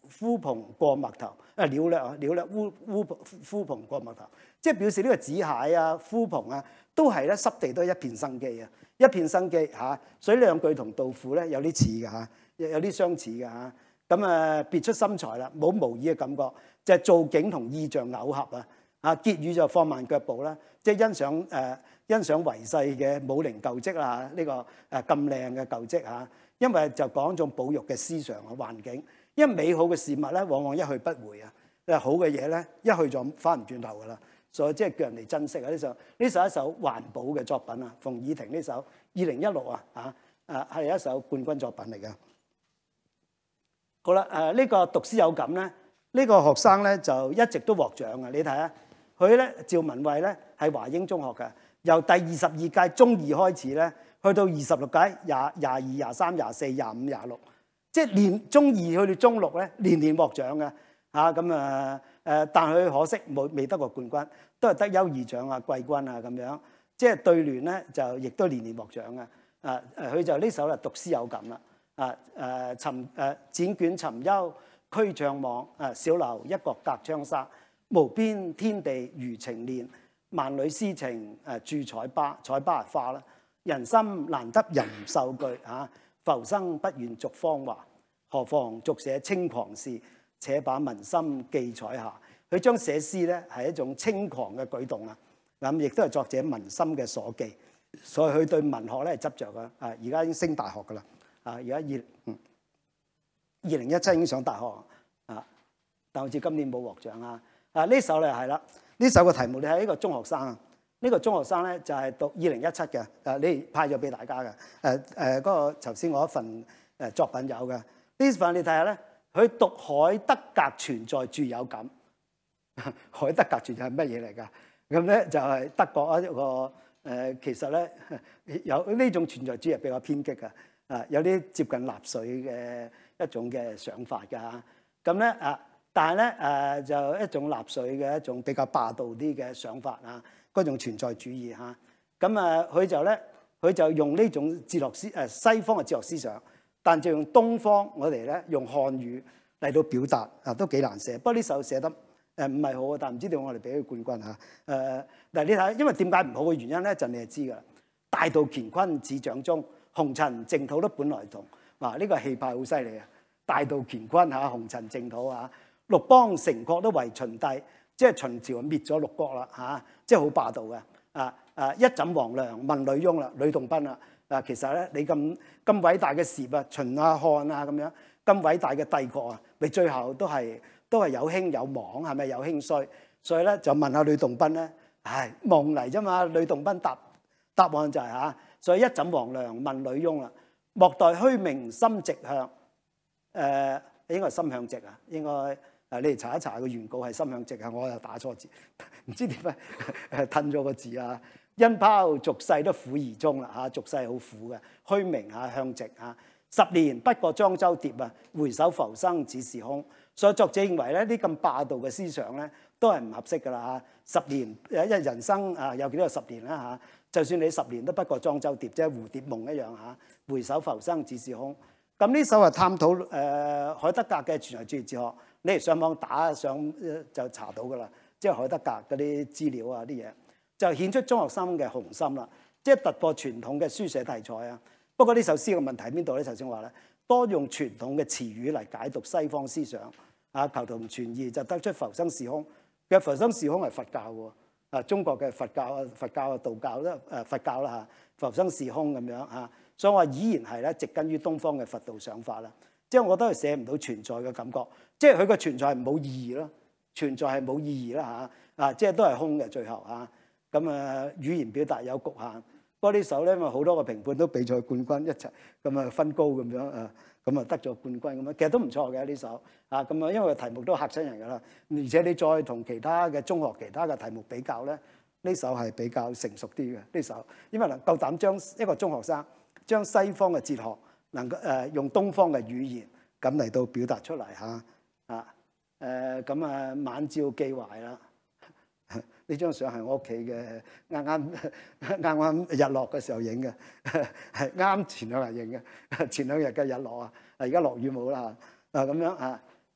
烏篷過麥頭，啊鳥略啊鳥略烏烏烏篷過麥頭，即係表示呢個紫蟹啊、烏篷啊，都係咧濕地都係一片生機啊，一片生機嚇。所以兩句同杜甫咧有啲似嘅嚇，有啲相似嘅嚇。咁啊別出心裁啦，冇無意嘅感覺，就係造景同意象偶合啊。啊結語就放慢腳步啦，即係欣賞誒、呃、欣賞遺世嘅武陵舊跡啦，呢、這個誒咁靚嘅舊跡嚇。因為就講一種保育嘅思想嘅環境，因為美好嘅事物咧，往往一去不回啊。誒好嘅嘢咧，一去就翻唔轉頭噶啦，所以即係叫人哋珍惜啊！呢首呢首一首環保嘅作品啊，馮爾婷呢首二零一六啊，嚇誒係一首冠軍作品嚟嘅。好啦，誒、呃、呢、這個讀詩有感咧，呢、這個學生咧就一直都獲獎嘅。你睇下佢咧，趙文慧咧係華英中學嘅，由第二十二屆中二開始咧。去到二十六屆，廿廿二、廿三、廿四、廿五、廿六，即係年中二去到中六咧，年年獲獎嘅嚇咁啊誒，但係佢可惜冇未得過冠軍，都係得優異獎啊、季軍啊咁樣。即係對聯咧就亦都年年獲獎嘅啊誒，佢就呢首啦，讀詩有感啦啊誒尋誒展卷尋幽驅暢望啊，小樓一角隔窗紗，無邊天地餘情念，萬里詩情誒著彩巴，彩巴係花啦。人心難得人受具嚇，浮生不願續芳華，何妨續寫輕狂事，且把民心記彩下。佢將寫詩咧係一種輕狂嘅舉動啊，咁亦都係作者民心嘅所記，所以佢對文學咧係執着嘅。啊，而家已經升大學噶啦，啊，而家二嗯二零一七已經上大學啊，但好似今年冇獲獎啊。啊，呢首咧係啦，呢首嘅題目你係一個中學生啊。呢個中學生咧就係讀二零一七嘅，誒你派咗俾大家嘅，誒誒嗰個頭先我一份誒作品有嘅，呢份你睇下咧，佢讀海德格存在著有感，海德格存在係乜嘢嚟㗎？咁咧就係德國一個誒，其實咧有呢種存在主義比較偏激嘅，啊有啲接近納粹嘅一種嘅想法㗎嚇，咁咧啊，但係咧誒就一種納粹嘅一種比較霸道啲嘅想法啊。嗰種存在主義嚇，咁啊佢就咧，佢就用呢種哲學思誒西方嘅哲學思想，但就用東方我哋咧用漢語嚟到表達啊，都幾難寫。不過呢首寫得誒唔係好，但唔知點我哋俾佢冠軍嚇。誒嗱你睇，因為點解唔好嘅原因咧，就你就知㗎啦。大道乾坤自掌中，紅塵淨土都本來同。嗱呢個氣派好犀利啊！大道乾坤嚇，紅塵淨土嚇，六邦城郭都為秦帝。即係秦朝滅咗六國啦嚇，即係好霸道嘅啊啊！一枕黃粱問呂翁啦，呂洞賓啦啊，其實咧你咁咁偉大嘅事啊，秦啊漢啊咁樣咁偉大嘅帝國啊，咪最後都係都係有興有亡，係咪有興衰？所以咧就問下呂洞賓咧，唉夢嚟啫嘛。呂洞賓答答案就係、是、嚇，所以一枕黃粱問呂翁啦，莫待虛名心直向，誒、呃、應該係心向直啊，應該。啊！你哋查一查個原稿係心向直啊，我又打錯字，唔知點解褪咗個字啊！因拋俗世都苦而終啦嚇，俗世好苦嘅，虛名嚇向直嚇。十年不過莊周蝶啊，回首浮生只是空。所以作者認為咧，呢咁霸道嘅思想咧，都係唔合適㗎啦嚇。十年誒，因為人生啊有幾多個十年啦嚇？就算你十年都不過莊周蝶，即係蝴蝶夢一樣嚇。回首浮生只是空。咁呢首係探討誒、呃、海德格嘅存在主義哲學。你嚟上網打上就查到㗎啦，即係海德格嗰啲資料啊啲嘢，就顯出中學生嘅雄心啦，即係突破傳統嘅書寫題材啊。不過呢首詩嘅問題喺邊度咧？頭先話咧，多用傳統嘅詞語嚟解讀西方思想啊，求同存異就得出浮生是空。其實浮生是空係佛教喎，啊中國嘅佛教啊、佛教啊、道教啦、誒佛教啦嚇，浮生是空咁樣嚇，所以我依然係咧植根於東方嘅佛道想法啦。即係我覺得佢寫唔到存在嘅感覺，即係佢個存在係冇意義咯，存在係冇意義啦嚇，啊即係都係空嘅最後嚇，咁啊語言表達有局限。不過呢首咧，因為好多個評判都俾咗冠軍一齊，咁啊分高咁樣啊，咁啊得咗冠軍咁樣，其實都唔錯嘅呢首啊，咁啊因為個題目都嚇親人㗎啦，而且你再同其他嘅中學其他嘅題目比較咧，呢首係比較成熟啲嘅呢首，因為能夠膽將一個中學生將西方嘅哲學。能夠誒用東方嘅語言咁嚟到表達出嚟嚇啊誒咁啊晚照寄懷啦，呢張相係我屋企嘅啱啱啱啱日落嘅時候影嘅，係啱前兩日影嘅，前兩日嘅日落啊，而家落雨冇啦啊咁樣啊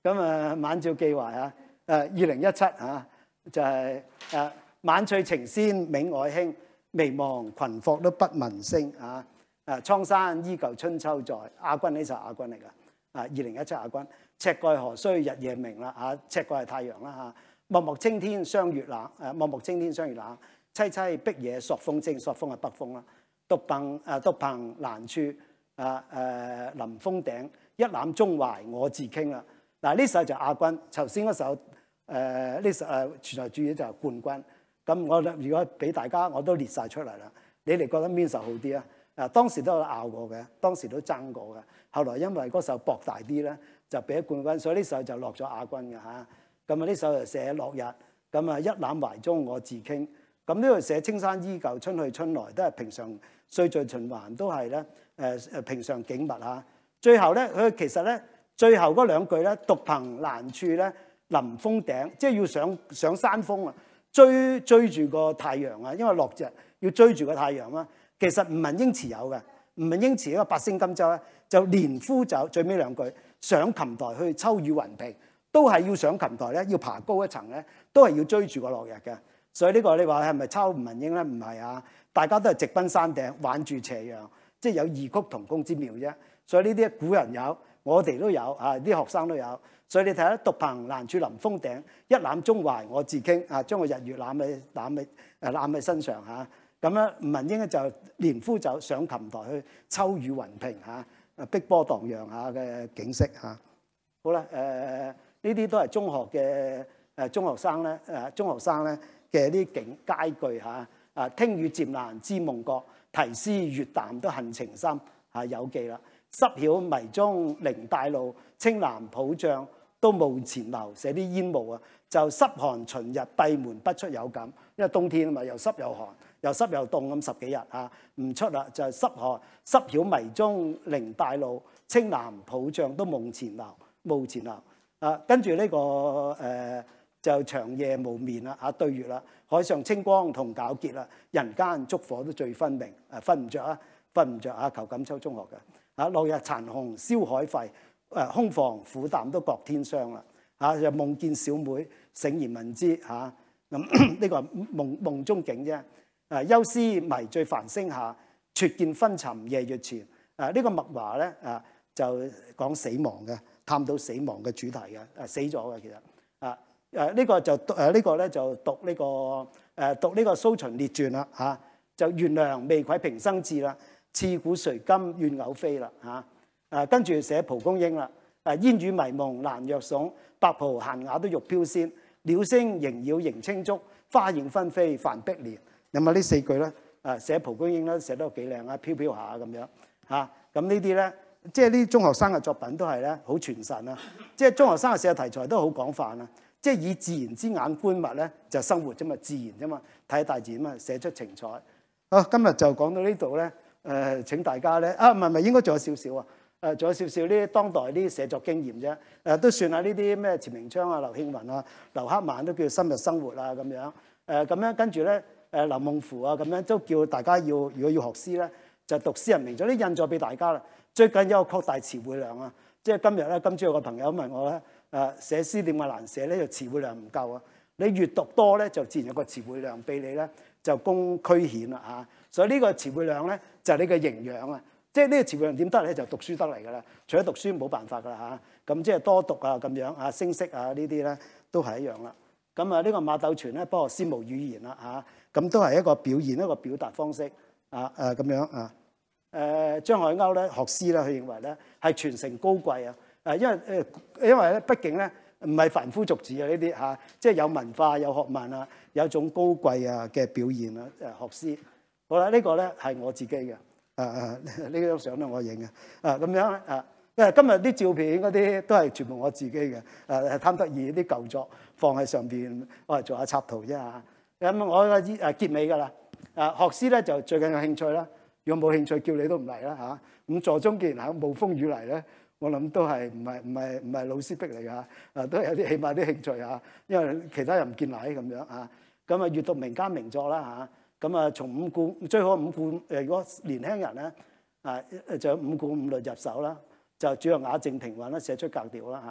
咁啊晚照寄懷啊，誒二零一七啊，就係誒晚翠情仙冥外興，微望群霍都不聞聲啊！誒蒼山依舊春秋在，亞軍呢就係亞軍嚟㗎。啊二零一七亞軍，赤蓋何須日夜明啦嚇，赤蓋係太陽啦嚇。漠漠青天霜月冷，誒漠漠青天霜月冷，凄凄碧野朔風清，朔風係北風啦。獨憑誒獨憑難處，誒誒臨峰頂，一覽中懷我自傾啦。嗱呢首就亞軍，頭先嗰首誒呢首誒存在主義就係冠軍。咁我如果俾大家我都列晒出嚟啦，你哋覺得邊首好啲啊？誒當時都有拗過嘅，當時都爭過嘅。後來因為嗰首博大啲咧，就俾咗冠軍，所以呢首就落咗亞軍嘅嚇。咁啊呢首就寫落日，咁啊一覽懷中我自傾。咁呢度寫青山依舊春去春來，都係平常歲序循環，都係咧誒誒平常景物嚇。最後咧，佢其實咧最後嗰兩句咧，獨憑難處咧，臨峰頂，即係要上上山峰啊，追追住個太陽啊，因為落日要追住個太陽啊。其實吳文英詞有嘅，吳文英詞一個八星金州咧，就連呼走最尾兩句，上琴台去秋雨雲平，都係要上琴台咧，要爬高一層咧，都係要追住個落日嘅。所以呢個你話係咪抄吳文英咧？唔係啊，大家都係直奔山頂，挽住斜陽，即係有異曲同工之妙啫。所以呢啲古人有，我哋都有啊，啲學生都有。所以你睇下，獨憑難處臨峰頂，一覽中懷我自傾啊，將個日月攬喺攬喺誒攬喺身上嚇。咁咧，吳文英咧就連呼走上琴台去秋雨雲平嚇，誒碧波盪漾下嘅景色嚇。好啦，誒呢啲都係中學嘅誒中學生咧誒中學生咧嘅啲景佳句嚇。啊，聽雨漸難知夢覺，題詩越淡都恨情深嚇，有記啦。濕曉迷蹤凌大路，青藍普漲都墓前留。寫啲煙霧啊，就濕寒旬日閉門不出有感，因為冬天啊嘛，又濕又寒，又濕又凍咁十幾日啊，唔出啦，就係濕寒濕曉迷蹤凌大路，青藍普漲都夢前留，墓前留啊。跟住呢、這個誒、呃、就長夜無眠啦嚇，對月啦，海上清光同皎潔啦，人間燭火都最分明，誒瞓唔着啊，瞓唔着啊，求錦秋中學嘅。啊！落日殘紅燒海沸，誒空房苦淡都覺天霜啦！嚇又夢見小妹醒然聞之嚇，咁呢個係夢夢中景啫。誒憂思迷醉繁星下，撮見昏沉夜月前。誒呢個麥華咧誒就講死亡嘅，探討死亡嘅主題嘅，誒死咗嘅其實。啊誒呢個就誒呢個咧就讀呢個誒讀呢個蘇秦列傳啦嚇，就懸梁未愧平生志啦。刺股誰甘願偶飛啦嚇！誒跟住寫蒲公英啦，誒煙雨迷蒙蘭若聳，白袍閒雅都欲飄仙，鳥聲縈繞迎青竹，花影紛飛繁碧蓮。咁啊呢四句咧誒寫蒲公英咧寫得幾靚啊，飄飄下咁樣嚇。咁呢啲咧即係啲中學生嘅作品都係咧好傳神啊！即係中學生嘅寫嘅題材都好廣泛啊！即係以自然之眼觀物咧就生活啫嘛，自然啫嘛，睇大自然嘛，寫出情彩。好，今日就講到呢度咧。誒、呃、請大家咧啊，唔係唔係應該仲有少少啊？誒仲有少少呢啲當代啲寫作經驗啫。誒、呃、都算下呢啲咩錢明昌啊、劉慶雲啊、劉克曼都叫深入生活啊咁樣。誒咁樣跟住咧誒劉夢芙啊咁樣都叫大家要如果要學詩咧，就讀詩人名著啲印咗俾大家啦。最近有個擴大詞彙量啊，即係今日咧今朝有個朋友問我咧誒寫詩點解難寫咧？就詞彙量唔夠啊。你閱讀多咧，就自然有個詞彙量俾你咧，就供區顯啦嚇。所以呢個詞彙量咧就係、是、你嘅營養啊！即係呢個詞彙量點得咧？就讀書得嚟㗎啦。除咗讀書冇辦法㗎啦嚇。咁即係多讀啊咁樣啊，聲色啊呢啲咧都係一樣啦。咁啊呢個馬鬥全咧幫學詩無語言啦嚇。咁都係一個表現一個表達方式啊誒咁樣啊。誒張海鷗咧學詩咧，佢認為咧係傳承高貴啊。誒因為誒因為咧畢竟咧唔係凡夫俗子啊呢啲嚇，即係有文化有學問啊，有一種高貴啊嘅表現啊誒學詩。好啦，呢、這個咧係我自己嘅，誒誒呢張相咧我影嘅，啊咁樣啊，因為今日啲照片嗰啲都係全部我自己嘅，誒係貪得意啲舊作放喺上邊，我係做下插圖啫嚇。咁我嘅誒結尾㗎啦，啊學詩咧就最近有興趣啦，如果冇興趣叫你都唔嚟啦嚇。咁座中既然係冒風雨嚟咧，我諗都係唔係唔係唔係老師逼嚟㗎，啊都係有啲起碼啲興趣嚇，因為其他人唔見禮咁樣嚇。咁啊閱讀名家名作啦嚇。咁啊，從五顧最好五顧誒，如果年輕人咧啊，就五顧五律入手啦，就主要雅靜平穩啦，寫出格調啦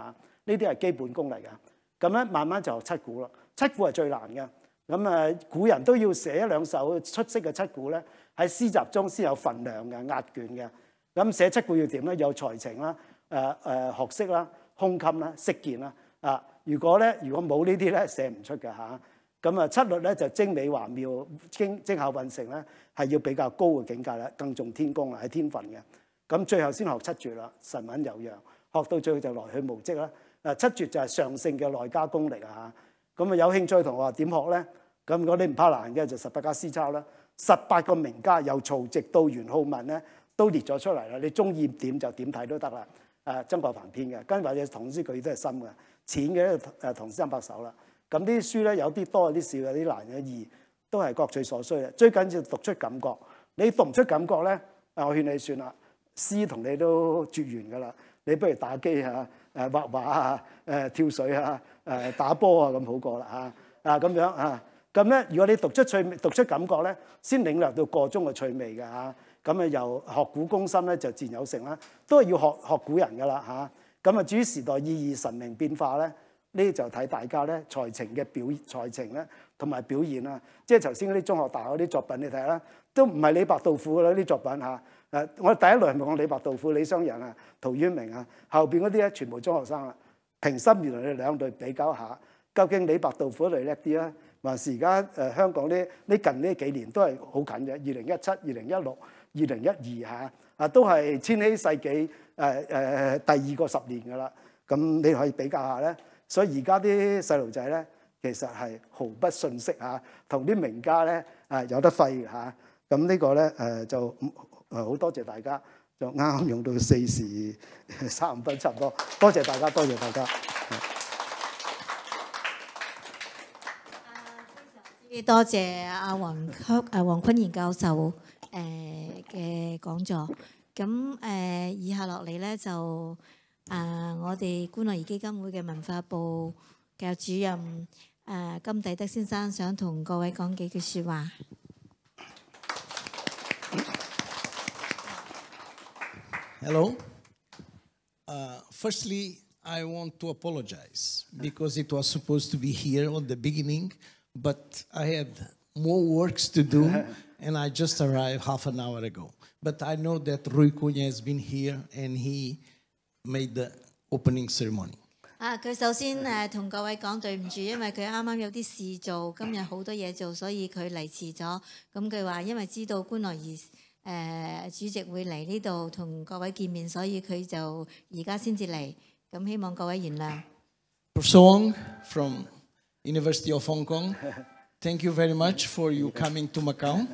呢啲係基本功嚟嘅。咁咧慢慢就學七股咯，七股係最難嘅。咁啊，古人都要寫一兩首出色嘅七股咧，喺詩集中先有份量嘅壓卷嘅。咁寫七股要點咧？有才情啦，誒誒學識啦，胸襟啦，識見啦。啊，如果咧如果冇呢啲咧，寫唔出嘅嚇。咁啊，七律咧就精美華妙、精精巧混成咧，係要比較高嘅境界啦，更重天工啊，係天分嘅。咁最後先學七絕啦，神韻悠揚，學到最後就來去無跡啦。誒，七絕就係上乘嘅內家功力啊嚇。咁啊，有興趣同學點學咧？咁如果你唔怕難嘅，就十八家詩抄啦。十八個名家由曹植到元好問咧，都列咗出嚟啦。你中意點就點睇都得啦。誒，曾國藩編嘅，跟住或者唐詩句都係深嘅，淺嘅誒唐詩三百首啦。咁呢啲書咧有啲多有啲少，有啲難有啲易，都係各取所需嘅。最緊要讀出感覺。你讀唔出感覺咧，我勸你算啦，詩同你都絕緣噶啦。你不如打機啊、誒畫畫啊、誒跳水啊、誒打波啊咁好過啦嚇啊咁樣啊。咁咧，如果你讀出趣讀出感覺咧，先領略到個中嘅趣味嘅嚇。咁啊，由學古攻心咧就自然有成啦，都係要學學古人噶啦嚇。咁啊，至於時代意義、神明變化咧，呢就睇大家咧才情嘅表才情咧，同埋表現啦。即係頭先嗰啲中學、大學嗰啲作品，你睇下啦，都唔係李白、杜甫啦啲作品嚇。誒，我第一輪係咪講李白、杜甫、李商隱啊、陶淵明啊？後邊嗰啲咧全部中學生啦。平心而論，你兩隊比較下，究竟李白、杜甫嚟叻啲啊？還是而家誒香港呢呢近呢幾年都係好近嘅，二零一七、二零一六、二零一二嚇啊，都係千禧世紀誒誒、呃、第二個十年㗎啦。咁你可以比較下咧。所以而家啲細路仔咧，其實係毫不遜色嚇，同啲名家咧誒有得揮嚇。咁呢個咧誒就誒好多謝大家，就啱啱用到四時三五分差唔多，多謝大家，多謝大家。
多謝阿黃曲誒黃坤賢教授誒嘅講座。咁誒以下落嚟咧就誒我哋觀樂兒基金會嘅文化部教主任誒金弟德先生想同各位講幾句説話。
Hello. Uh, firstly, I want to apologize because it was supposed to be here on the beginning. But I had more works to do, and I just arrived half an hour ago. But I know that Rui Cunha has been here, and he made the opening ceremony.
啊，佢首先誒同各位講對唔住，因為佢啱啱有啲事做，今日好多嘢做，所以佢嚟遲咗。咁佢話因為知道觀樂兒誒主席會嚟呢度同各位見面，所以佢就而家先至嚟。咁希望各位原諒。
Song from University of Hong Kong, thank you very much for you coming to Macau.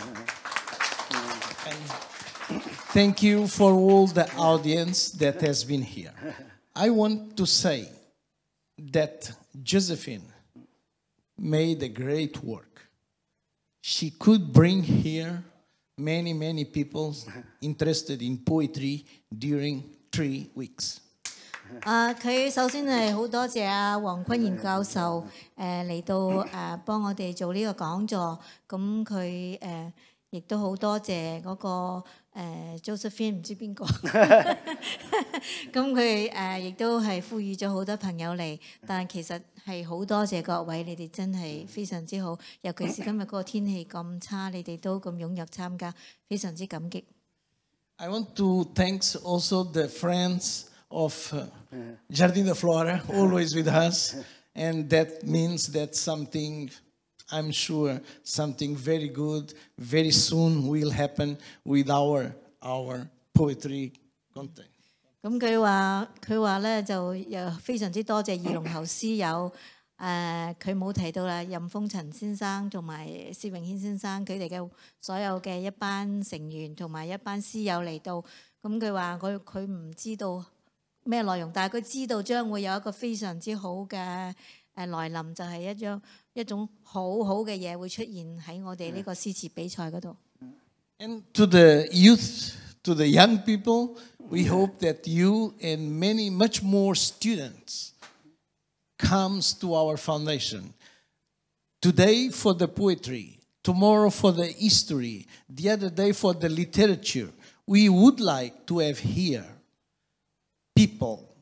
And thank you for all the audience that has been here. I want to say that Josephine made a great work. She could bring here many, many people interested in poetry during three weeks.
啊！佢首先係好多謝阿黃坤賢教授誒嚟到誒幫我哋做呢個講座。咁佢誒亦都好多謝嗰個誒 Josephine 唔知邊個。咁佢誒亦都係呼籲咗好多朋友嚟，但係其實係好多謝各位，你哋真係非常之好。尤其是今日嗰個天氣咁差，你哋都咁踴躍參加，非常之感激。
I want to thank also the friends of uh, Jardim da Flora, always with us, and that means that something, I'm sure, something very good, very soon will happen with our our poetry content.
咁佢話佢話咧就又非常之多謝二龍喉詩友，誒佢冇提到啦，任風塵先生同埋薛永軒先生佢哋嘅所有嘅一班成員同埋一班詩友嚟到，咁佢話佢佢唔知道咩內容，但係佢知道將會有一個非常之好嘅誒來臨，就係一種一種好好嘅嘢會出現喺我哋呢個詩詞比賽嗰度。
And to the youth, to the young people, we hope that you and many, much more students comes to our foundation. Today for the poetry, tomorrow for the history, the other day for the literature. We would like to have here people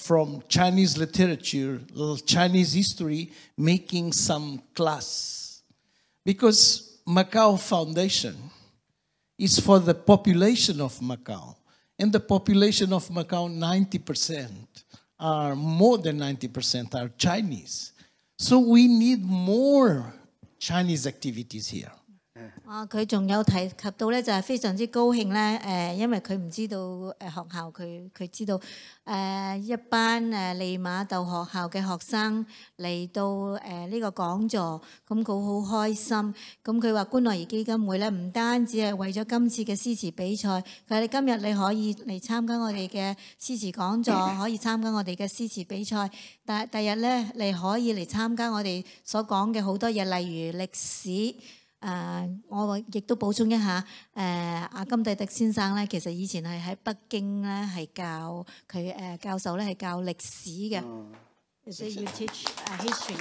from Chinese literature, Chinese history, making some class. Because Macau Foundation is for the population of Macau. And the population of Macau, ninety percent are, more than ninety percent are Chinese. So we need more Chinese activities here.
啊，佢仲有提及到咧，就係非常之高興咧。誒，因為佢唔知道誒學校，佢佢知道誒一班誒利瑪竇學校嘅學生嚟到誒呢個講座，咁佢好開心。咁佢話觀樂兒基金會咧，唔單止係為咗今次嘅詩詞比賽，佢話你今日你可以嚟參加我哋嘅詩詞講座，可以參加我哋嘅詩詞比賽。但係第日咧，你可以嚟參加我哋所講嘅好多嘢，例如歷史。誒、uh, 我亦都補充一下，誒、uh, 阿金弟迪先生咧，其實以前係喺北京咧係教佢誒、uh, 教授咧係教歷史嘅。So you teach history.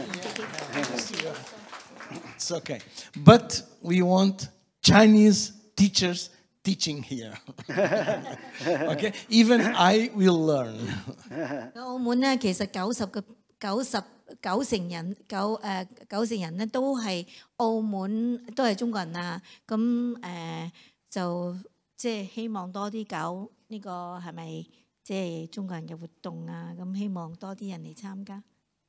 It's okay, but we want Chinese teachers teaching here. Okay, even I will learn.
澳門咧，其實九十個九十。九成人九誒、呃、九成人咧都係澳門都係中國人啊，咁誒、呃、就即係希望多啲搞呢、這個係咪即係中國人嘅活動啊？咁希望多啲人嚟參加。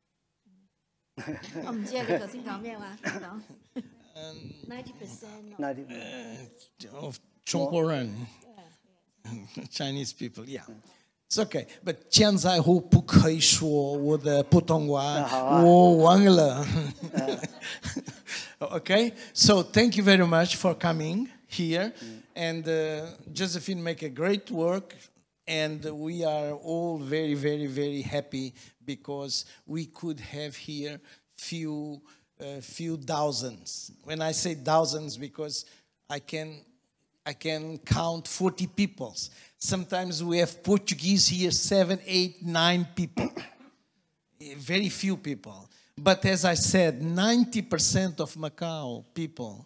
我唔知啊，你頭先講咩話？講 ninety percent
of 中國人 Chinese people, yeah. It's okay, but 现在我不可以说我的普通话，我忘了。Okay, so thank you very much for coming here, and uh, Josephine make a great work, and we are all very, very, very happy because we could have here few, uh, few thousands. When I say thousands, because I can. I can count forty people. Sometimes we have Portuguese here, seven, eight, nine people. Very few people. But as I said, ninety percent of Macau people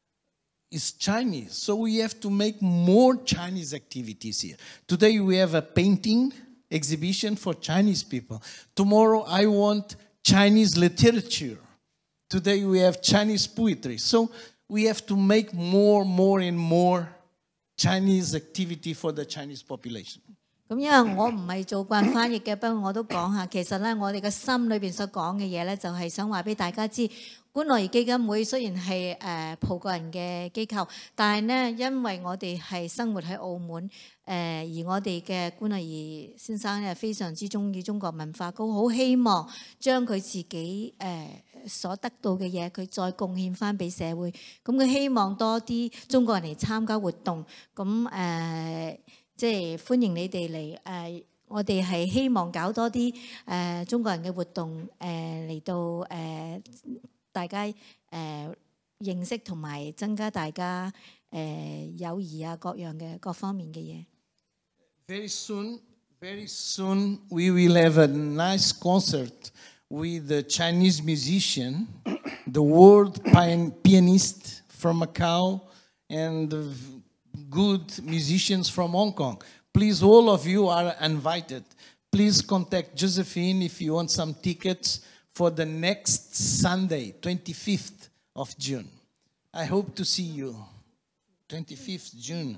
is Chinese. So we have to make more Chinese activities here. Today we have a painting exhibition for Chinese people. Tomorrow I want Chinese literature. Today we have Chinese poetry. So we have to make more, more and more Chinese activity for the Chinese population.
咁因為我唔係做慣翻譯嘅，不過我都講下，其實咧我哋嘅心裏邊所講嘅嘢咧，就係想話俾大家知，觀樂兒基金會雖然係誒葡國人嘅機構，但係呢，因為我哋係生活喺澳門，誒、呃、而我哋嘅觀樂兒先生咧非常之中意中國文化，佢好希望將佢自己誒、呃所得到嘅嘢，佢再貢獻翻俾社會。咁佢希望多啲中國人嚟參加活動。咁誒、呃，即係歡迎你哋嚟誒。我哋係希望搞多啲誒、呃、中國人嘅活動，誒、呃、嚟到誒、呃、大家誒、呃、認識同埋增加大家誒、呃、友誼啊各樣嘅各方面嘅嘢。
Very soon, very soon we will have a nice concert with the Chinese musician, the world pianist from Macau, and the good musicians from Hong Kong. Please, all of you are invited. Please contact Josephine if you want some tickets for the next Sunday, twenty-fifth of June. I hope to see you. twenty-fifth June.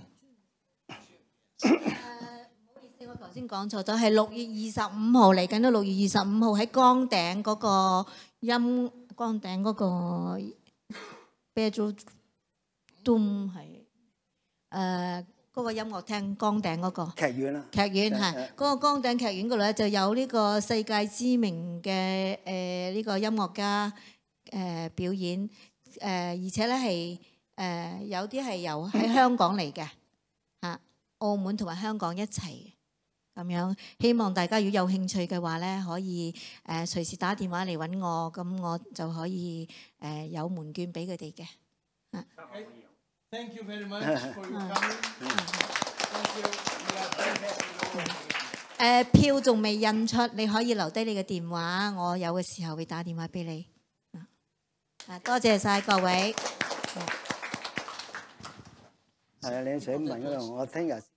我頭先講錯咗，係六月二十五號嚟緊到六月二十五號喺崗頂嗰個音崗頂嗰個 Bedroom Dome 係誒嗰個音樂廳崗頂嗰個
劇院啦，
劇院係嗰個崗頂劇院嗰度咧就有呢個世界知名嘅誒呢個音樂家誒、呃、表演誒、呃，而且咧係誒有啲係由喺香港嚟嘅嚇，澳門同埋香港一齊。咁樣希望大家如果有興趣嘅話咧，可以誒、呃、隨時打電話嚟揾我，咁我就可以誒、呃、有門券俾佢哋嘅。啊
Thank you very much for your coming. Thank you. We are very happy.
誒票仲未印出，你可以留低你嘅電話，我有嘅時候會打電話俾你。啊，多謝晒各位。
係啊，你請問嗰度，我聽日。